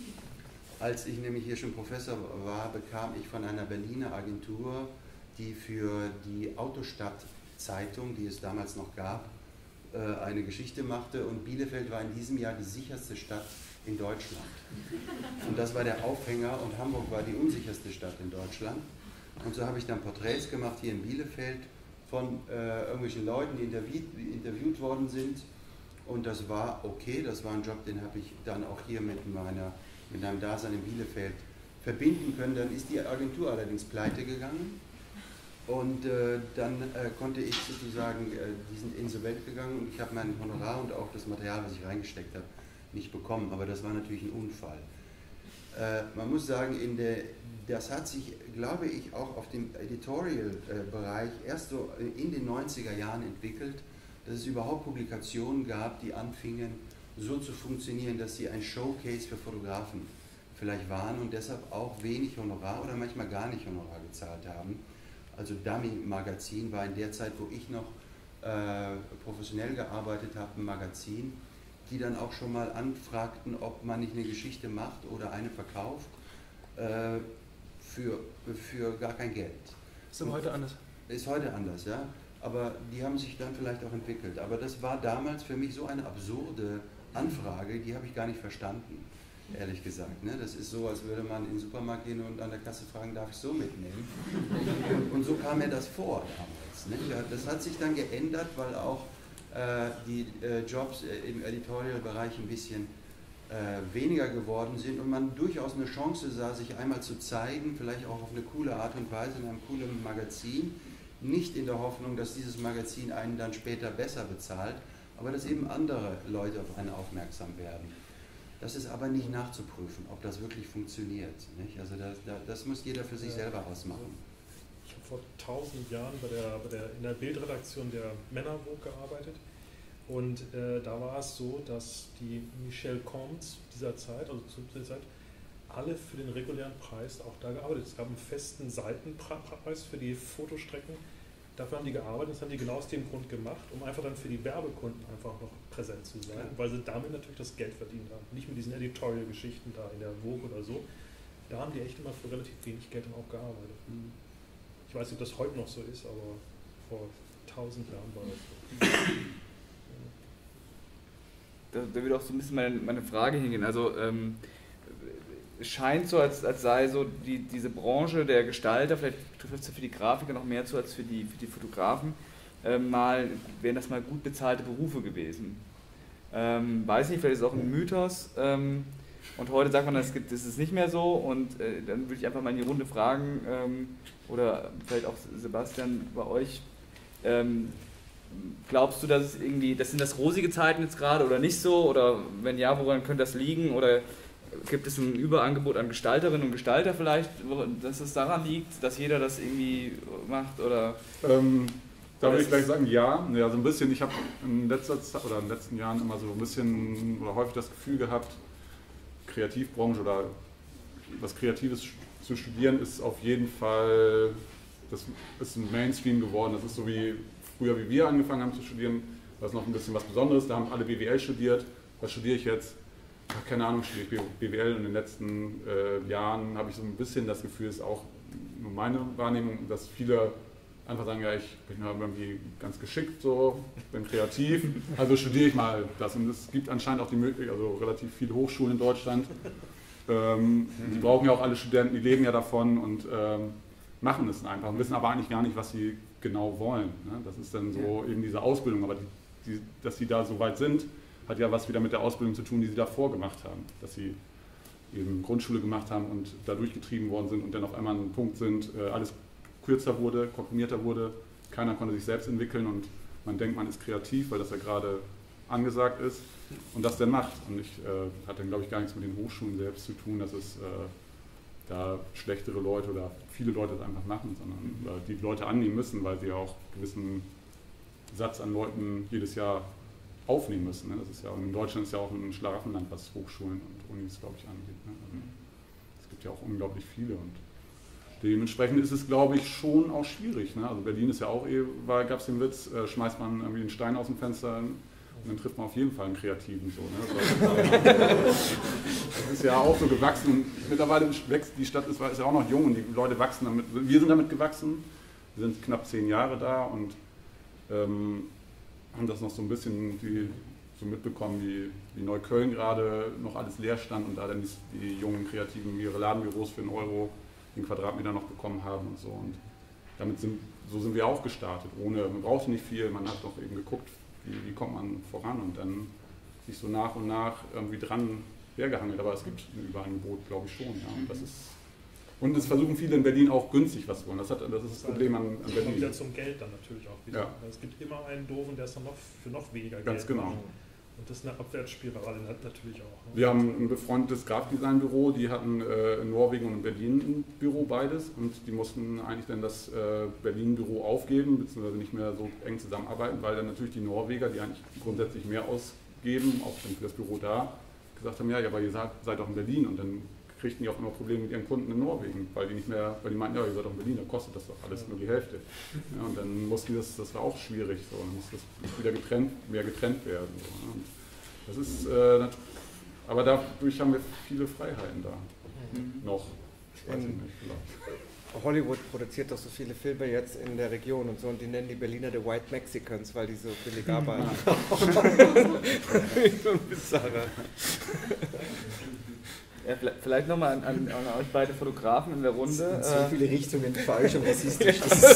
Als ich nämlich hier schon Professor war, bekam ich von einer Berliner Agentur, die für die Autostadt-Zeitung, die es damals noch gab, äh, eine Geschichte machte und Bielefeld war in diesem Jahr die sicherste Stadt in Deutschland. Und das war der Aufhänger und Hamburg war die unsicherste Stadt in Deutschland. Und so habe ich dann Porträts gemacht hier in Bielefeld von äh, irgendwelchen Leuten, die interviewt, die interviewt worden sind. Und das war okay, das war ein Job, den habe ich dann auch hier mit, meiner, mit meinem Dasein in Bielefeld verbinden können. Dann ist die Agentur allerdings pleite gegangen. Und äh, dann äh, konnte ich sozusagen, äh, die sind insolvent gegangen und ich habe mein Honorar und auch das Material, was ich reingesteckt habe, nicht bekommen, aber das war natürlich ein Unfall. Äh, man muss sagen, in der, das hat sich, glaube ich, auch auf dem Editorial-Bereich erst so in den neunziger Jahren entwickelt, dass es überhaupt Publikationen gab, die anfingen so zu funktionieren, dass sie ein Showcase für Fotografen vielleicht waren und deshalb auch wenig Honorar oder manchmal gar nicht Honorar gezahlt haben. Also Dummy Magazin war in der Zeit, wo ich noch äh, professionell gearbeitet habe, ein Magazin, die dann auch schon mal anfragten, ob man nicht eine Geschichte macht oder eine verkauft äh, für, für gar kein Geld. Ist aber heute anders. Ist heute anders, ja. Aber die haben sich dann vielleicht auch entwickelt. Aber das war damals für mich so eine absurde Anfrage, die habe ich gar nicht verstanden, ehrlich gesagt. Ne? Das ist so, als würde man in den Supermarkt gehen und an der Kasse fragen, darf ich so mitnehmen? Und, und so kam mir das vor damals. Ne? Ja, das hat sich dann geändert, weil auch die äh, Jobs äh, im Editorial-Bereich ein bisschen äh, weniger geworden sind und man durchaus eine Chance sah, sich einmal zu zeigen, vielleicht auch auf eine coole Art und Weise in einem coolen Magazin, nicht in der Hoffnung, dass dieses Magazin einen dann später besser bezahlt, aber dass eben andere Leute auf einen aufmerksam werden. Das ist aber nicht nachzuprüfen, ob das wirklich funktioniert. Nicht? Also das, das muss jeder für sich selber ausmachen. Ich habe vor tausend Jahren bei der, bei der, in der Bildredaktion der Männervogue gearbeitet und äh, da war es so, dass die Michelle Combs dieser Zeit, also zu dieser Zeit, alle für den regulären Preis auch da gearbeitet. Es gab einen festen Seitenpreis für die Fotostrecken. Dafür haben die gearbeitet, das haben die genau aus dem Grund gemacht, um einfach dann für die Werbekunden einfach noch präsent zu sein, weil sie damit natürlich das Geld verdient haben. Nicht mit diesen Editorial-Geschichten da in der Vogue oder so. Da haben die echt immer für relativ wenig Geld dann auch gearbeitet. Ich weiß nicht, ob das heute noch so ist, aber vor tausend Jahren war das so. Da, da würde auch so ein bisschen meine, meine Frage hingehen. Also ähm, es scheint so, als, als sei so die, diese Branche der Gestalter, vielleicht trifft es für die Grafiker noch mehr zu als für die, für die Fotografen, äh, mal, wären das mal gut bezahlte Berufe gewesen. Ähm, weiß nicht, vielleicht ist es auch ein Mythos. Ähm, Und heute sagt man, das, gibt, das ist nicht mehr so und äh, dann würde ich einfach mal in die Runde fragen, ähm, oder vielleicht auch Sebastian bei euch, ähm, glaubst du, dass es irgendwie, das sind das rosige Zeiten jetzt gerade oder nicht so, oder wenn ja, woran könnte das liegen, oder gibt es ein Überangebot an Gestalterinnen und Gestalter vielleicht, dass es daran liegt, dass jeder das irgendwie macht? Oder? Ähm, da würde ich gleich sagen, ja. Ja, so ein bisschen. Ich habe in letzter Zeit oder in den letzten Jahren immer so ein bisschen oder häufig das Gefühl gehabt, Kreativbranche oder was Kreatives zu studieren ist auf jeden Fall, das ist ein Mainstream geworden. Das ist so wie früher, wie wir angefangen haben zu studieren, war es noch ein bisschen was Besonderes. Da haben alle B W L studiert. Was studiere ich jetzt? Ach, keine Ahnung, studiere ich B W L. Und in den letzten äh, Jahren habe ich so ein bisschen das Gefühl, ist auch nur meine Wahrnehmung, dass viele einfach sagen, ja, ich bin irgendwie ganz geschickt, so, bin kreativ, also studiere ich mal das. Und es gibt anscheinend auch die Möglichkeit, also relativ viele Hochschulen in Deutschland, ähm, die brauchen ja auch alle Studenten, die leben ja davon und ähm, machen es einfach und wissen aber eigentlich gar nicht, was sie genau wollen. Ne? Das ist dann so eben diese Ausbildung, aber die, die, dass sie da so weit sind, hat ja was wieder mit der Ausbildung zu tun, die sie davor gemacht haben. Dass sie eben Grundschule gemacht haben und da durchgetrieben worden sind und dann auf einmal an einem Punkt sind, äh, alles kürzer wurde, komprimierter wurde, keiner konnte sich selbst entwickeln und man denkt, man ist kreativ, weil das ja gerade angesagt ist und das dann macht. Und ich äh, hat dann, glaube ich, gar nichts mit den Hochschulen selbst zu tun, dass es äh, da schlechtere Leute oder viele Leute das einfach machen, sondern äh, die Leute annehmen müssen, weil sie ja auch einen gewissen Satz an Leuten jedes Jahr aufnehmen müssen. Ne? Das ist ja, und in Deutschland ist ja auch ein Schlaraffenland, was Hochschulen und Unis, glaube ich, angeht. Ne? Also, es gibt ja auch unglaublich viele und dementsprechend ist es, glaube ich, schon auch schwierig. Ne? Also Berlin ist ja auch eh, gab es den Witz, äh, schmeißt man irgendwie einen Stein aus dem Fenster und dann trifft man auf jeden Fall einen Kreativen. So, ne? Das ist ja auch so gewachsen und mittlerweile wächst die Stadt, ist, ist ja auch noch jung und die Leute wachsen damit. Wir sind damit gewachsen, wir sind knapp zehn Jahre da und ähm, haben das noch so ein bisschen die, so mitbekommen, wie, wie Neukölln gerade noch alles leer stand und da dann die, die jungen Kreativen ihre Ladenbüros für einen Euro den Quadratmeter noch bekommen haben und so. Und damit sind, so sind wir auch gestartet. Ohne, man brauchte nicht viel, man hat doch eben geguckt, wie, wie kommt man voran und dann sich so nach und nach irgendwie dran hergehangelt. Aber es gibt ein Überangebot, glaube ich schon. Ja. Und, das ist, und es versuchen viele in Berlin auch günstig was zu holen. Das, hat, das ist das Problem an, an Berlin. Und wieder zum Geld dann natürlich auch wieder. Ja. Es gibt immer einen Doofen, der es dann noch für noch weniger Geld Ganz genau. macht. Und das ist eine Abwärtsspirale natürlich auch. Ne? Wir haben ein befreundetes Grafikdesign-Büro, die hatten äh, in Norwegen und in Berlin ein Büro beides und die mussten eigentlich dann das äh, Berlin-Büro aufgeben, beziehungsweise nicht mehr so eng zusammenarbeiten, weil dann natürlich die Norweger, die eigentlich grundsätzlich mehr ausgeben, auch dann für das Büro da, gesagt haben, ja, ja, aber ihr seid, seid doch in Berlin und dann kriegten die auch immer Probleme mit ihren Kunden in Norwegen, weil die nicht mehr, weil die meinten, ja, ihr seid doch in Berlin, da kostet das doch alles nur die Hälfte. Ja, und dann mussten die das, das war auch schwierig, so, dann musste das wieder getrennt, mehr getrennt werden. So, ne? Und das ist, äh, aber dadurch haben wir viele Freiheiten da. Mhm. Noch. Ich weiß nicht, vielleicht. Hollywood produziert doch so viele Filme jetzt in der Region und so und die nennen die Berliner The White Mexicans, weil die so billig arbeiten. So bizarrer. Ja, vielleicht nochmal an, an, an euch beide Fotografen in der Runde. In so viele Richtungen falsch und rassistisch.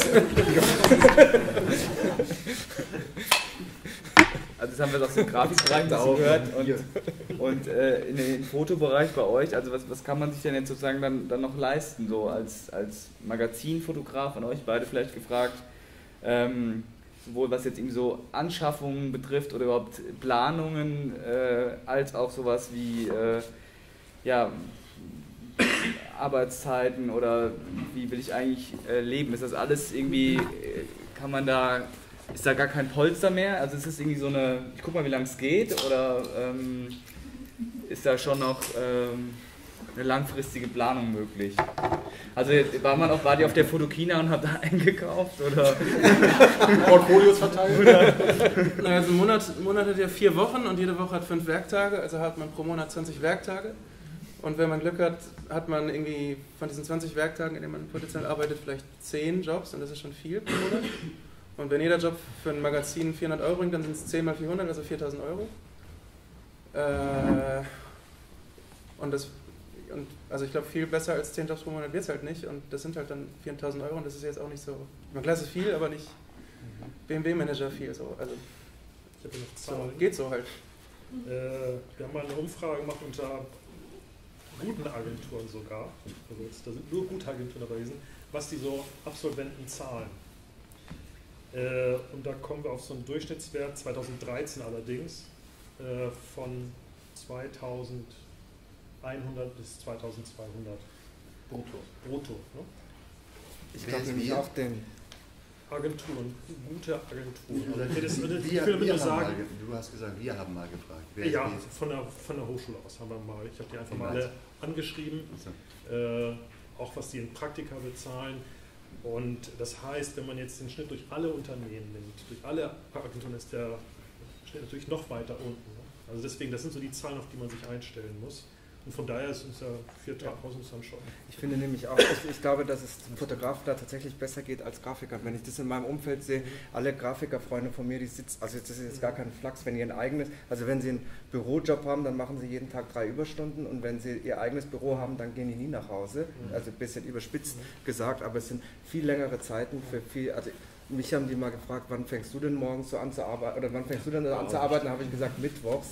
Also das haben wir aus dem Grafikbereich gehört und, und äh, in den Fotobereich bei euch, also was, was kann man sich denn jetzt sozusagen dann, dann noch leisten, so als, als Magazinfotograf, an euch beide vielleicht gefragt, ähm, sowohl was jetzt irgendwie so Anschaffungen betrifft oder überhaupt Planungen, äh, als auch sowas wie äh, ja, Arbeitszeiten oder wie will ich eigentlich äh, leben, ist das alles irgendwie, äh, kann man da... Ist da gar kein Polster mehr? Also ist es irgendwie so eine, ich guck mal, wie lange es geht, oder ähm, ist da schon noch ähm, eine langfristige Planung möglich? Also war man auch, war die auf der Fotokina und hat da eingekauft, oder? Portfolios verteilt? Oder? Naja, also ein Monat, ein Monat hat ja vier Wochen und jede Woche hat fünf Werktage, also hat man pro Monat zwanzig Werktage. Und wenn man Glück hat, hat man irgendwie von diesen zwanzig Werktagen, in denen man potenziell arbeitet, vielleicht zehn Jobs und das ist schon viel pro Monat. Und wenn jeder Job für ein Magazin vierhundert Euro bringt, dann sind es zehn mal vierhundert, also viertausend Euro. Äh, und das, und also ich glaube, viel besser als zehn Jobs pro Monat wird es halt nicht. Und das sind halt dann viertausend Euro und das ist jetzt auch nicht so, man klar, es ist viel, aber nicht B M W-Manager viel. So. Also, ich habe noch Zahlen. So, geht so halt. Äh, wir haben mal eine Umfrage gemacht unter guten Agenturen sogar, also jetzt, da sind nur gute Agenturen dabei gewesen, was die so Absolventen zahlen. Äh, und da kommen wir auf so einen Durchschnittswert, zweitausenddreizehn allerdings, äh, von zweitausendachthundert zweitausendeinhundert bis zweitausendzweihundert brutto. brutto ne? Ich glaube nämlich auch den... Agenturen, gute Agenturen. Also, das, wir, ich wir, will wir nur sagen, sagen, mal, du hast gesagt, wir haben mal gefragt. Wer ja, ist von der, von der Hochschule aus haben wir mal, ich habe die einfach Wie mal meinst alle angeschrieben, So. äh, auch was die in Praktika bezahlen. Und das heißt, wenn man jetzt den Schnitt durch alle Unternehmen nimmt, durch alle Agenturen, ist der Schnitt natürlich noch weiter unten. Ne? Also deswegen, das sind so die Zahlen, auf die man sich einstellen muss. Und von daher ist uns ja viertausend dann schon. Ich finde nämlich auch, ich, ich glaube, dass es dem Fotografen da tatsächlich besser geht als Grafiker. Wenn ich das in meinem Umfeld sehe, alle Grafikerfreunde von mir, die sitzen, also das ist jetzt gar kein Flachs, wenn ihr ein eigenes, also wenn sie einen Bürojob haben, dann machen sie jeden Tag drei Überstunden und wenn sie ihr eigenes Büro haben, dann gehen die nie nach Hause. Also ein bisschen überspitzt gesagt, aber es sind viel längere Zeiten für viel, also mich haben die mal gefragt, wann fängst du denn morgens so an zu arbeiten, oder wann fängst du denn an zu arbeiten, da habe ich gesagt, mittwochs.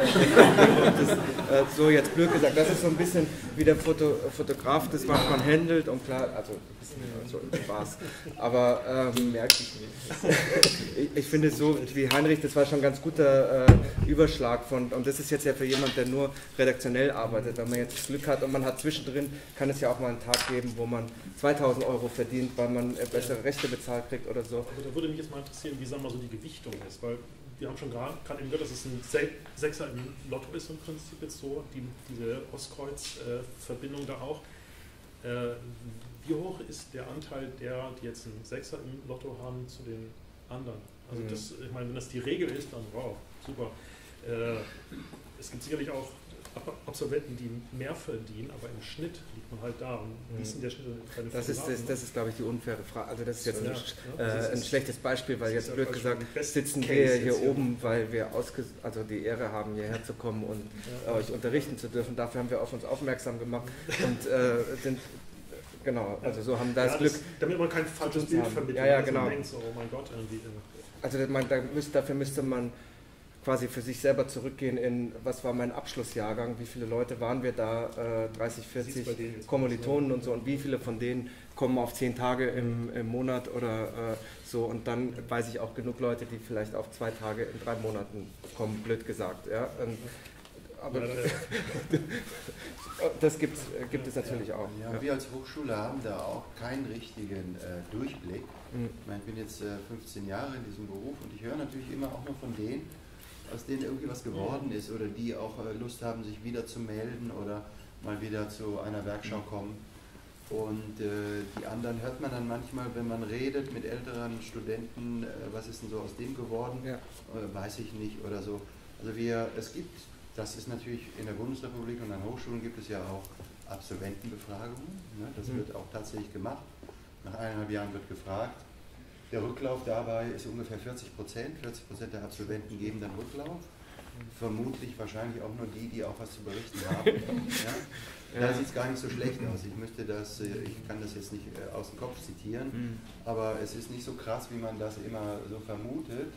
das, äh, so jetzt blöd gesagt, das ist so ein bisschen wie der Foto, Fotograf das manchmal handelt und klar, also so im Spaß, aber ähm, merke ich nicht. ich, ich finde so wie Heinrich, das war schon ein ganz guter äh, Überschlag von, und das ist jetzt ja für jemand, der nur redaktionell arbeitet, wenn man jetzt das Glück hat und man hat zwischendrin, kann es ja auch mal einen Tag geben, wo man zweitausend Euro verdient, weil man äh, bessere Rechte bezahlt kriegt oder so. Also da würde mich jetzt mal interessieren, wie sagen wir so die Gewichtung ist, weil wir haben schon gerade eben gehört, dass es ein Sechser im Lotto ist im Prinzip jetzt so, die, diese Ostkreuz-Verbindung da auch. Äh, wie hoch ist der Anteil derer, die jetzt einen Sechser im Lotto haben, zu den anderen? Also das, ich meine, wenn das die Regel ist, dann wow, super. Äh, es gibt sicherlich auch Absolventen, die mehr verdienen, aber im Schnitt liegt man halt da. Und wie ist denn der Schnitt bei den Das ist, das, das ist, glaube ich, die unfaire Frage. Also das ist jetzt ja, ein, ja. äh, ein schlechtes Beispiel, weil jetzt blöd gesagt sitzen wir hier, hier oben, weil wir ausge also die Ehre haben, hierher zu kommen und ja. euch unterrichten zu dürfen. Dafür haben wir auf uns aufmerksam gemacht und äh, sind genau, also so haben das ja, Glück. Das, damit man kein falsches Bild vermittelt. Ja, ja, genau. Denkt so, oh mein Gott, irgendwie. Also man, da müsste, dafür müsste man quasi für sich selber zurückgehen in, was war mein Abschlussjahrgang, wie viele Leute waren wir da, äh, dreißig, vierzig Kommilitonen und so, und wie viele von denen kommen auf zehn Tage im, im Monat oder äh, so, und dann weiß ich auch genug Leute, die vielleicht auf zwei Tage in drei Monaten kommen, blöd gesagt. Ja? Und, aber das gibt's, gibt es natürlich auch. Ja, ja. Wir als Hochschule haben da auch keinen richtigen äh, Durchblick. Mhm. Ich meine, ich bin jetzt äh, fünfzehn Jahre in diesem Beruf und ich höre natürlich immer auch noch von denen, aus denen irgendwie was geworden ist oder die auch äh, Lust haben, sich wieder zu melden oder mal wieder zu einer Werkschau kommen. Und äh, die anderen hört man dann manchmal, wenn man redet mit älteren Studenten, äh, was ist denn so aus dem geworden, ja. äh, weiß ich nicht oder so. Also wir, es gibt, das ist natürlich in der Bundesrepublik und an Hochschulen gibt es ja auch Absolventenbefragungen, ne? Das mhm. wird auch tatsächlich gemacht. Nach eineinhalb Jahren wird gefragt. Der Rücklauf dabei ist ungefähr vierzig Prozent. vierzig Prozent der Absolventen geben dann Rücklauf. Vermutlich wahrscheinlich auch nur die, die auch was zu berichten haben. Ja? Da ja. sieht es gar nicht so schlecht aus. Ich müsste das, ich kann das jetzt nicht aus dem Kopf zitieren, mhm. aber es ist nicht so krass, wie man das immer so vermutet.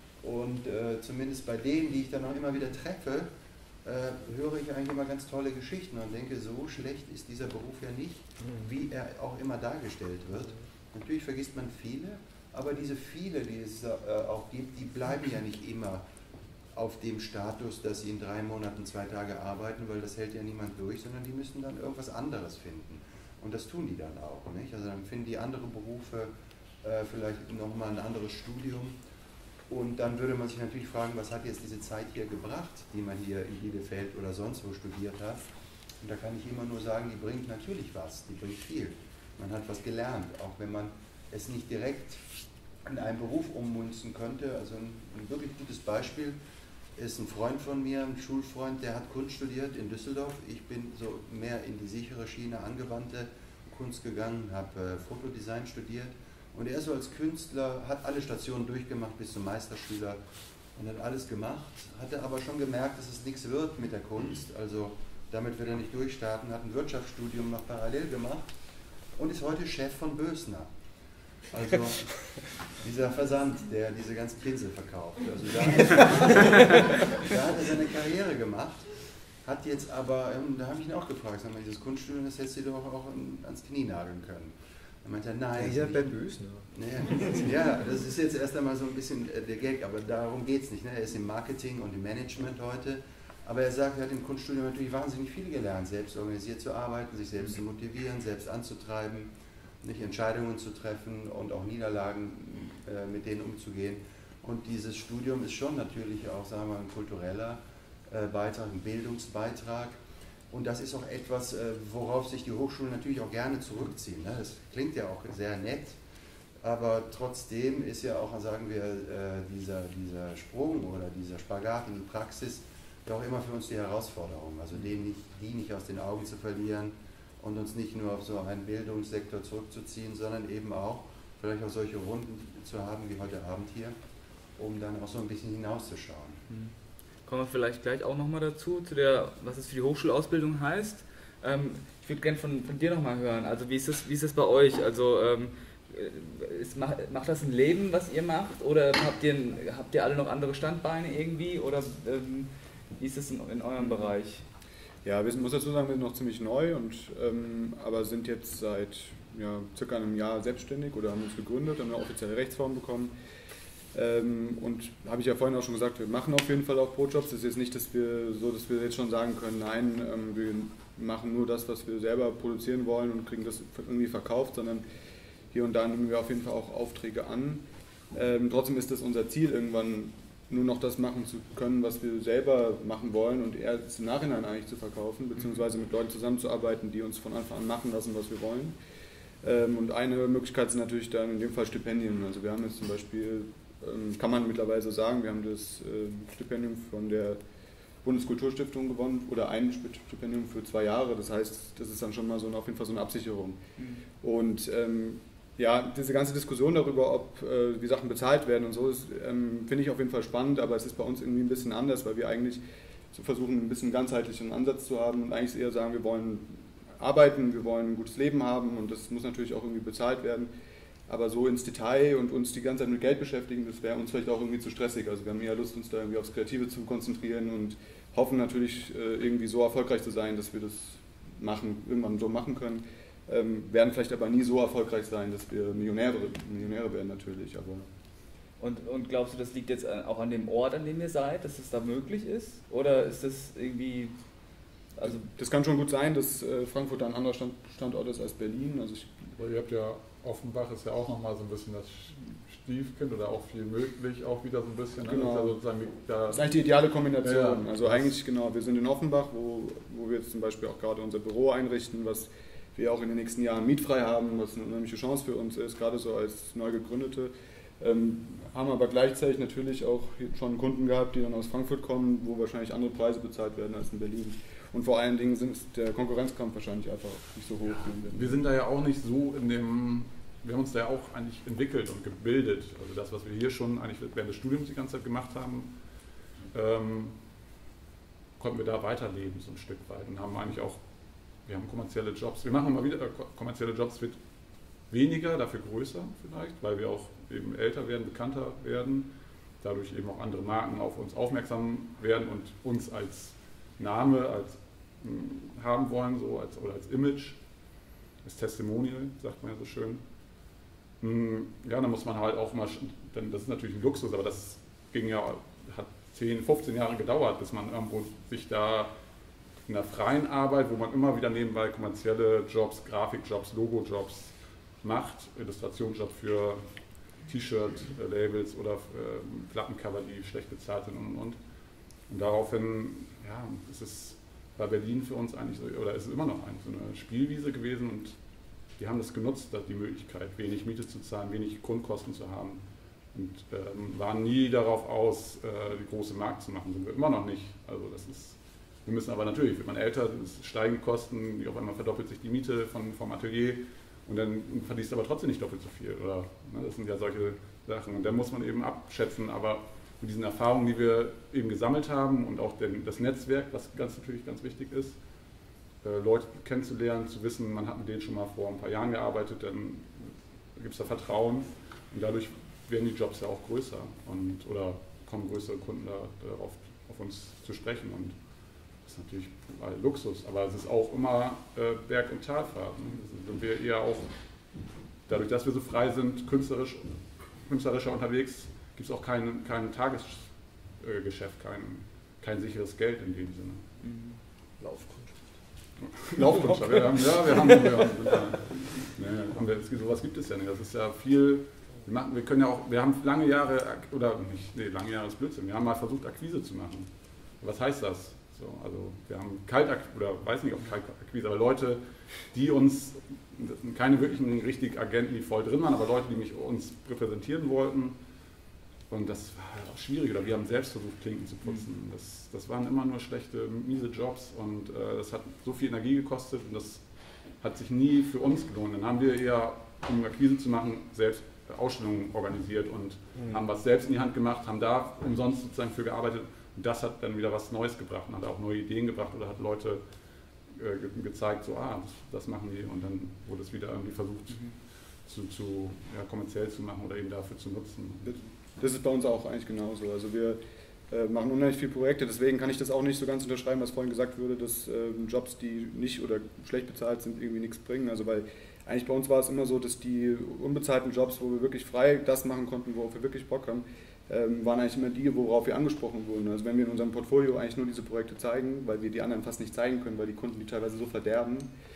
Und äh, zumindest bei denen, die ich dann auch immer wieder treffe, äh, höre ich eigentlich immer ganz tolle Geschichten und denke, so schlecht ist dieser Beruf ja nicht, wie er auch immer dargestellt wird. Natürlich vergisst man viele, aber diese viele, die es äh, auch gibt, die bleiben ja nicht immer auf dem Status, dass sie in drei Monaten zwei Tage arbeiten, weil das hält ja niemand durch, sondern die müssen dann irgendwas anderes finden. Und das tun die dann auch, nicht? Also dann finden die andere Berufe, äh, vielleicht nochmal ein anderes Studium. Und dann würde man sich natürlich fragen, was hat jetzt diese Zeit hier gebracht, die man hier in Bielefeld oder sonst wo studiert hat. Und da kann ich immer nur sagen, die bringt natürlich was, die bringt viel. Man hat was gelernt, auch wenn man es nicht direkt in einen Beruf ummünzen könnte. Also ein, ein wirklich gutes Beispiel ist ein Freund von mir, ein Schulfreund, der hat Kunst studiert in Düsseldorf. Ich bin so mehr in die sichere Schiene, angewandte Kunst gegangen, habe äh, Fotodesign studiert. Und er so als Künstler hat alle Stationen durchgemacht bis zum Meisterschüler und hat alles gemacht, hatte aber schon gemerkt, dass es nichts wird mit der Kunst. Also damit wird er nicht durchstarten, hat ein Wirtschaftsstudium noch parallel gemacht und ist heute Chef von Bösner. Also dieser Versand, der diese ganzen Pinsel verkauft. Also da, da hat er seine Karriere gemacht, hat jetzt aber, da habe ich ihn auch gefragt, sag mal, dieses Kunststudium, das hättest du doch auch ans Knie nageln können. Er meinte, nein. Ja, bei Bösner. Nee, ja, das ist jetzt erst einmal so ein bisschen der Gag, aber darum geht es nicht. Ne? Er ist im Marketing und im Management heute, Aber er sagt, er hat im Kunststudium natürlich wahnsinnig viel gelernt, selbst organisiert zu arbeiten, sich selbst zu motivieren, selbst anzutreiben, nicht Entscheidungen zu treffen und auch Niederlagen äh, mit denen umzugehen. Und dieses Studium ist schon natürlich auch, sagen wir mal, ein kultureller äh, Beitrag, ein Bildungsbeitrag. Und das ist auch etwas, äh, worauf sich die Hochschulen natürlich auch gerne zurückziehen. Ne? Das klingt ja auch sehr nett, aber trotzdem ist ja auch, sagen wir, äh, dieser, dieser Sprung oder dieser Spagat in die Praxis ja auch immer für uns die Herausforderung. Also den nicht, die nicht aus den Augen zu verlieren und uns nicht nur auf so einen Bildungssektor zurückzuziehen, sondern eben auch vielleicht auch solche Runden zu haben wie heute Abend hier, um dann auch so ein bisschen hinauszuschauen. Mhm. Kommen wir vielleicht gleich auch nochmal dazu, zu der, was es für die Hochschulausbildung heißt. Ähm, ich würde gerne von, von dir nochmal hören, also wie ist das, wie ist das bei euch? Also ähm, ist, macht, macht das ein Leben, was ihr macht, oder habt ihr, habt ihr alle noch andere Standbeine irgendwie, oder ähm, wie ist das in, in eurem Bereich? Ja, wir sind, muss dazu sagen, wir sind noch ziemlich neu, und, ähm, aber sind jetzt seit ja, circa einem Jahr selbstständig oder haben uns gegründet, haben eine offizielle Rechtsform bekommen. Ähm, und habe ich ja vorhin auch schon gesagt, wir machen auf jeden Fall auch Brotjobs. Es ist jetzt nicht, dass wir so, dass wir jetzt schon sagen können, nein, ähm, wir machen nur das, was wir selber produzieren wollen und kriegen das irgendwie verkauft, sondern hier und da nehmen wir auf jeden Fall auch Aufträge an. Ähm, trotzdem ist es unser Ziel, irgendwann nur noch das machen zu können, was wir selber machen wollen, und erst im Nachhinein eigentlich zu verkaufen, beziehungsweise mit Leuten zusammenzuarbeiten, die uns von Anfang an machen lassen, was wir wollen. Ähm, und eine Möglichkeit sind natürlich dann in dem Fall Stipendien. Also wir haben jetzt zum Beispiel, ähm, kann man mittlerweile so sagen, wir haben das äh, Stipendium von der Bundeskulturstiftung gewonnen, oder ein Stipendium für zwei Jahre. Das heißt, das ist dann schon mal so eine, auf jeden Fall so eine Absicherung. Mhm. Und ähm, ja, diese ganze Diskussion darüber, ob äh, die Sachen bezahlt werden und so, ähm, finde ich auf jeden Fall spannend, aber es ist bei uns irgendwie ein bisschen anders, weil wir eigentlich so versuchen, ein bisschen ganzheitlichen Ansatz zu haben und eigentlich eher sagen, wir wollen arbeiten, wir wollen ein gutes Leben haben, und das muss natürlich auch irgendwie bezahlt werden. Aber so ins Detail und uns die ganze Zeit mit Geld beschäftigen, das wäre uns vielleicht auch irgendwie zu stressig. Also wir haben eher Lust, uns da irgendwie aufs Kreative zu konzentrieren und hoffen natürlich äh, irgendwie so erfolgreich zu sein, dass wir das machen, irgendwann so machen können. Ähm, werden vielleicht aber nie so erfolgreich sein, dass wir Millionäre, Millionäre werden natürlich. Aber und, und glaubst du, das liegt jetzt auch an dem Ort, an dem ihr seid, dass es da möglich ist? Oder ist das irgendwie... Also das kann schon gut sein, dass äh, Frankfurt ein anderer Stand, Standort ist als Berlin. Also ich, Aber ihr habt ja, Offenbach ist ja auch nochmal so ein bisschen das Stiefkind oder auch viel möglich, auch wieder so ein bisschen. Genau. Das ist, ja sozusagen, da das ist eigentlich die ideale Kombination. Ja. Also eigentlich, genau, wir sind in Offenbach, wo, wo wir jetzt zum Beispiel auch gerade unser Büro einrichten, was wir auch in den nächsten Jahren mietfrei haben, was eine unheimliche Chance für uns ist, gerade so als neu gegründete. Ähm, haben aber gleichzeitig natürlich auch schon Kunden gehabt, die dann aus Frankfurt kommen, wo wahrscheinlich andere Preise bezahlt werden als in Berlin. Und vor allen Dingen sind der Konkurrenzkampf wahrscheinlich einfach nicht so hoch. Ja, wir sind da ja auch nicht so in dem, wir haben uns da ja auch eigentlich entwickelt und gebildet. Also das, was wir hier schon eigentlich während des Studiums die ganze Zeit gemacht haben, ähm, konnten wir da weiterleben so ein Stück weit und haben eigentlich auch, wir haben kommerzielle Jobs, wir machen immer wieder äh, kommerzielle Jobs, wird weniger, dafür größer vielleicht, weil wir auch eben älter werden, bekannter werden, dadurch eben auch andere Marken auf uns aufmerksam werden und uns als Name als, mh, haben wollen, so als, oder als Image, als Testimonial, sagt man ja so schön. Mh, ja, dann muss man halt auch mal, denn das ist natürlich ein Luxus, aber das ging ja, hat zehn, fünfzehn Jahre gedauert, bis man irgendwo sich da in der freien Arbeit, wo man immer wieder nebenbei kommerzielle Jobs, Grafikjobs, Logojobs macht, Illustrationsjob für T-Shirt-Labels oder äh, Plattencover, die schlecht bezahlt sind und und und. Und daraufhin, ja, ist es bei Berlin für uns eigentlich so, oder ist es immer noch eigentlich so eine Spielwiese gewesen, und die haben das genutzt, die Möglichkeit, wenig Miete zu zahlen, wenig Grundkosten zu haben, und ähm, waren nie darauf aus, äh, die große Markt zu machen, sind wir immer noch nicht. Also das ist, wir müssen aber natürlich, wird man älter, es steigen Kosten, auf einmal verdoppelt sich die Miete von, vom Atelier, und dann verdienst du aber trotzdem nicht doppelt so viel. Oder, ne, das sind ja solche Sachen, und da muss man eben abschätzen, aber mit diesen Erfahrungen, die wir eben gesammelt haben, und auch den, das Netzwerk, was ganz natürlich ganz wichtig ist, äh, Leute kennenzulernen, zu wissen, man hat mit denen schon mal vor ein paar Jahren gearbeitet, dann gibt es da Vertrauen, und dadurch werden die Jobs ja auch größer und, oder kommen größere Kunden da, darauf auf uns zu sprechen, und das ist natürlich ein Luxus, aber es ist auch immer äh, Berg- und Talfahrt. Ne? Also sind wir eher auch, dadurch, dass wir so frei sind, künstlerisch, künstlerischer unterwegs, gibt es auch kein, kein Tagesgeschäft, kein, kein sicheres Geld in dem Sinne. Mhm. Laufkundschaft. Laufkundschaft, wir haben, ja, wir haben, wir haben, nee, haben wir, sowas gibt es ja nicht. Das ist ja viel, wir, machen, wir können ja auch, wir haben lange Jahre, oder nicht, nee, lange Jahre ist Blödsinn, wir haben mal versucht, Akquise zu machen. Was heißt das? So, also wir haben Kaltakquise, oder weiß nicht, ob Kaltakquise, aber Leute, die uns, keine wirklichen richtigen Agenten, die voll drin waren, aber Leute, die mich uns repräsentieren wollten. Und das war halt auch schwierig, oder wir haben selbst versucht, Klinken zu putzen. Das, das waren immer nur schlechte, miese Jobs und äh, das hat so viel Energie gekostet und das hat sich nie für uns gelohnt. Dann haben wir eher, um Akquise zu machen, selbst Ausstellungen organisiert und mhm. haben was selbst in die Hand gemacht, haben da umsonst sozusagen für gearbeitet. Und das hat dann wieder was Neues gebracht und hat auch neue Ideen gebracht oder hat Leute äh, ge gezeigt, so, ah, das, das machen die. Und dann wurde es wieder irgendwie versucht, mhm. zu, zu ja, kommerziell zu machen oder eben dafür zu nutzen. Das ist bei uns auch eigentlich genauso. Also wir äh, machen unheimlich viele Projekte, deswegen kann ich das auch nicht so ganz unterschreiben, was vorhin gesagt wurde, dass äh, Jobs, die nicht oder schlecht bezahlt sind, irgendwie nichts bringen. Also weil eigentlich bei uns war es immer so, dass die unbezahlten Jobs, wo wir wirklich frei das machen konnten, worauf wir wirklich Bock haben, ähm, waren eigentlich immer die, worauf wir angesprochen wurden. Also wenn wir in unserem Portfolio eigentlich nur diese Projekte zeigen, weil wir die anderen fast nicht zeigen können, weil die Kunden die teilweise so verderben.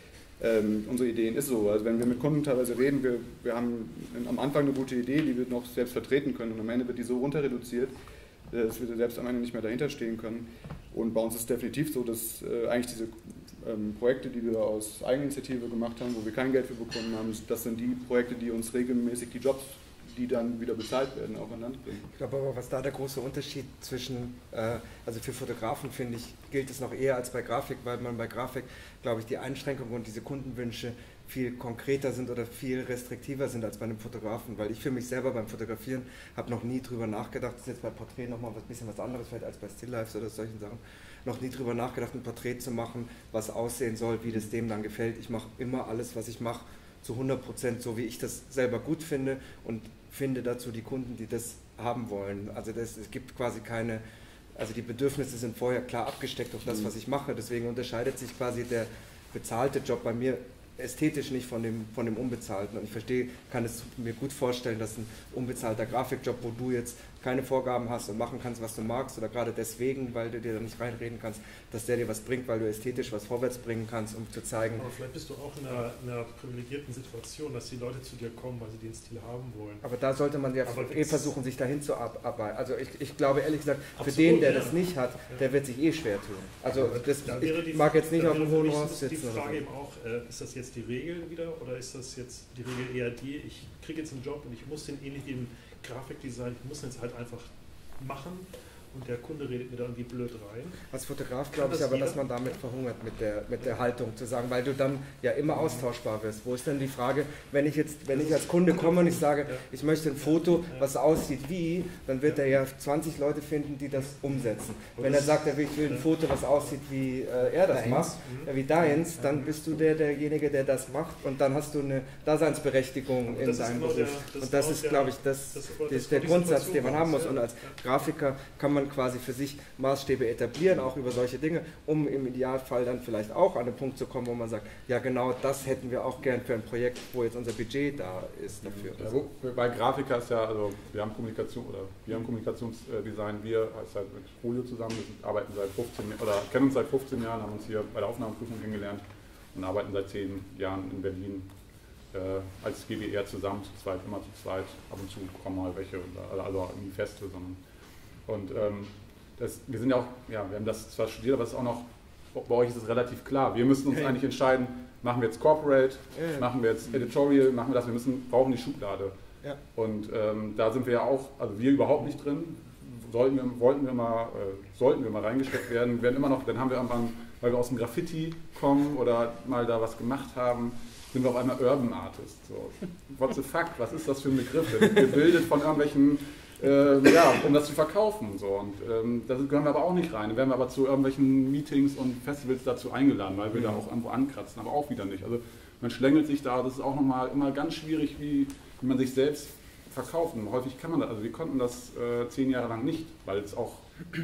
Ähm, unsere Ideen ist so, also wenn wir mit Kunden teilweise reden, wir, wir haben am Anfang eine gute Idee, die wir noch selbst vertreten können und am Ende wird die so runter reduziert, dass wir selbst am Ende nicht mehr dahinter stehen können. Und bei uns ist es definitiv so, dass äh, eigentlich diese ähm, Projekte, die wir aus Eigeninitiative gemacht haben, wo wir kein Geld für bekommen haben, das sind die Projekte, die uns regelmäßig die Jobs, die dann wieder bezahlt werden, auch an Land bringen. Ich glaube aber, was da der große Unterschied zwischen, äh, also für Fotografen finde ich, gilt es noch eher als bei Grafik, weil man bei Grafik, glaube ich, die Einschränkungen und diese Kundenwünsche viel konkreter sind oder viel restriktiver sind als bei einem Fotografen, weil ich für mich selber beim Fotografieren habe noch nie drüber nachgedacht, das ist jetzt bei Porträt nochmal ein bisschen was anderes vielleicht als bei Still-Lifes oder solchen Sachen, noch nie drüber nachgedacht, ein Porträt zu machen, was aussehen soll, wie das dem dann gefällt. Ich mache immer alles, was ich mache, zu hundert Prozent so, wie ich das selber gut finde und finde dazu die Kunden, die das haben wollen. Also das, es gibt quasi keine, also die Bedürfnisse sind vorher klar abgesteckt auf das, was ich mache. Deswegen unterscheidet sich quasi der bezahlte Job bei mir ästhetisch nicht von dem, von dem unbezahlten. Und ich verstehe, kann es mir gut vorstellen, dass ein unbezahlter Grafikjob, wo du jetzt keine Vorgaben hast und machen kannst, was du magst, oder gerade deswegen, weil du dir da nicht reinreden kannst, dass der dir was bringt, weil du ästhetisch was vorwärts bringen kannst, um zu zeigen. Aber vielleicht bist du auch in einer, in einer privilegierten Situation, dass die Leute zu dir kommen, weil sie den Stil haben wollen. Aber da sollte man ja Aber eh versuchen, sich dahin zu arbeiten. Also ich, ich glaube ehrlich gesagt, für Absolut, den, der ja. das nicht hat, der wird sich eh schwer tun. Also das, Da ich die, mag jetzt nicht auf dem hohen Ross Ross sitzen. Die Frage Oder so. eben auch, äh, ist das jetzt die Regel wieder oder ist das jetzt die Regel eher die, ich kriege jetzt einen Job und ich muss den ähnlich wie im Grafikdesign, ich muss den jetzt halt einfach machen und der Kunde redet mir da irgendwie blöd rein. Als Fotograf glaube Kann ich das aber, jeder? dass man damit verhungert mit der, mit der Haltung zu sagen, weil du dann ja immer austauschbar wirst. Wo ist denn die Frage, wenn ich jetzt, wenn ich als Kunde komme und ich sage, ich möchte ein Foto, was aussieht wie, dann wird er ja zwanzig Leute finden, die das umsetzen. Wenn er sagt, er will, ich will ein Foto, was aussieht wie äh, er das macht, äh, wie deins, dann bist du der, derjenige, der das macht und dann hast du eine Daseinsberechtigung in deinem Beruf. Und das ist, glaube ich, das, das ist der Grundsatz, den man haben muss. Und als Grafiker kann man quasi für sich Maßstäbe etablieren, auch über solche Dinge, um im Idealfall dann vielleicht auch an den Punkt zu kommen, wo man sagt, ja genau das hätten wir auch gern für ein Projekt, wo jetzt unser Budget da ist dafür. Ja, wo, bei Grafiker ist ja, also wir haben Kommunikation oder wir haben Kommunikationsdesign, wir als halt mit Julio zusammen, wir arbeiten seit fünfzehn Jahren oder kennen uns seit fünfzehn Jahren, haben uns hier bei der Aufnahmeprüfung kennengelernt und arbeiten seit zehn Jahren in Berlin äh, als G B R zusammen, zu zweit, immer zu zweit, ab und zu kommen mal welche, also nie feste, sondern und ähm, das, wir sind ja auch, ja, wir haben das zwar studiert, aber es ist auch noch, bei euch ist es relativ klar. Wir müssen uns Ja. eigentlich entscheiden, machen wir jetzt Corporate, Ja. machen wir jetzt Editorial, machen wir das, wir müssen, brauchen die Schublade. Ja. Und ähm, da sind wir ja auch, also wir überhaupt nicht drin, sollten wir, wollten wir mal, äh, sollten wir mal reingesteckt werden, werden immer noch, dann haben wir irgendwann, weil wir aus dem Graffiti kommen oder mal da was gemacht haben, sind wir auf einmal Urban Artist. So. What the fuck, was ist das für ein Begriff? Der wird gebildet von irgendwelchen Ähm, ja, um das zu verkaufen. So. Und ähm, da gehören wir aber auch nicht rein. Da werden wir aber zu irgendwelchen Meetings und Festivals dazu eingeladen, weil wir mhm. da auch irgendwo ankratzen, aber auch wieder nicht. Also man schlängelt sich da, das ist auch nochmal immer ganz schwierig, wie, wie man sich selbst verkauft. Und häufig kann man das, also wir konnten das äh, zehn Jahre lang nicht, weil es auch,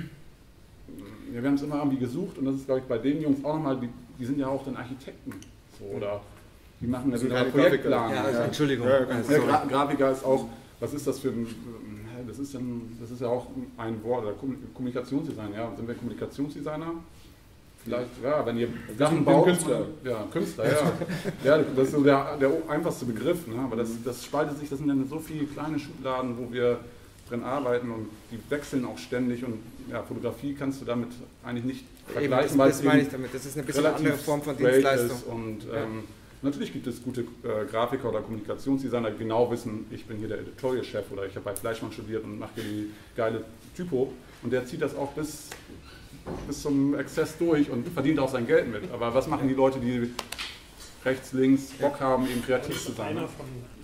ja, wir haben es immer irgendwie gesucht und das ist, glaube ich, bei den Jungs auch nochmal, die, die sind ja auch dann Architekten. So, oder die machen ja so einen Projektplan. Ja, also, Entschuldigung. Ja, ja, Gra Grafiker ist auch, was ist das für ein, das ist, dann, das ist ja auch ein Wort, oder Kommunikationsdesign, ja. Sind wir Kommunikationsdesigner? Vielleicht, ja, wenn ihr Sachen baut. Künstler. Ja, Künstler, ja. Ja, das ist so der, der einfachste Begriff, ne? Aber das, das spaltet sich, das sind dann so viele kleine Schubladen, wo wir drin arbeiten und die wechseln auch ständig und ja, Fotografie kannst du damit eigentlich nicht vergleichen, Eben, weil das, das meine ich damit, das ist eine bisschen andere Form von Dienstleistung. Und ja. ähm, natürlich gibt es gute äh, Grafiker oder Kommunikationsdesigner, die genau wissen, ich bin hier der Editorial-Chef oder ich habe bei Fleischmann studiert und mache hier die geile Typo und der zieht das auch bis, bis zum Exzess durch und verdient auch sein Geld mit. Aber was machen die Leute, die rechts, links Bock haben, eben kreativ zu sein? Einer von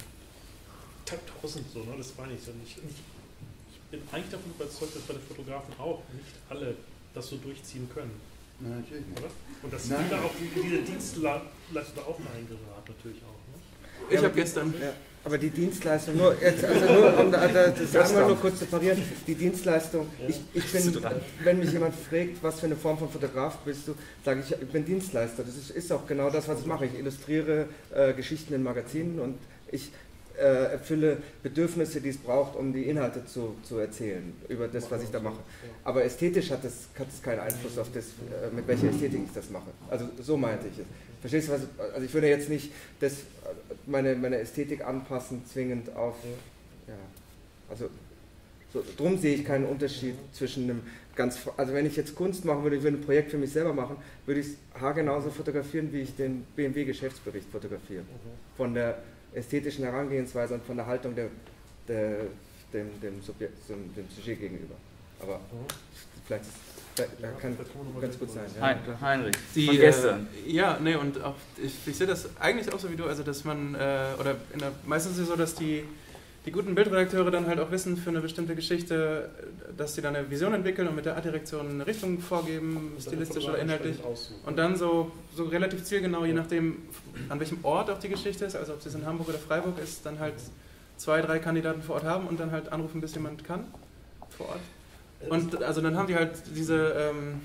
tausend so, ne? Das war nicht so. Ich, ich, ich bin eigentlich davon überzeugt, dass bei den Fotografen auch nicht alle das so durchziehen können. Na, natürlich nicht. Oder? Und dass viele auch diese Dienstleister auch eingeraten natürlich auch. Ne? Ich habe gestern... Ja, aber die Dienstleistung, nur jetzt, also nur um da, das einmal nur kurz zu parieren, die Dienstleistung, ich, ich bin, wenn mich jemand fragt, was für eine Form von Fotograf bist du, sage ich, ich bin Dienstleister. Das ist, ist auch genau das, was ich mache. Ich illustriere äh, Geschichten in Magazinen und ich äh, erfülle Bedürfnisse, die es braucht, um die Inhalte zu, zu erzählen, über das, was ich da mache. Aber ästhetisch hat das, hat das keinen Einfluss auf das, äh, mit welcher Ästhetik ich das mache. Also so meinte ich es. Verstehst du, was, also ich würde jetzt nicht das, meine, meine Ästhetik anpassen, zwingend auf, ja, also so, drum sehe ich keinen Unterschied zwischen einem ganz, also wenn ich jetzt Kunst machen würde, ich würde ein Projekt für mich selber machen, würde ich es haargenauso fotografieren, wie ich den B M W-Geschäftsbericht fotografiere. Von der ästhetischen Herangehensweise und von der Haltung der, der, dem, dem, Subjekt, dem, dem Sujet gegenüber. Aber vielleicht ist Da kann ganz gut sein. Ja. Heinrich, die, von gestern. Äh, ja, nee, und auch, ich, ich sehe das eigentlich auch so wie du, also dass man, äh, oder in der, meistens ist es so, dass die, die guten Bildredakteure dann halt auch wissen für eine bestimmte Geschichte, dass sie dann eine Vision entwickeln und mit der Artdirektion eine Richtung vorgeben, stilistisch oder inhaltlich. Und dann so, so relativ zielgenau, je nachdem, an welchem Ort auch die Geschichte ist, also ob es in Hamburg oder Freiburg ist, dann halt zwei, drei Kandidaten vor Ort haben und dann halt anrufen, bis jemand kann vor Ort. Und also dann haben die halt diese ähm,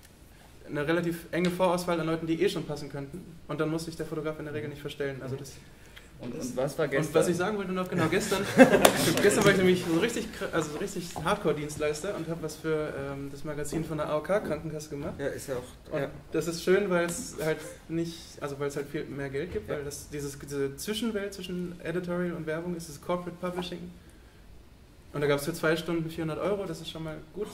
eine relativ enge Vorauswahl an Leuten, die eh schon passen könnten. Und dann muss sich der Fotograf in der Regel nicht verstellen. Also das und, und was war gestern? Und was ich sagen wollte noch genau, gestern, gestern war ich nämlich so richtig, also so richtig Hardcore-Dienstleister und habe was für ähm, das Magazin von der A O K-Krankenkasse gemacht. Ja, ist ja auch. Ja. Und das ist schön, weil es halt nicht, also weil es halt viel mehr Geld gibt, ja. Weil das dieses, diese Zwischenwelt zwischen Editorial und Werbung ist das Corporate Publishing. Und da gab es für zwei Stunden vierhundert Euro, das ist schon mal gut.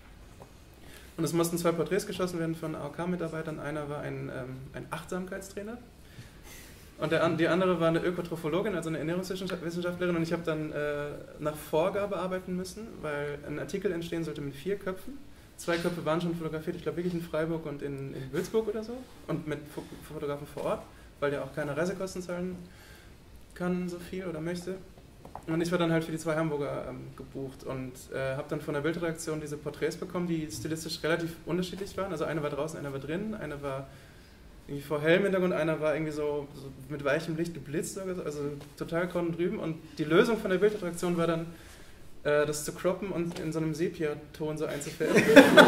Und es mussten zwei Porträts geschossen werden von A O K-Mitarbeitern. Einer war ein, ähm, ein Achtsamkeitstrainer und der, die andere war eine Ökotrophologin, also eine Ernährungswissenschaftlerin. Und ich habe dann äh, nach Vorgabe arbeiten müssen, weil ein Artikel entstehen sollte mit vier Köpfen. Zwei Köpfe waren schon fotografiert, ich glaube wirklich in Freiburg und in, in Würzburg oder so. Und mit Fotografen vor Ort, weil der auch keine Reisekosten zahlen kann, so viel oder möchte. Und ich war dann halt für die zwei Hamburger ähm, gebucht und äh, habe dann von der Bildredaktion diese Porträts bekommen, die stilistisch relativ unterschiedlich waren. Also eine war draußen, einer war drin, eine war irgendwie vor hellem Hintergrund, einer war irgendwie so, so mit weichem Licht geblitzt, also total kon drüben. Und die Lösung von der Bildredaktion war dann, äh, das zu croppen und in so einem Sepia-Ton so einzufärben.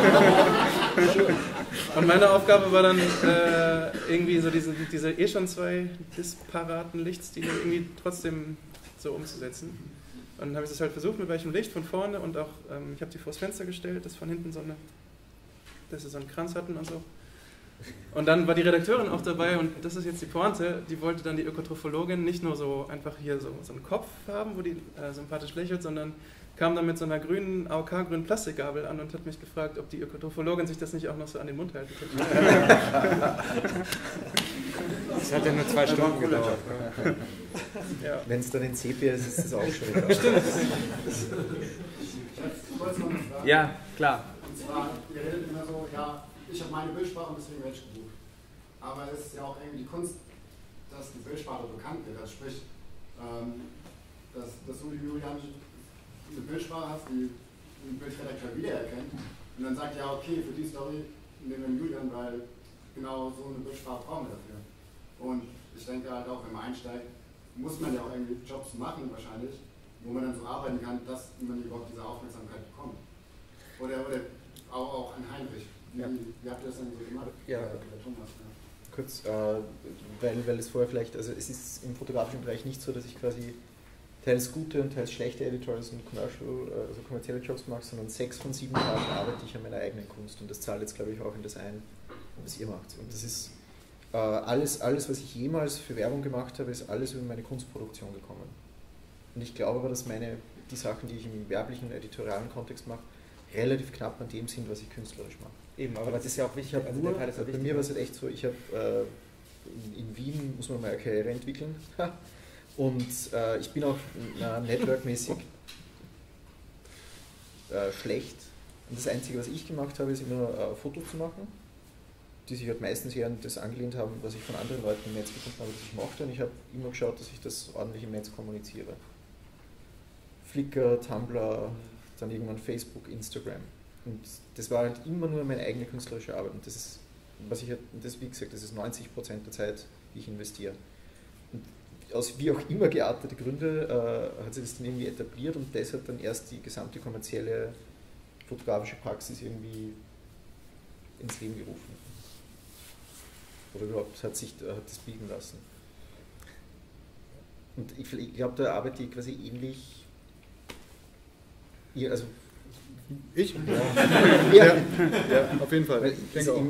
Und meine Aufgabe war dann äh, irgendwie so diese, diese eh schon zwei disparaten Lichtstile irgendwie trotzdem so umzusetzen. Und dann habe ich das halt versucht mit weichem Licht von vorne und auch, ähm, ich habe die vors Fenster gestellt, dass von hinten so eine, dass sie so einen Kranz hatten und so. Und dann war die Redakteurin auch dabei und das ist jetzt die Pointe, die wollte dann die Ökotrophologin nicht nur so einfach hier so, so einen Kopf haben, wo die äh, sympathisch lächelt, sondern kam dann mit so einer grünen A O K-grünen Plastikgabel an und hat mich gefragt, ob die Ökotrophologin sich das nicht auch noch so an den Mund halten könnte. Das hat ja nur zwei Stunden gedauert. Ja. Wenn es dann in Sepia ist, ist das auch schon wieder. Stimmt. Ja, klar. Und zwar, ihr redet immer so, ja, ich habe meine Bildsprache und deswegen werde ich gebucht. Aber es ist ja auch irgendwie die Kunst, dass die Bildsprache bekannt wird. Also sprich, ähm, dass, dass du, Julian, eine Bildsprache hast, die ein Bildredakteur wiedererkennt. Und dann sagt ja, okay, für die Story nehmen wir Julian, weil genau so eine Bildsprache brauchen wir dafür. Und ich denke halt auch, wenn man einsteigt, muss man ja auch irgendwie Jobs machen wahrscheinlich, wo man dann so arbeiten kann, dass man überhaupt diese Aufmerksamkeit bekommt. Oder, oder auch, auch an Heinrich. Wie, ja. wie habt ihr das denn so gemacht? Ja, der Thomas, ja. Kurz, äh, weil, weil es vorher vielleicht, also es ist im fotografischen Bereich nicht so, dass ich quasi teils gute und teils schlechte Editorials und Commercial, also kommerzielle Jobs mache, sondern sechs von sieben Tagen arbeite ich an meiner eigenen Kunst und das zahlt jetzt, glaube ich, auch in das ein, was ihr macht. Und das ist äh, alles, alles, was ich jemals für Werbung gemacht habe, ist alles über meine Kunstproduktion gekommen. Und ich glaube aber, dass meine, die Sachen, die ich im werblichen, editorialen Kontext mache, relativ knapp an dem sind, was ich künstlerisch mache. Eben, aber das ist ja auch wichtig. Ich also nur, der Teil ist ja bei wichtig. mir war es halt echt so, ich habe äh, in, in Wien, muss man mal eine Karriere entwickeln, und äh, ich bin auch na, networkmäßig äh, schlecht. Und das Einzige, was ich gemacht habe, ist immer äh, Fotos zu machen, die sich halt meistens eher an das angelehnt haben, was ich von anderen Leuten im Netz gefunden habe, das ich mochte. Und ich habe immer geschaut, dass ich das ordentlich im Netz kommuniziere. Flickr, Tumblr, dann irgendwann Facebook, Instagram. Und das war halt immer nur meine eigene künstlerische Arbeit. Und das ist, was ich halt, das, wie gesagt, das ist neunzig Prozent der Zeit, die ich investiere. Und aus wie auch immer geartete Gründe äh, hat sich das dann irgendwie etabliert und das hat dann erst die gesamte kommerzielle fotografische Praxis irgendwie ins Leben gerufen. Oder überhaupt hat sich hat das bieten lassen. Und ich, ich glaube, da arbeite ich quasi ähnlich. Ihr, also Ich? Ja. Ja. Ja, auf jeden Fall. Weil Ich denke auch. Im,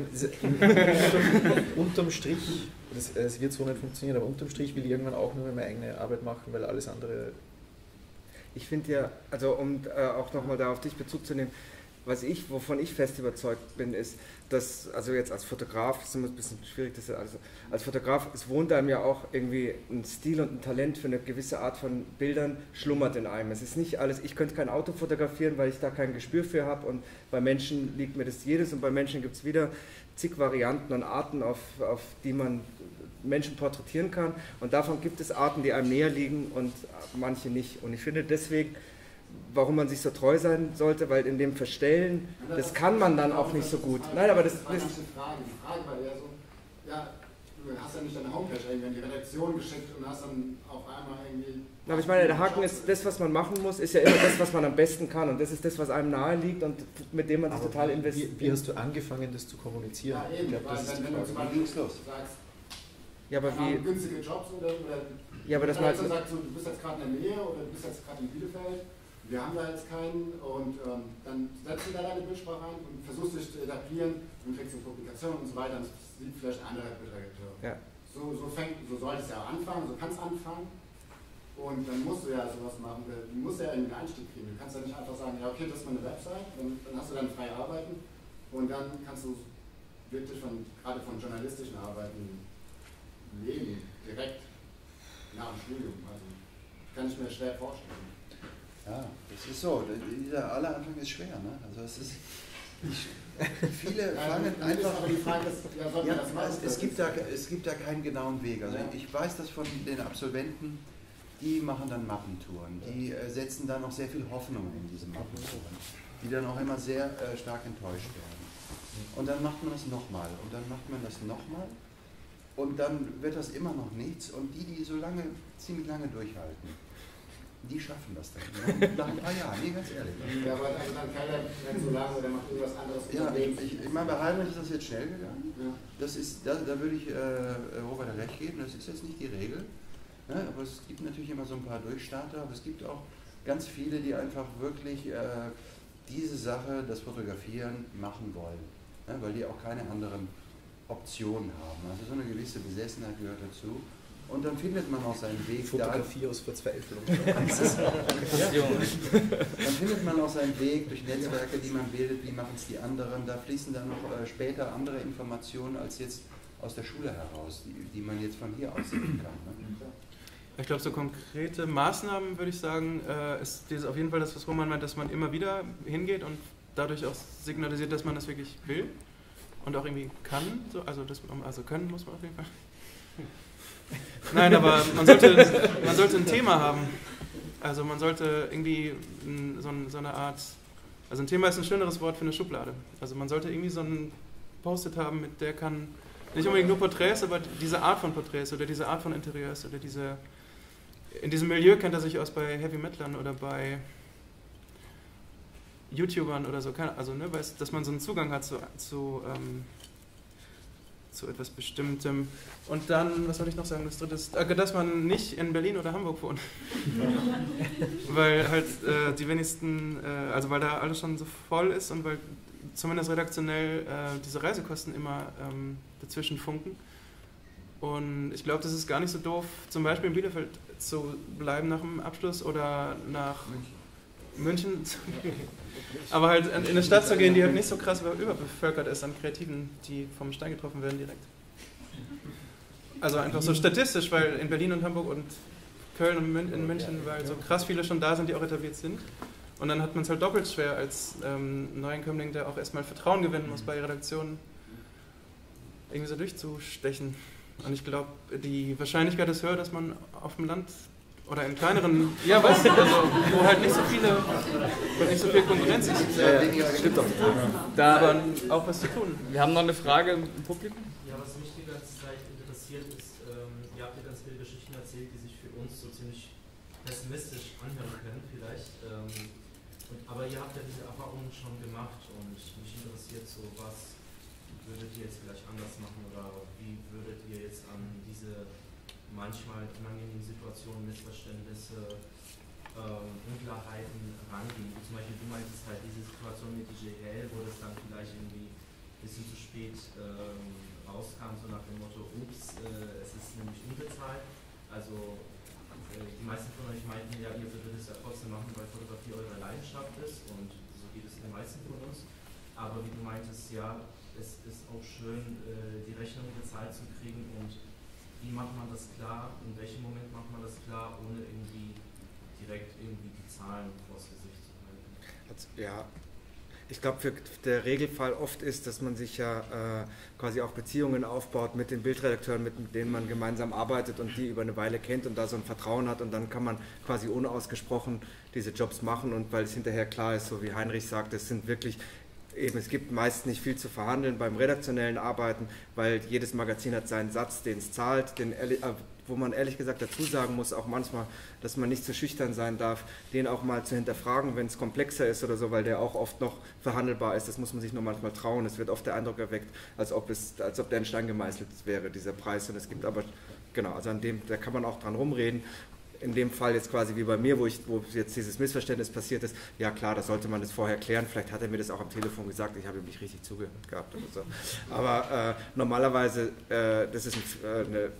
im, unterm Strich, das, es wird so nicht funktionieren, aber unterm Strich will ich irgendwann auch nur meine eigene Arbeit machen, weil alles andere... Ich finde ja, also um äh, auch nochmal da auf dich Bezug zu nehmen, was ich, wovon ich fest überzeugt bin, ist, dass, also jetzt als Fotograf, das ist immer ein bisschen schwierig, das also als Fotograf, es wohnt einem ja auch irgendwie ein Stil und ein Talent für eine gewisse Art von Bildern schlummert in einem. Es ist nicht alles, ich könnte kein Auto fotografieren, weil ich da kein Gespür für habe und bei Menschen liegt mir das jedes und bei Menschen gibt es wieder zig Varianten und Arten, auf, auf die man Menschen porträtieren kann und davon gibt es Arten, die einem näher liegen und manche nicht. Und ich finde deswegen, warum man sich so treu sein sollte, weil in dem Verstellen, das kann man dann auch nicht so gut. Nein, aber das... Das war nicht die Frage. Die Frage war eher so, ja, du hast ja nicht deine Homepage irgendwie in die Redaktion geschickt und hast dann auf einmal irgendwie... Aber ich meine, der Haken ist, das, was man machen muss, ist ja immer das, was man am besten kann und das ist das, was einem nahe liegt und mit dem man sich Aber total wie, investiert. wie hast du angefangen, das zu kommunizieren? Ja, eben, ich glaube, weil das ist wenn, die wenn du zum Frage. Beispiel sagst, Ja, aber wie... günstige Jobs oder... oder Ja, aber das mal... mal... sagt so, du bist jetzt gerade in der Nähe oder du bist jetzt gerade in Bielefeld, wir haben da jetzt keinen und ähm, dann setzt du da deine Bildsprache rein und versuchst dich zu etablieren und kriegst eine Publikation und so weiter und das sieht vielleicht ein anderer Redakteur. Ja. So, so, fängt, so soll es ja anfangen, so kann es anfangen und dann musst du ja sowas machen, du musst ja irgendwie einen Einstieg kriegen. Du kannst ja nicht einfach sagen, ja okay, das ist meine Website, dann, dann hast du dann frei arbeiten und dann kannst du wirklich von, gerade von journalistischen Arbeiten leben, direkt nach dem Studium. Also kann ich mir schwer vorstellen. Ja, das ist so. Dieser aller Anfang ist schwer, ne? Also es ist. Ich, viele fangen ja, einfach. Aber die Frage ist, ja, soll man ja, das machen? es, es, gibt da, es gibt da keinen genauen Weg. Also ja. ich, ich weiß das von den Absolventen, die machen dann Mappentouren, die äh, setzen da noch sehr viel Hoffnung in diese Mappentouren, die dann auch immer sehr äh, stark enttäuscht werden. Und dann macht man das nochmal und dann macht man das nochmal und dann wird das immer noch nichts und die, die so lange, ziemlich lange durchhalten, die schaffen das dann. Nach ein paar Jahren, nee, ganz ehrlich. Ja, aber also dann keiner nicht so lange oder macht irgendwas anderes. Ja, ich, ich, ich meine, bei Heinrich ist das jetzt schnell gegangen. Ja. Das ist, da, da würde ich äh, Robert recht geben, das ist jetzt nicht die Regel. Ne? Aber es gibt natürlich immer so ein paar Durchstarter, aber es gibt auch ganz viele, die einfach wirklich äh, diese Sache, das Fotografieren, machen wollen. Ne? Weil die auch keine anderen Optionen haben. Also so eine gewisse Besessenheit gehört dazu. Und dann findet man auch seinen Weg. Fotografie da, aus Verzweiflung. ja, dann findet man auch seinen Weg durch Netzwerke, die man bildet, wie machen es die anderen. Da fließen dann noch äh, später andere Informationen als jetzt aus der Schule heraus, die, die man jetzt von hier aus sehen kann. Ne? Ich glaube, so konkrete Maßnahmen würde ich sagen, äh, ist dieses auf jeden Fall das, was Roman meint, dass man immer wieder hingeht und dadurch auch signalisiert, dass man das wirklich will und auch irgendwie kann. So, also, das, also können muss man auf jeden Fall. Nein, aber man sollte, man sollte ein Thema haben. Also man sollte irgendwie so, so eine Art, also ein Thema ist ein schöneres Wort für eine Schublade. Also man sollte irgendwie so ein Post-it haben, mit der kann, nicht unbedingt nur Porträts, aber diese Art von Porträts oder diese Art von Interieurs oder diese, in diesem Milieu kennt er sich aus bei Heavy Metalern oder bei YouTubern oder so, also ne, dass man so einen Zugang hat zu, zu, ähm, zu etwas Bestimmtem. Und dann, was soll ich noch sagen, das dritte ist, äh, dass man nicht in Berlin oder Hamburg wohnt. Weil halt äh, die wenigsten, äh, also weil da alles schon so voll ist und weil zumindest redaktionell äh, diese Reisekosten immer ähm, dazwischen funken. Und ich glaube, das ist gar nicht so doof, zum Beispiel in Bielefeld zu bleiben nach dem Abschluss oder nach München, München aber halt in eine Stadt zu gehen, die halt nicht so krass überbevölkert ist an Kreativen, die vom Stein getroffen werden direkt. Also einfach so statistisch, weil in Berlin und Hamburg und Köln und in München, weil so krass viele schon da sind, die auch etabliert sind. Und dann hat man es halt doppelt schwer als ähm, Neuankömmling, der auch erstmal Vertrauen gewinnen muss bei Redaktionen, irgendwie so durchzustechen. Und ich glaube, die Wahrscheinlichkeit ist höher, dass man auf dem Land oder in kleineren, ja, weißt du, also, wo halt nicht so viele, nicht so viel Konkurrenz ist. Ja, ja, stimmt doch. Da aber auch was zu tun. Wir haben noch eine Frage im Publikum. Ja, was mich die ganze Zeit interessiert ist, ähm, ihr habt ja ganz viele Geschichten erzählt, die sich für uns so ziemlich pessimistisch anhören können vielleicht. Ähm, und, aber ihr habt ja diese Erfahrungen schon gemacht und mich interessiert so, was würdet ihr jetzt vielleicht anders machen oder wie würdet ihr jetzt an diese manchmal unangenehmen Situationen, Missverständnisse, ähm, Unklarheiten rangehen? Zum Beispiel, du meintest halt diese Situation mit D J Hell, wo das dann vielleicht irgendwie ein bisschen zu spät ähm, rauskam, so nach dem Motto, ups, äh, es ist nämlich unbezahlt. Also äh, die meisten von euch meinten ja, ihr würdet es ja trotzdem machen, weil Fotografie eure Leidenschaft ist und so geht es den meisten von uns. Aber wie du meintest, ja, es ist auch schön, äh, die Rechnung bezahlt zu kriegen und wie macht man das klar, in welchem Moment macht man das klar, ohne irgendwie direkt irgendwie die Zahlen vors Gesicht zu halten? Also, ja, ich glaube, der Regelfall oft ist, dass man sich ja äh, quasi auch Beziehungen aufbaut mit den Bildredakteuren, mit denen man gemeinsam arbeitet und die über eine Weile kennt und da so ein Vertrauen hat und dann kann man quasi unausgesprochen diese Jobs machen und weil es hinterher klar ist, so wie Heinrich sagt, es sind wirklich eben, es gibt meist nicht viel zu verhandeln beim redaktionellen Arbeiten, weil jedes Magazin hat seinen Satz, den es zahlt, den, wo man ehrlich gesagt dazu sagen muss, auch manchmal, dass man nicht zu schüchtern sein darf, den auch mal zu hinterfragen, wenn es komplexer ist oder so, weil der auch oft noch verhandelbar ist. Das muss man sich nur manchmal trauen. Es wird oft der Eindruck erweckt, als ob, es, als ob der in Stein gemeißelt wäre, dieser Preis. Und es gibt aber, genau, also an dem, da kann man auch dran rumreden. In dem Fall jetzt quasi wie bei mir, wo, ich, wo jetzt dieses Missverständnis passiert ist, ja klar, da sollte man das vorher klären, vielleicht hat er mir das auch am Telefon gesagt, ich habe ihm nicht richtig zugehört gehabt oder so. Aber äh, normalerweise, äh, das ist ein, äh, eine,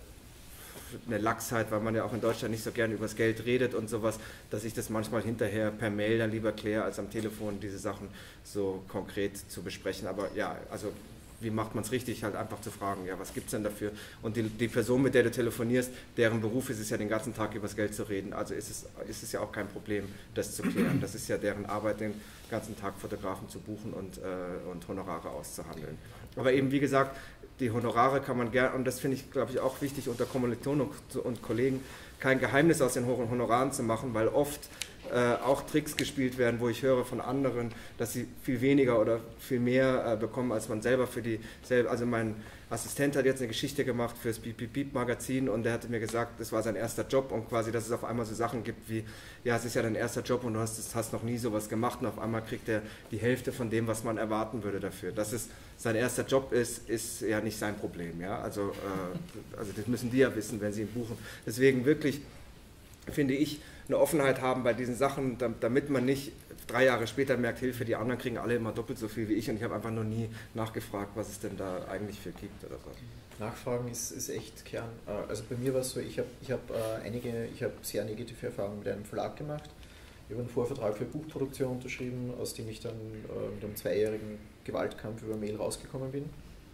eine Lachsheit, weil man ja auch in Deutschland nicht so gerne über das Geld redet und sowas, dass ich das manchmal hinterher per Mail dann lieber kläre, als am Telefon diese Sachen so konkret zu besprechen. Aber ja, also wie macht man es richtig, halt einfach zu fragen, ja, was gibt es denn dafür? Und die, die Person, mit der du telefonierst, deren Beruf ist es ja den ganzen Tag über das Geld zu reden, also ist es, ist es ja auch kein Problem, das zu klären. Das ist ja deren Arbeit, den ganzen Tag Fotografen zu buchen und, äh, und Honorare auszuhandeln. Aber eben, wie gesagt, die Honorare kann man gerne, und das finde ich, glaube ich, auch wichtig unter Kommilitonen und, und Kollegen, kein Geheimnis aus den hohen Honoraren zu machen, weil oft Äh, auch Tricks gespielt werden, wo ich höre von anderen, dass sie viel weniger oder viel mehr äh, bekommen, als man selber für die, selber, also mein Assistent hat jetzt eine Geschichte gemacht für das Beep Beep Beep Magazin und der hatte mir gesagt, das war sein erster Job und quasi, dass es auf einmal so Sachen gibt wie, ja, es ist ja dein erster Job und du hast, hast noch nie sowas gemacht und auf einmal kriegt er die Hälfte von dem, was man erwarten würde dafür. Dass es sein erster Job ist, ist ja nicht sein Problem, ja, also, äh, also das müssen die ja wissen, wenn sie ihn buchen. Deswegen wirklich, finde ich, eine Offenheit haben bei diesen Sachen, damit man nicht drei Jahre später merkt, Hilfe, die anderen kriegen alle immer doppelt so viel wie ich und ich habe einfach noch nie nachgefragt, was es denn da eigentlich für gibt oder so. Nachfragen ist, ist echt Kern. Also bei mir war es so, ich habe ich hab einige, ich habe sehr negative Erfahrungen mit einem Verlag gemacht. Ich habe einen Vorvertrag für Buchproduktion unterschrieben, aus dem ich dann mit einem zweijährigen Gewaltkampf über Mail rausgekommen bin.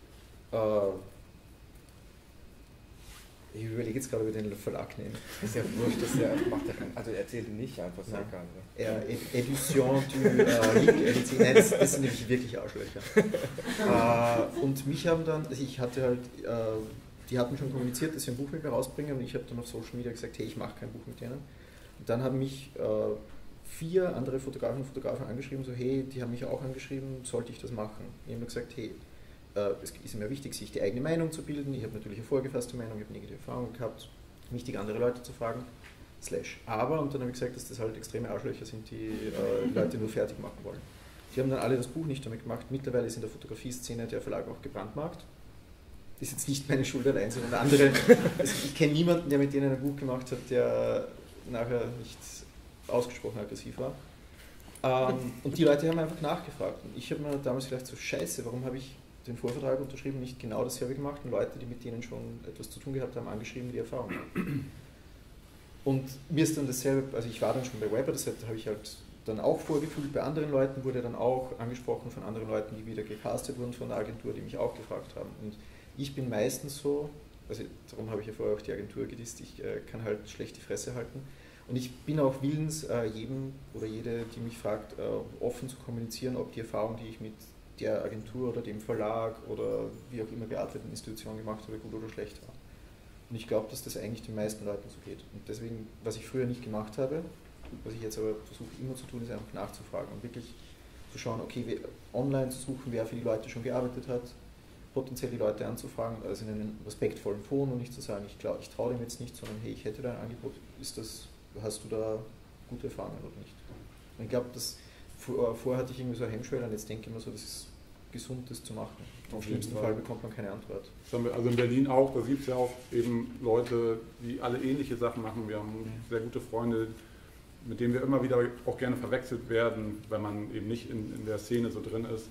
Ich überlege jetzt gerade, ob ich den Verlag nehme. Das ist ja wurscht, das ja, macht ja keinen, also erzählt ihn nicht einfach, so egal. Ja, Edition du äh, Ligue, Nein, das, das sind nämlich wirklich Arschlöcher. äh, und mich haben dann, also ich hatte halt, äh, die hatten schon kommuniziert, dass sie ein Buch mit mir rausbringen und ich habe dann auf Social Media gesagt, hey, ich mache kein Buch mit denen. Und dann haben mich äh, vier andere Fotografen und Fotografen angeschrieben, so hey, die haben mich auch angeschrieben, sollte ich das machen? Ich habe mir gesagt, hey, es ist mir wichtig, sich die eigene Meinung zu bilden. Ich habe natürlich eine vorgefasste Meinung, ich habe negative Erfahrungen gehabt. Wichtig, andere Leute zu fragen. Slash. Aber, und dann habe ich gesagt, dass das halt extreme Arschlöcher sind, die äh, Leute nur fertig machen wollen. Die haben dann alle das Buch nicht damit gemacht. Mittlerweile ist in der Fotografie-Szene der Verlag auch gebrandmarkt. ist jetzt nicht meine Schuld allein, sondern andere. Also ich kenne niemanden, der mit denen ein Buch gemacht hat, der nachher nicht ausgesprochen aggressiv war. Ähm, und die Leute haben einfach nachgefragt. Und ich habe mir damals gedacht, so scheiße, warum habe ich den Vorvertrag unterschrieben, nicht genau dasselbe gemacht und Leute, die mit denen schon etwas zu tun gehabt haben, angeschrieben, die Erfahrung haben. Und mir ist dann dasselbe, also ich war dann schon bei Weber, das habe ich halt dann auch vorgefühlt, bei anderen Leuten wurde dann auch angesprochen von anderen Leuten, die wieder gecastet wurden von der Agentur, die mich auch gefragt haben. Und ich bin meistens so, also darum habe ich ja vorher auch die Agentur gedisst, ich äh, kann halt schlecht die Fresse halten. Und ich bin auch willens, äh, jedem oder jede, die mich fragt, äh, offen zu kommunizieren, ob die Erfahrung, die ich mit der Agentur oder dem Verlag oder wie auch immer gearteten Institution gemacht habe, gut oder schlecht war. Und ich glaube, dass das eigentlich den meisten Leuten so geht. Und deswegen, was ich früher nicht gemacht habe, was ich jetzt aber versuche immer zu tun, ist einfach nachzufragen und wirklich zu schauen, okay, online zu suchen, wer für die Leute schon gearbeitet hat, potenziell die Leute anzufragen, also in einem respektvollen Ton und nicht zu sagen, ich glaube, ich traue dem jetzt nicht, sondern hey, ich hätte da ein Angebot, ist das, hast du da gute Erfahrungen oder nicht? Und ich glaube, dass vor, vorher hatte ich irgendwie so eine Hemmschwelle und jetzt denke ich immer so, das ist gesund, das zu machen. Im schlimmsten Fall bekommt man keine Antwort. Also in Berlin auch, da gibt es ja auch eben Leute, die alle ähnliche Sachen machen. Wir haben sehr gute Freunde, mit denen wir immer wieder auch gerne verwechselt werden, wenn man eben nicht in, in der Szene so drin ist.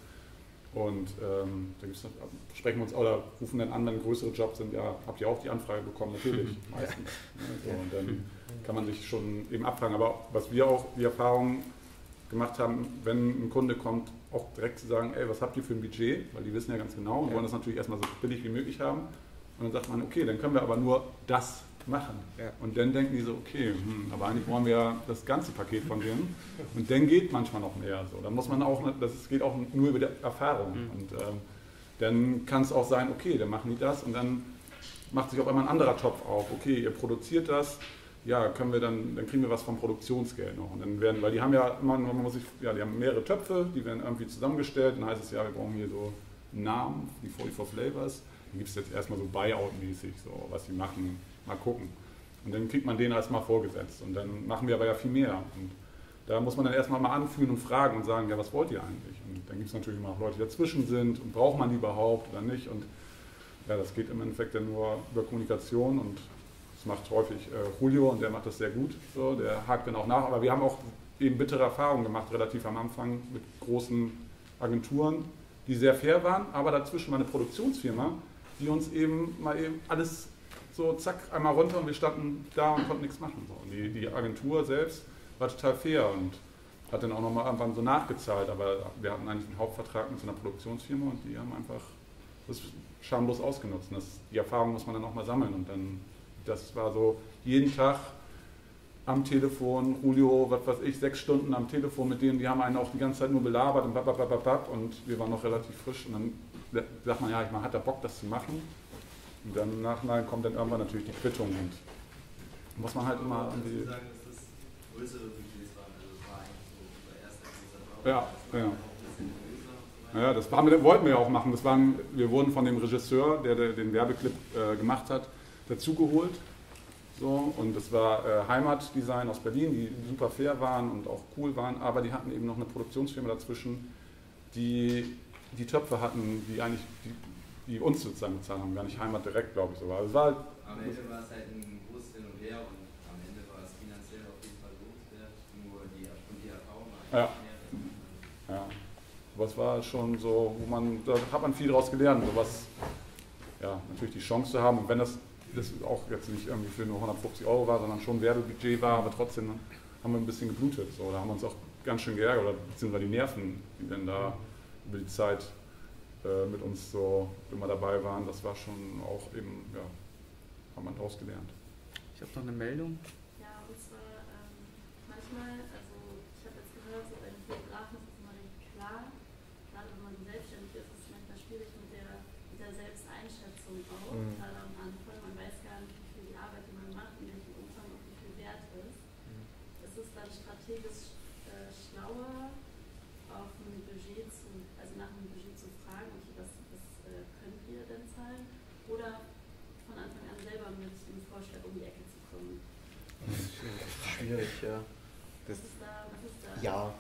Und ähm, da gibt's, sprechen wir uns oder rufen dann an, wenn größere Jobs sind, ja, habt ihr auch die Anfrage bekommen? Natürlich, meistens. Ja. So, und dann kann man sich schon eben abfragen. Aber was wir auch die Erfahrung gemacht haben, wenn ein Kunde kommt, auch direkt zu sagen, ey, was habt ihr für ein Budget? Weil die wissen ja ganz genau und wollen das natürlich erstmal so billig wie möglich haben. Und dann sagt man, okay, dann können wir aber nur das machen. Ja. Und dann denken die so, okay, hm, aber eigentlich wollen wir ja das ganze Paket von denen. Und dann geht manchmal noch mehr. So. Dann muss man auch, das geht auch nur über die Erfahrung. Mhm. Und ähm, dann kann es auch sein, okay, dann machen die das und dann macht sich auch immer ein anderer Topf auf. Okay, ihr produziert das, ja, können wir dann, dann kriegen wir was vom Produktionsgeld noch. Und dann werden, weil die haben ja, man, man muss sich, ja, die haben mehrere Töpfe, die werden irgendwie zusammengestellt. Dann heißt es ja, wir brauchen hier so einen Namen, die vierundvierzig Flavors. Dann gibt es jetzt erstmal so Buyout-mäßig, so was die machen. Mal gucken. Und dann kriegt man den erstmal vorgesetzt. Und dann machen wir aber ja viel mehr. Und da muss man dann erstmal mal anfühlen und fragen und sagen, ja, was wollt ihr eigentlich? Und dann gibt es natürlich immer auch Leute, die dazwischen sind und braucht man die überhaupt oder nicht. Und ja, das geht im Endeffekt dann nur über Kommunikation und das macht häufig äh, Julio und der macht das sehr gut. So, der hakt dann auch nach. Aber wir haben auch eben bittere Erfahrungen gemacht, relativ am Anfang mit großen Agenturen, die sehr fair waren, aber dazwischen war eine Produktionsfirma, die uns eben mal eben alles so zack, einmal runter und wir standen da und konnten nichts machen. So. Und die, die Agentur selbst war total fair und hat dann auch nochmal irgendwann so nachgezahlt, aber wir hatten eigentlich einen Hauptvertrag mit so einer Produktionsfirma und die haben einfach das schamlos ausgenutzt. Und das, die Erfahrung muss man dann nochmal sammeln und dann, das war so jeden Tag am Telefon, Julio, was weiß ich, sechs Stunden am Telefon mit denen, die haben einen auch die ganze Zeit nur belabert und bababababab und wir waren noch relativ frisch und dann sagt man, ja, man hat da Bock, das zu machen. Und dann im Nachhinein kommt dann irgendwann natürlich die Quittung und muss man halt immer an die... sagen, dass das größere Budgets waren, also das war eigentlich so unser erster großer Bau. Ja, ja. Ja, das haben wir, wollten wir ja auch machen. Das waren, wir wurden von dem Regisseur, der, der den Werbeclip äh, gemacht hat, dazugeholt. So, und das war äh, Heimatdesign aus Berlin, die super fair waren und auch cool waren, aber die hatten eben noch eine Produktionsfirma dazwischen, die die Töpfe hatten, die eigentlich... Die, die uns sozusagen bezahlt haben, gar nicht Heimat direkt, glaube ich sogar. Also es war halt am Ende war es halt ein großes Hin und Her und am Ende war es finanziell auf jeden Fall lohnenswert, nur die, die Erfahrung war ja. mehr. Ja, aber es war schon so, wo man, da hat man viel daraus gelernt, sowas, ja, natürlich die Chance zu haben und wenn das, das auch jetzt nicht irgendwie für nur hundertfünfzig Euro war, sondern schon Werbebudget war, aber trotzdem haben wir ein bisschen geblutet, so, da haben wir uns auch ganz schön geärgert, oder beziehungsweise die Nerven, die dann da über die Zeit mit uns so immer dabei waren, das war schon auch eben, ja, haben wir daraus gelernt. Ich habe noch eine Meldung. Ja, und zwar ähm, manchmal, also ich habe jetzt gehört, so bei den Fotografen ist es immer recht klar, gerade wenn man selbstständig ist, ist es manchmal schwierig mit der, mit der Selbsteinschätzung auch, mhm. gerade am Anfang, man weiß gar nicht, wie viel die Arbeit, die man macht, in welchem Umfang und wie viel wert ist. Mhm. Es ist dann strategisch äh, schlauer, auf ein Budget zu, also nach einem Budget zu fragen, okay, was, was äh, könnt ihr denn zahlen? Oder von Anfang an selber mit einem Vorschlag um die Ecke zu kommen? Das ist schwierig, ja. Das was ist da? Was ist da? Ja.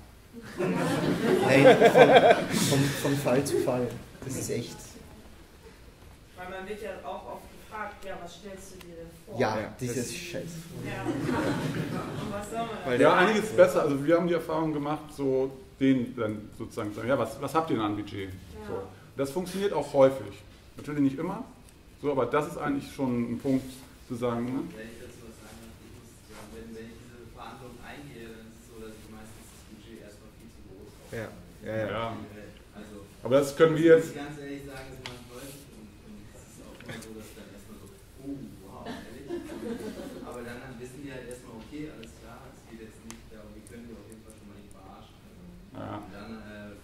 Nein, von, von, von Fall zu Fall. Das ist echt. Weil man wird ja auch oft gefragt, ja, was stellst du dir denn vor? Ja, ja dieses Scheiß. Ja. Und was soll man Weil ja, einiges besser. Also wir haben die Erfahrung gemacht, so den dann sozusagen zu sagen, ja, was, was habt ihr denn an Budget? Ja. So. Das funktioniert auch häufig. Natürlich nicht immer, so, aber das ist eigentlich schon ein Punkt zu sagen. Ne? Wenn ich dazu was sagen darf, ich muss sagen, wenn, wenn ich diese Verhandlungen eingehe, dann ist es so, dass ich meistens das Budget erstmal viel zu groß habe. Ja, ja, ja. Ja. Also, Aber das können wir jetzt. Ich muss ganz ehrlich sagen, das macht häufig und, und es ist auch immer so, dass dann erstmal so, oh, wow, ehrlich. Aber dann, dann wissen die halt erstmal, okay, alles klar, es geht jetzt nicht darum, wir können die auf jeden Fall schon mal nicht verarschen. Also, Ja. und dann äh,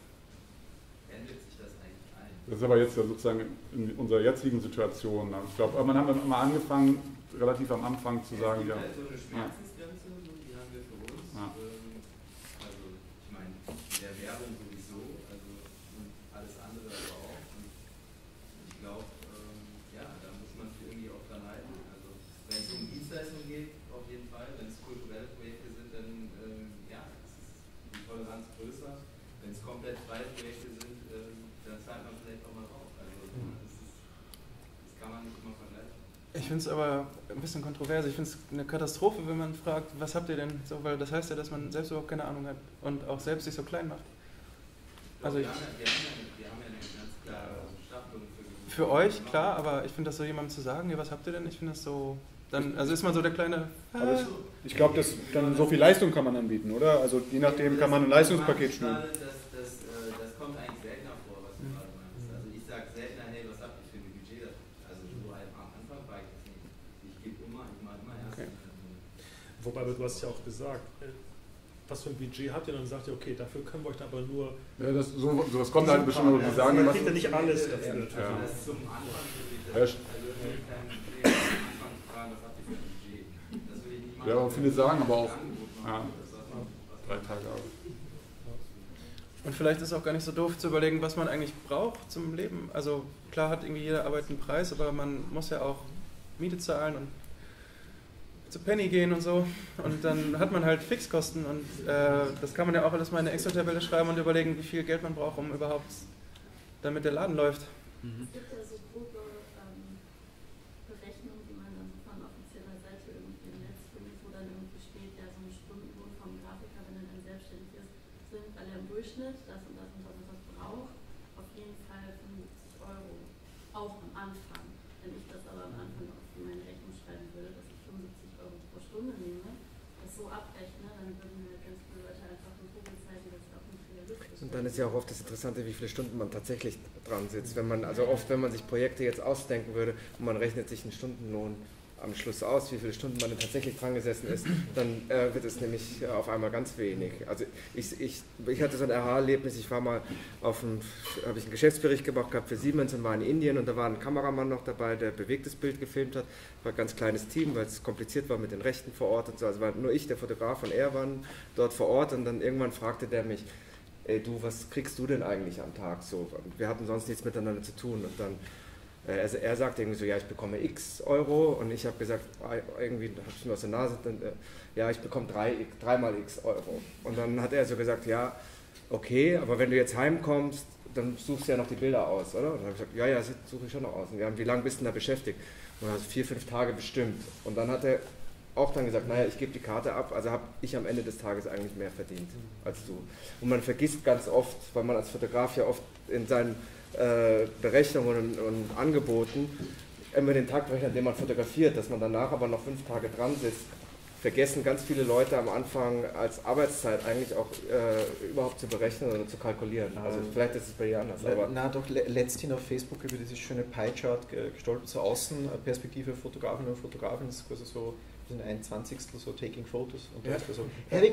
pendelt sich das eigentlich ein. Das ist aber jetzt ja sozusagen in unserer jetzigen Situation. Ich glaube, man hat dann immer angefangen, relativ am Anfang zu sagen, ja. Es gibt halt so eine Schmerzensgrenze, die haben wir für uns. Ja. Ähm, also, ich meine, der Werbung sowieso, also und alles andere aber auch. Und ich glaube, ähm, ja, da muss man sich irgendwie auch dran halten. Also, wenn es um Dienstleistungen geht, auf jeden Fall. Wenn es kulturelle Projekte sind, dann ähm, ja, ist die Toleranz größer. Wenn es komplett freie Projekte sind, ähm, dann zahlt man vielleicht auch mal drauf. Also, das, ist, das kann man nicht immer vergleichen. Ich finde es aber ein bisschen kontrovers. Ich finde es eine Katastrophe, wenn man fragt, was habt ihr denn so, weil das heißt ja, dass man selbst überhaupt keine Ahnung hat und auch selbst sich so klein macht. Also wir, ich, haben ja, wir, haben ja, wir haben ja eine ganz klare Staffelung für für euch, klar, aber ich finde das so jemandem zu sagen, ja, was habt ihr denn? Ich finde das so, dann, also ist man so der kleine... Aber ich, ich glaube, dass dann so viel Leistung kann man anbieten, oder? Also je nachdem kann man ein Leistungspaket schnüren. Das, das, äh, das kommt eigentlich seltener vor, was du Mhm. gerade meinst. Also ich sage seltener, hey, was habt ihr für ein Budget dafür? Also so halt am Anfang war ich das nicht. Ich gebe immer, ich mache immer erst. Okay. Wobei, du hast ja auch gesagt, äh, was für ein Budget habt ihr? Und dann sagt ihr, okay, dafür können wir euch aber nur... Ja, das, so, sowas kommt halt bestimmt, wo die sagen, man was, kriegt ja nicht alles dafür. Ja. Das ist zum Anfang wirklich Ja, das. Also ich will kein Budget am Anfang fragen, was habt ihr für ein Budget? Das will ich nicht machen. ja, aber viele sagen aber auch, Angebot ja, machen, das was man- was drei man- Tage Arbeit. Und vielleicht ist es auch gar nicht so doof zu überlegen, was man eigentlich braucht zum Leben. Also klar hat irgendwie jede Arbeit einen Preis, aber man muss ja auch Miete zahlen und zu Penny gehen und so. Und dann hat man halt Fixkosten und äh, das kann man ja auch alles mal in eine Excel-Tabelle schreiben und überlegen, wie viel Geld man braucht, um überhaupt, damit der Laden läuft. Es gibt ja so grobe ähm, Berechnungen, die man dann von offizieller Seite irgendwie im Netz findet, wo dann irgendwie steht, ja, so ein Stundenlohn vom Grafiker, wenn er dann selbstständig ist, sind, weil er im Durchschnitt das und das und das und das braucht, auf jeden Fall fünfundsiebzig Euro, auch am Anfang. Wenn ich das aber am Anfang auf meine Rechnung schreiben würde, dass ich fünfundsiebzig Euro pro Stunde nehme, das so abrechne, dann würden mir ganz viele Leute einfach im Vogel zeigen, dass es auch nicht realistisch ist. Und dann ist ja auch oft das Interessante, wie viele Stunden man tatsächlich dran sitzt. Wenn man, also oft, wenn man sich Projekte jetzt ausdenken würde und man rechnet sich einen Stundenlohn am Schluss aus, wie viele Stunden man denn tatsächlich dran gesessen ist, dann äh, wird es nämlich äh, auf einmal ganz wenig. Also ich, ich, ich hatte so ein Aha-Erlebnis, ich war mal auf einem, habe ich einen Geschäftsbericht gemacht gehabt für Siemens und war in Indien und da war ein Kameramann noch dabei, der bewegtes Bild gefilmt hat. War ein ganz kleines Team, weil es kompliziert war mit den Rechten vor Ort und so. Also war nur ich, der Fotograf und er waren dort vor Ort und dann irgendwann fragte der mich, ey du, was kriegst du denn eigentlich am Tag so? Wir hatten sonst nichts miteinander zu tun und dann Also er sagte irgendwie so, ja, ich bekomme x Euro und ich habe gesagt, irgendwie habe ich mir aus der Nase, dann, äh, ja, ich bekomme drei, dreimal x Euro. Und dann hat er so gesagt, ja, okay, aber wenn du jetzt heimkommst, dann suchst du ja noch die Bilder aus, oder? Und dann habe ich gesagt, ja, ja, suche ich schon noch aus. Und wir haben, wie lange bist du denn da beschäftigt? Und dann also vier, fünf Tage bestimmt. Und dann hat er auch dann gesagt, naja, ich gebe die Karte ab, also habe ich am Ende des Tages eigentlich mehr verdient als du. Und man vergisst ganz oft, weil man als Fotograf ja oft in seinen äh, Berechnungen und, und Angeboten immer den Tag berechnet, den man fotografiert, dass man danach aber noch fünf Tage dran sitzt, vergessen ganz viele Leute am Anfang als Arbeitszeit eigentlich auch äh, überhaupt zu berechnen oder zu kalkulieren. Also vielleicht ist es bei dir anders. Aber na doch, letzthin auf Facebook über dieses schöne Pie-Chart gestolpert, so Außenperspektive Fotografinnen und Fotografen, das ist quasi so ein Zwanzigstel so Taking Photos und ja. da ist so Having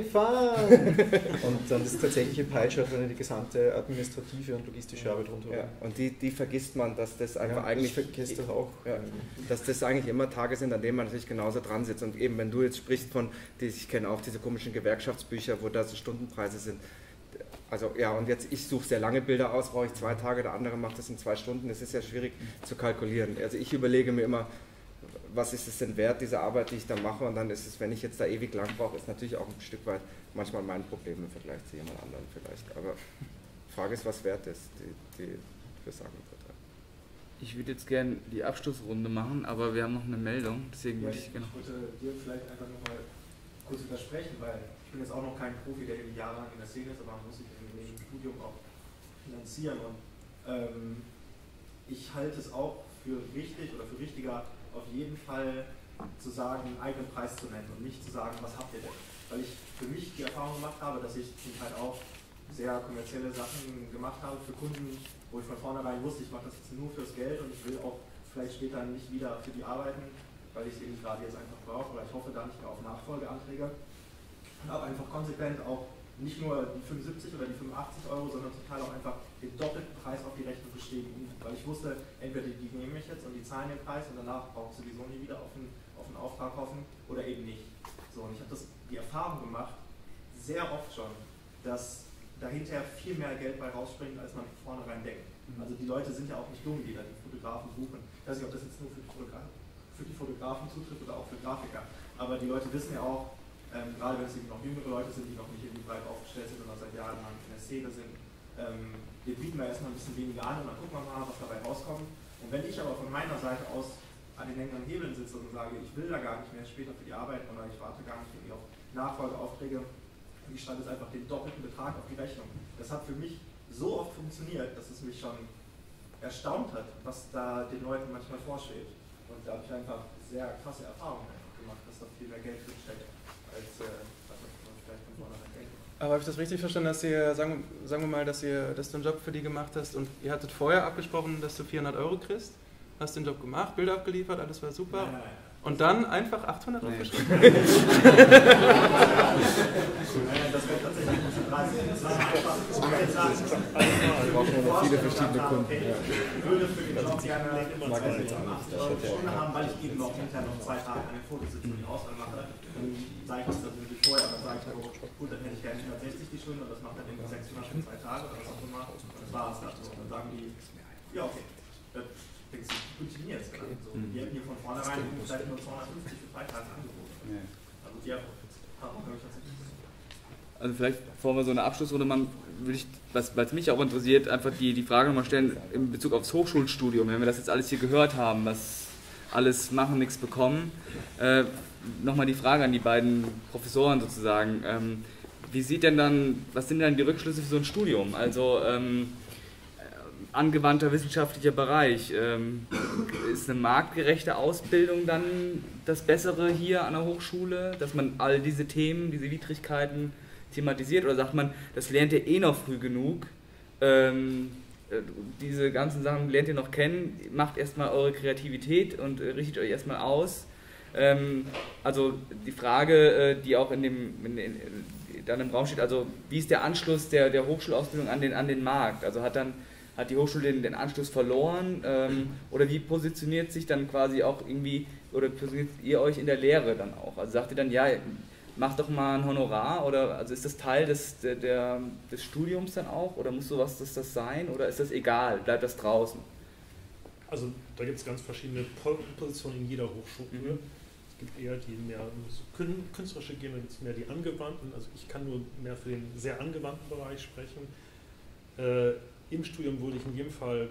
Fun! Und dann ist tatsächlich ein Pie-Chart, wenn die gesamte administrative und logistische Arbeit rundherum. Ja, und die, die vergisst man, dass das einfach ja, eigentlich... Ich vergesse das auch. Ja, dass das eigentlich immer Tage sind, an denen man natürlich genauso dran sitzt. Und eben, wenn du jetzt sprichst von, die, ich kenne auch diese komischen Gewerkschaftsbücher, wo da so Stundenpreise sind. Also ja, und jetzt, ich suche sehr lange Bilder aus, brauche ich zwei Tage, der andere macht das in zwei Stunden. Das ist ja schwierig zu kalkulieren. Also ich überlege mir immer, was ist es denn wert, diese Arbeit, die ich da mache, und dann ist es, wenn ich jetzt da ewig lang brauche, ist natürlich auch ein Stück weit manchmal mein Problem im Vergleich zu jemand anderem vielleicht. Aber die Frage ist, was wert ist, die, die fürs Angebot hat. Ich würde jetzt gerne die Abschlussrunde machen, aber wir haben noch eine Meldung, deswegen ja, würde ich gerne noch... Ich wollte dir vielleicht einfach nochmal kurz widersprechen, weil ich bin jetzt auch noch kein Profi, der irgendwie jahrelang in der Szene ist, aber man muss sich in dem Studium auch finanzieren. Und ähm, ich halte es auch für wichtig oder für wichtiger, auf jeden Fall zu sagen, einen eigenen Preis zu nennen und nicht zu sagen, was habt ihr denn? Weil ich für mich die Erfahrung gemacht habe, dass ich zum Teil auch sehr kommerzielle Sachen gemacht habe für Kunden, wo ich von vornherein wusste, ich mache das jetzt nur fürs Geld und ich will auch vielleicht später nicht wieder für die arbeiten, weil ich es eben gerade jetzt einfach brauche, oder ich hoffe da nicht mehr auf Nachfolgeanträge. Und habe einfach konsequent auch nicht nur die fünfundsiebzig oder die fünfundachtzig Euro, sondern zum Teil auch einfach den doppelten Preis auf die Rechnung geschrieben, weil ich wusste, entweder die nehmen mich jetzt und die zahlen den Preis und danach brauche ich sowieso nie wieder auf einen, auf einen Auftrag hoffen oder eben nicht. So, und ich habe das die Erfahrung gemacht, sehr oft schon, dass dahinter viel mehr Geld bei rausspringt, als man von vornherein denkt. Also die Leute sind ja auch nicht dumm, die da die Fotografen buchen. Ich weiß nicht, ob das jetzt nur für die Fotografen, für die Fotografen zutrifft oder auch für Grafiker. Aber die Leute wissen ja auch, ähm, gerade wenn es eben noch jüngere Leute sind, die noch nicht irgendwie breit aufgestellt sind und seit Jahren lang in der Szene sind, ähm, wir bieten da erstmal ein bisschen weniger an und dann gucken wir mal, was dabei rauskommt. Und wenn ich aber von meiner Seite aus an den längeren Hebeln sitze und sage, ich will da gar nicht mehr später für die Arbeit oder ich warte gar nicht irgendwie auf Nachfolgeaufträge, und ich schreibe jetzt einfach den doppelten Betrag auf die Rechnung. Das hat für mich so oft funktioniert, dass es mich schon erstaunt hat, was da den Leuten manchmal vorschwebt. Und da habe ich einfach sehr krasse Erfahrungen gemacht, dass da viel mehr Geld drin steckt, als äh, was man vielleicht von vornherein denkt. Aber habe ich das richtig verstanden, dass ihr, sagen, sagen wir mal, dass, ihr, dass du einen Job für die gemacht hast und ihr hattet vorher abgesprochen, dass du vierhundert Euro kriegst? Hast den Job gemacht, Bilder abgeliefert, alles war super. Nein, nein, nein. Und dann einfach achthundert Euro geschrieben? Nein, das wäre tatsächlich nicht so dreißig. Das war einfach, ich würde jetzt sagen, wir brauchen ja noch viele verschiedene Kunden. Ich würde für den Job gerne achtzig Euro die Stunde haben, weil ich eben noch hinterher noch zwei Tage an den Fotositzung die Auswahl mache. Dann sage ich das natürlich vorher, aber sage ich, oh, gut, dann hätte ich gerne hundertsechzig die Stunde und das macht dann irgendwie sechshundert für zwei Tage oder was auch immer. Und das war es dann so. Und dann sagen die, ja okay. Denkst du, funktioniert es gerade so. Die hätten hier von vornherein vielleicht nur zweihundertfünfzig für drei Tage angeboten. Also die haben wir tatsächlich. Also vielleicht, bevor wir so eine Abschlussrunde machen, würde ich, was mich auch interessiert, einfach die, die Frage nochmal stellen in Bezug aufs Hochschulstudium. Wenn wir das jetzt alles hier gehört haben, was alles machen, nichts bekommen, äh, nochmal die Frage an die beiden Professoren sozusagen. Ähm, wie sieht denn dann, was sind denn die Rückschlüsse für so ein Studium? Also ähm, angewandter wissenschaftlicher Bereich. Ähm, ist eine marktgerechte Ausbildung dann das Bessere hier an der Hochschule, dass man all diese Themen, diese Widrigkeiten thematisiert, oder sagt man, das lernt ihr eh noch früh genug, ähm, diese ganzen Sachen lernt ihr noch kennen, macht erstmal eure Kreativität und äh, richtet euch erstmal aus. Ähm, also die Frage, äh, die auch in dem, in, in, dann im Raum steht, also wie ist der Anschluss der, der Hochschulausbildung an den, an den Markt? Also hat dann Hat die Hochschule den, den Anschluss verloren? Ähm, oder wie positioniert sich dann quasi auch irgendwie, oder positioniert ihr euch in der Lehre dann auch? Also sagt ihr dann, ja, mach doch mal ein Honorar, oder also ist das Teil des, der, der, des Studiums dann auch? Oder muss sowas das, das sein? Oder ist das egal? Bleibt das draußen? Also da gibt es ganz verschiedene Positionen in jeder Hochschule. Mhm. Es gibt eher die mehr künstlerische gehen, dann gibt es mehr die angewandten. Also ich kann nur mehr für den sehr angewandten Bereich sprechen. Äh, Im Studium würde ich in jedem Fall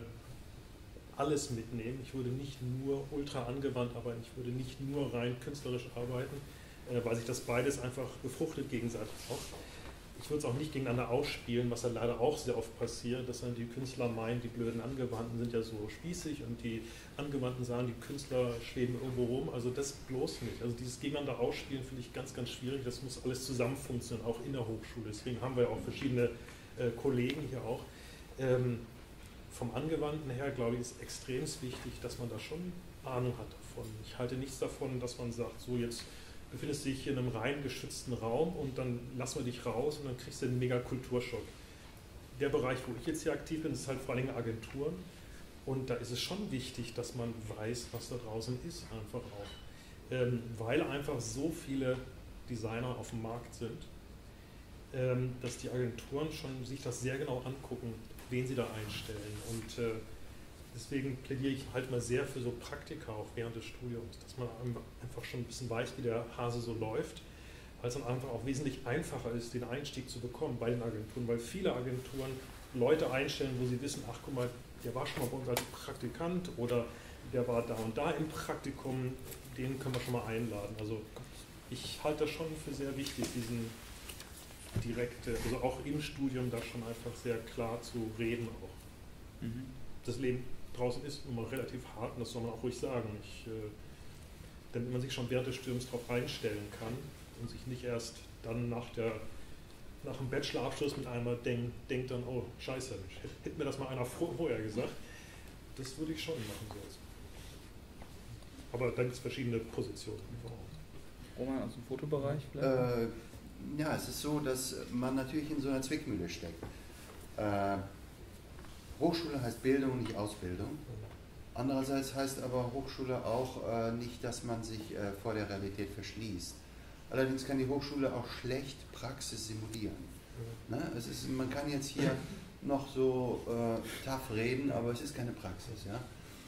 alles mitnehmen. Ich würde nicht nur ultra angewandt arbeiten, ich würde nicht nur rein künstlerisch arbeiten, äh, weil sich das beides einfach befruchtet gegenseitig auch. Ich würde es auch nicht gegeneinander ausspielen, was ja leider auch sehr oft passiert, dass dann die Künstler meinen, die blöden Angewandten sind ja so spießig und die Angewandten sagen, die Künstler schweben irgendwo rum. Also das bloß nicht. Also dieses gegeneinander ausspielen finde ich ganz, ganz schwierig. Das muss alles zusammen funktionieren, auch in der Hochschule. Deswegen haben wir ja auch verschiedene äh, Kollegen hier auch. Ähm, vom Angewandten her, glaube ich, ist extrem wichtig, dass man da schon Ahnung hat davon. Ich halte nichts davon, dass man sagt, so jetzt befindest du dich hier in einem rein geschützten Raum und dann lassen wir dich raus und dann kriegst du einen mega Kulturschock. Der Bereich, wo ich jetzt hier aktiv bin, ist halt vor allem Agenturen und da ist es schon wichtig, dass man weiß, was da draußen ist, einfach auch. Ähm, weil einfach so viele Designer auf dem Markt sind, ähm, dass die Agenturen schon sich das sehr genau angucken, wen sie da einstellen. Und äh, deswegen plädiere ich halt mal sehr für so Praktika auch während des Studiums, dass man einfach schon ein bisschen weiß, wie der Hase so läuft, weil es dann einfach auch wesentlich einfacher ist, den Einstieg zu bekommen bei den Agenturen, weil viele Agenturen Leute einstellen, wo sie wissen, ach guck mal, der war schon mal bei uns als Praktikant oder der war da und da im Praktikum, den können wir schon mal einladen. Also ich halte das schon für sehr wichtig, diesen direkte, also auch im Studium da schon einfach sehr klar zu reden auch. Mhm. Das Leben draußen ist nun mal relativ hart und das soll man auch ruhig sagen. Ich, äh, damit man sich schon während des Studiums darauf einstellen kann und sich nicht erst dann nach, der, nach dem Bachelorabschluss mit einmal denk, denkt dann, oh scheiße, hätte, hätte mir das mal einer vorher gesagt. Das würde ich schon machen. So. Aber dann gibt es verschiedene Positionen. Roman aus dem Fotobereich vielleicht? Äh, ja, es ist so, dass man natürlich in so einer Zwickmühle steckt. Äh, Hochschule heißt Bildung, nicht Ausbildung. Andererseits heißt aber Hochschule auch äh, nicht, dass man sich äh, vor der Realität verschließt. Allerdings kann die Hochschule auch schlecht Praxis simulieren. Ne? Es ist, man kann jetzt hier noch so äh, tough reden, aber es ist keine Praxis. Ja?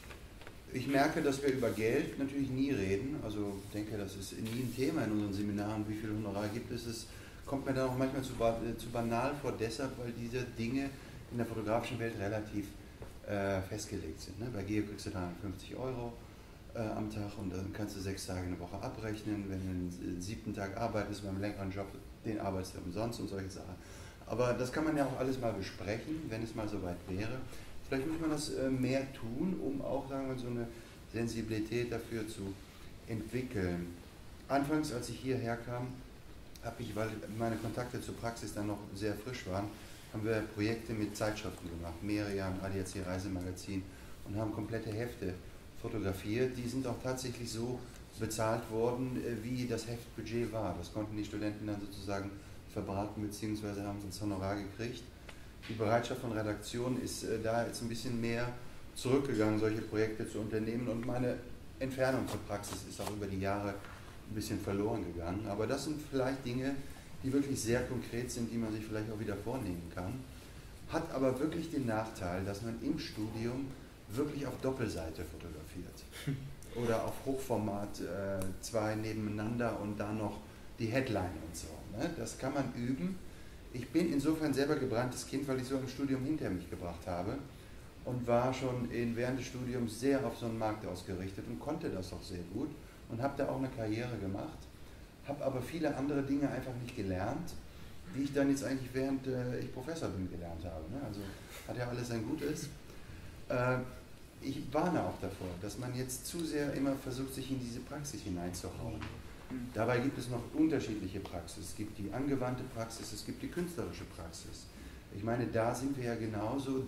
Ich merke, dass wir über Geld natürlich nie reden. Also ich denke, das ist nie ein Thema in unseren Seminaren, wie viel Honorar gibt es. Es kommt mir dann auch manchmal zu, zu banal vor, deshalb, weil diese Dinge in der fotografischen Welt relativ äh, festgelegt sind. Ne? Bei Geo kriegst du dreihundertfünfzig Euro äh, am Tag und dann kannst du sechs Tage in der Woche abrechnen. Wenn du einen siebten Tag arbeitest beim längeren Job, den arbeitest du umsonst und solche Sachen. Aber das kann man ja auch alles mal besprechen, wenn es mal soweit wäre. Vielleicht muss man das äh, mehr tun, um auch, sagen wir, so eine Sensibilität dafür zu entwickeln. Anfangs, als ich hierher kam, habe ich, weil meine Kontakte zur Praxis dann noch sehr frisch waren, haben wir Projekte mit Zeitschriften gemacht, Merian, A D A C Reisemagazin, und haben komplette Hefte fotografiert. Die sind auch tatsächlich so bezahlt worden, wie das Heftbudget war. Das konnten die Studenten dann sozusagen verbraten, beziehungsweise haben sie ins Honorar gekriegt. Die Bereitschaft von Redaktion ist äh, da jetzt ein bisschen mehr zurückgegangen, solche Projekte zu unternehmen, und meine Entfernung zur Praxis ist auch über die Jahre ein bisschen verloren gegangen. Aber das sind vielleicht Dinge, die wirklich sehr konkret sind, die man sich vielleicht auch wieder vornehmen kann. Hat aber wirklich den Nachteil, dass man im Studium wirklich auf Doppelseite fotografiert. Oder auf Hochformat, äh, zwei nebeneinander und dann noch die Headline und so. Ne? Das kann man üben. Ich bin insofern selber gebranntes Kind, weil ich so ein Studium hinter mich gebracht habe und war schon in, während des Studiums sehr auf so einen Markt ausgerichtet und konnte das auch sehr gut und habe da auch eine Karriere gemacht, habe aber viele andere Dinge einfach nicht gelernt, die ich dann jetzt eigentlich während äh, ich Professor bin gelernt habe. Ne? Also hat ja alles sein Gutes. Äh, ich warne auch davor, dass man jetzt zu sehr immer versucht, sich in diese Praxis hineinzuhauen. Dabei gibt es noch unterschiedliche Praxis. Es gibt die angewandte Praxis, es gibt die künstlerische Praxis. Ich meine, da sind wir ja genauso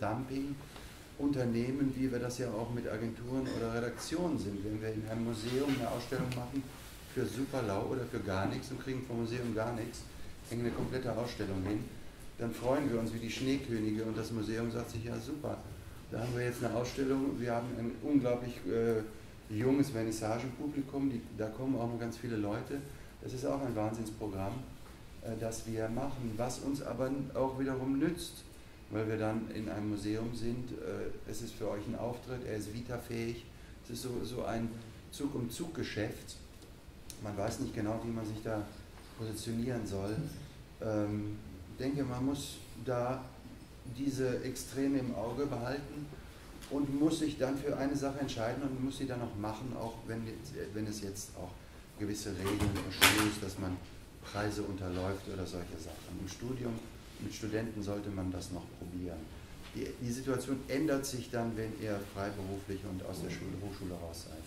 Dumping-Unternehmen, wie wir das ja auch mit Agenturen oder Redaktionen sind. Wenn wir in einem Museum eine Ausstellung machen für super lau oder für gar nichts und kriegen vom Museum gar nichts, hängen eine komplette Ausstellung hin, dann freuen wir uns wie die Schneekönige und das Museum sagt sich, ja super, da haben wir jetzt eine Ausstellung, wir haben ein unglaublich äh, junges Vernissagenpublikum, die, da kommen auch noch ganz viele Leute. Das ist auch ein Wahnsinnsprogramm, äh, das wir machen, was uns aber auch wiederum nützt, weil wir dann in einem Museum sind. Äh, es ist für euch ein Auftritt, er ist vitafähig, es ist so, so ein Zug-um-Zug-Geschäft. Man weiß nicht genau, wie man sich da positionieren soll. Ähm, ich denke, man muss da diese Extreme im Auge behalten und muss sich dann für eine Sache entscheiden und muss sie dann auch machen, auch wenn, wenn es jetzt auch gewisse Regeln verstößt, dass man Preise unterläuft oder solche Sachen. Im Studium mit Studenten sollte man das noch probieren. Die, die Situation ändert sich dann, wenn ihr freiberuflich und aus der Schule, Hochschule raus seid.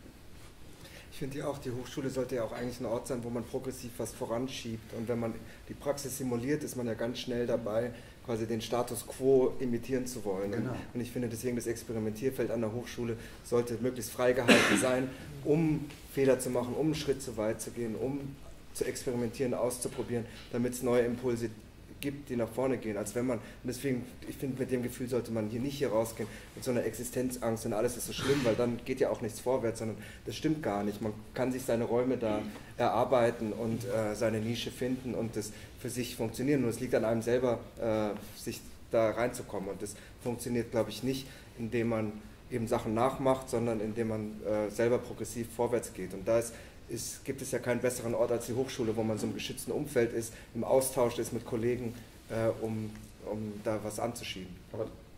Ich finde ja auch, die Hochschule sollte ja auch eigentlich ein Ort sein, wo man progressiv was voranschiebt. Und wenn man die Praxis simuliert, ist man ja ganz schnell dabei, quasi den Status quo imitieren zu wollen. Genau. Und ich finde deswegen, das Experimentierfeld an der Hochschule sollte möglichst frei gehalten sein, um Fehler zu machen, um einen Schritt zu weit zu gehen, um zu experimentieren, auszuprobieren, damit es neue Impulse gibt, die nach vorne gehen, als wenn man, und deswegen, ich finde, mit dem Gefühl sollte man hier nicht hier rausgehen, mit so einer Existenzangst und alles ist so schlimm, weil dann geht ja auch nichts vorwärts, sondern das stimmt gar nicht. Man kann sich seine Räume da erarbeiten und äh, seine Nische finden und das für sich funktionieren. Nur es liegt an einem selber, äh, sich da reinzukommen, und das funktioniert, glaube ich, nicht, indem man eben Sachen nachmacht, sondern indem man äh, selber progressiv vorwärts geht. Und da ist Ist, gibt es ja keinen besseren Ort als die Hochschule, wo man so im geschützten Umfeld ist, im Austausch ist mit Kollegen, äh, um, um da was anzuschieben. Aber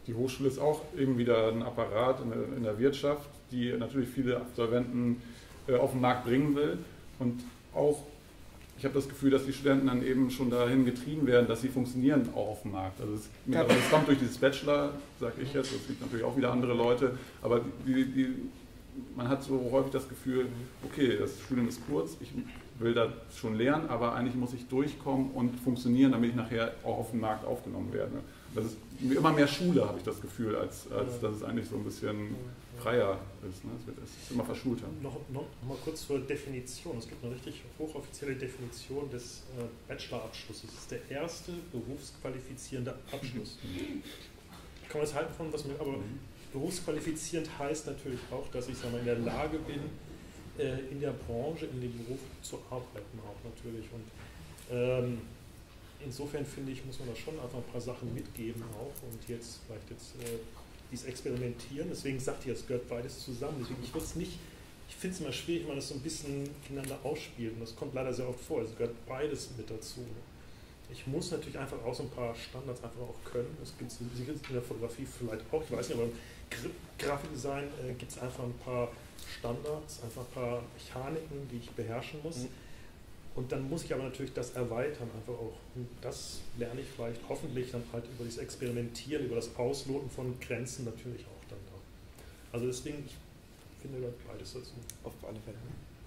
die Hochschule ist auch eben wieder ein Apparat in der, in der Wirtschaft, die natürlich viele Absolventen äh, auf den Markt bringen will. Und auch, ich habe das Gefühl, dass die Studenten dann eben schon dahin getrieben werden, dass sie funktionieren auch auf dem Markt. Also es, ja. also es kommt durch dieses Bachelor, sage ich jetzt, es gibt natürlich auch wieder andere Leute, aber die, die, man hat so häufig das Gefühl, okay, das Studium ist kurz, ich will da schon lernen, aber eigentlich muss ich durchkommen und funktionieren, damit ich nachher auch auf den Markt aufgenommen werde. Das ist immer mehr Schule, habe ich das Gefühl, als, als dass es eigentlich so ein bisschen freier ist. Ne? Es, wird, es ist immer verschulter. Noch, noch, noch mal kurz zur Definition. Es gibt eine richtig hochoffizielle Definition des äh, Bachelorabschlusses. Das ist der erste berufsqualifizierende Abschluss. Kann man das halten von was mit, aber berufsqualifizierend heißt natürlich auch, dass ich sag mal, in der Lage bin, äh, in der Branche, in dem Beruf zu arbeiten auch natürlich. Und ähm, insofern finde ich, muss man da schon einfach ein paar Sachen mitgeben auch und jetzt vielleicht jetzt äh, dieses Experimentieren, deswegen sagt ihr, es gehört beides zusammen. Deswegen, ich würde es nicht, ich finde es immer schwierig, wenn man das so ein bisschen gegeneinander ausspielt und das kommt leider sehr oft vor, es gehört beides mit dazu. Ich muss natürlich einfach auch so ein paar Standards einfach auch können, das gibt es in der Fotografie vielleicht auch, ich weiß nicht, aber im Grafikdesign äh, gibt es einfach ein paar Standards, einfach ein paar Mechaniken, die ich beherrschen muss. Mhm. Und dann muss ich aber natürlich das erweitern, einfach auch. Und das lerne ich vielleicht hoffentlich dann halt über das Experimentieren, über das Ausloten von Grenzen natürlich auch dann da. Also deswegen, ich finde da beides dazu. Auf alle Fälle.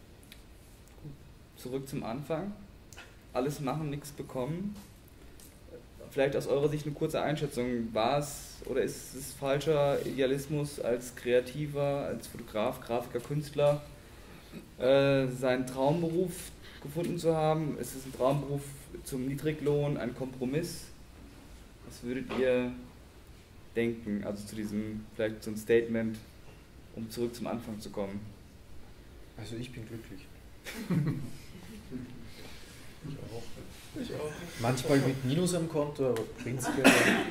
Zurück zum Anfang. Alles machen, nichts bekommen. Vielleicht aus eurer Sicht eine kurze Einschätzung. War es oder ist es falscher Idealismus als Kreativer, als Fotograf, Grafiker, Künstler, äh, seinen Traumberuf gefunden zu haben? Ist es ein Traumberuf zum Niedriglohn, ein Kompromiss? Was würdet ihr denken, also zu diesem, vielleicht so ein Statement, um zurück zum Anfang zu kommen? Also ich bin glücklich. Ich auch. Ich auch. Manchmal mit Minus am Konto, aber prinzipiell.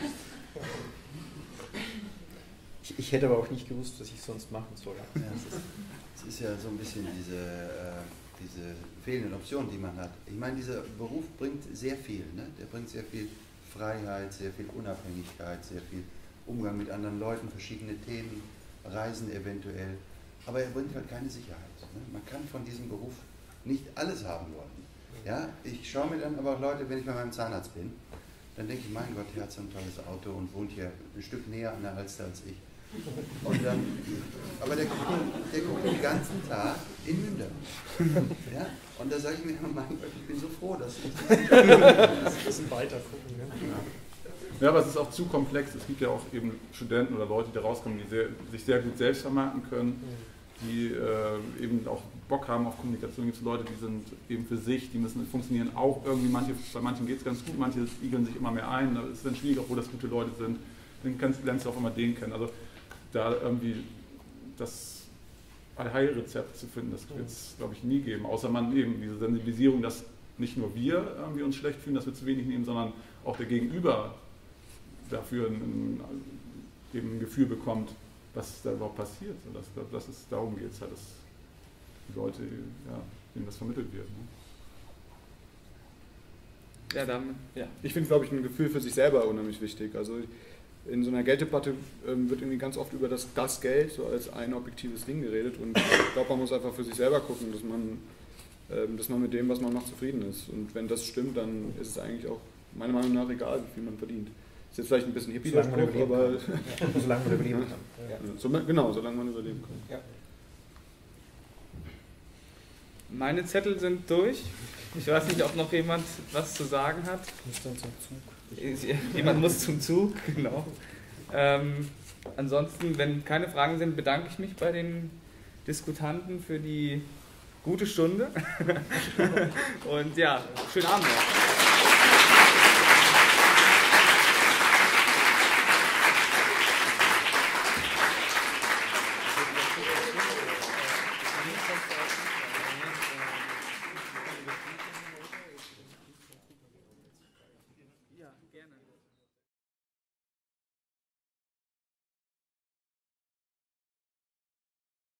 Ich, ich hätte aber auch nicht gewusst, was ich sonst machen soll. Ja, es, ist, es ist ja so ein bisschen diese... Äh, diese fehlenden Optionen, die man hat. Ich meine, dieser Beruf bringt sehr viel. Ne? Der bringt sehr viel Freiheit, sehr viel Unabhängigkeit, sehr viel Umgang mit anderen Leuten, verschiedene Themen, Reisen eventuell. Aber er bringt halt keine Sicherheit. Ne? Man kann von diesem Beruf nicht alles haben wollen. Ja? Ich schaue mir dann aber auch Leute, wenn ich bei meinem Zahnarzt bin, dann denke ich, mein Gott, der hat so ein tolles Auto und wohnt hier ein Stück näher an der Alster als ich. Und dann, aber der guckt, der guckt den ganzen Tag in Münder. Ja? Und da sage ich mir, mein Gott, ich bin so froh, dass ich das ein bisschen weiter gucken. Ne? Ja, aber es ist auch zu komplex. Es gibt ja auch eben Studenten oder Leute, die rauskommen, die sehr, sich sehr gut selbst vermarkten können, die äh, eben auch Bock haben auf Kommunikation. Es gibt Leute, die sind eben für sich, die müssen funktionieren auch irgendwie. Manche, bei manchen geht es ganz gut, manche igeln sich immer mehr ein. Es ist dann schwierig, obwohl das gute Leute sind. Dann kannst, lernst du auch immer den kennen. Also da irgendwie das Allheilrezept zu finden, das wird es, glaube ich, nie geben. Außer man eben diese Sensibilisierung, dass nicht nur wir irgendwie uns schlecht fühlen, dass wir zu wenig nehmen, sondern auch der Gegenüber dafür ein, eben ein Gefühl bekommt, was da überhaupt passiert. Und das, das ist, darum geht es halt, dass die Leute, ja, denen das vermittelt wird. Ne? Ja, damit, ja. Ich finde, glaube ich, ein Gefühl für sich selber unheimlich wichtig. Also in so einer Gelddebatte ähm, wird irgendwie ganz oft über das, das Geld so als ein objektives Ding geredet und ich glaube, man muss einfach für sich selber gucken, dass man, ähm, dass man mit dem, was man macht, zufrieden ist. Und wenn das stimmt, dann ist es eigentlich auch meiner Meinung nach egal, wie viel man verdient. Ist jetzt vielleicht ein bisschen Hippie-Spruch, aber... Ja, solange man überleben kann. Ja. So, genau, solange man überleben kann. Ja. Meine Zettel sind durch. Ich weiß nicht, ob noch jemand was zu sagen hat. Muss dann zum Zug. Jemand muss zum Zug, genau. Ähm, ansonsten, wenn keine Fragen sind, bedanke ich mich bei den Diskutanten für die gute Stunde. Und ja, schönen Abend noch.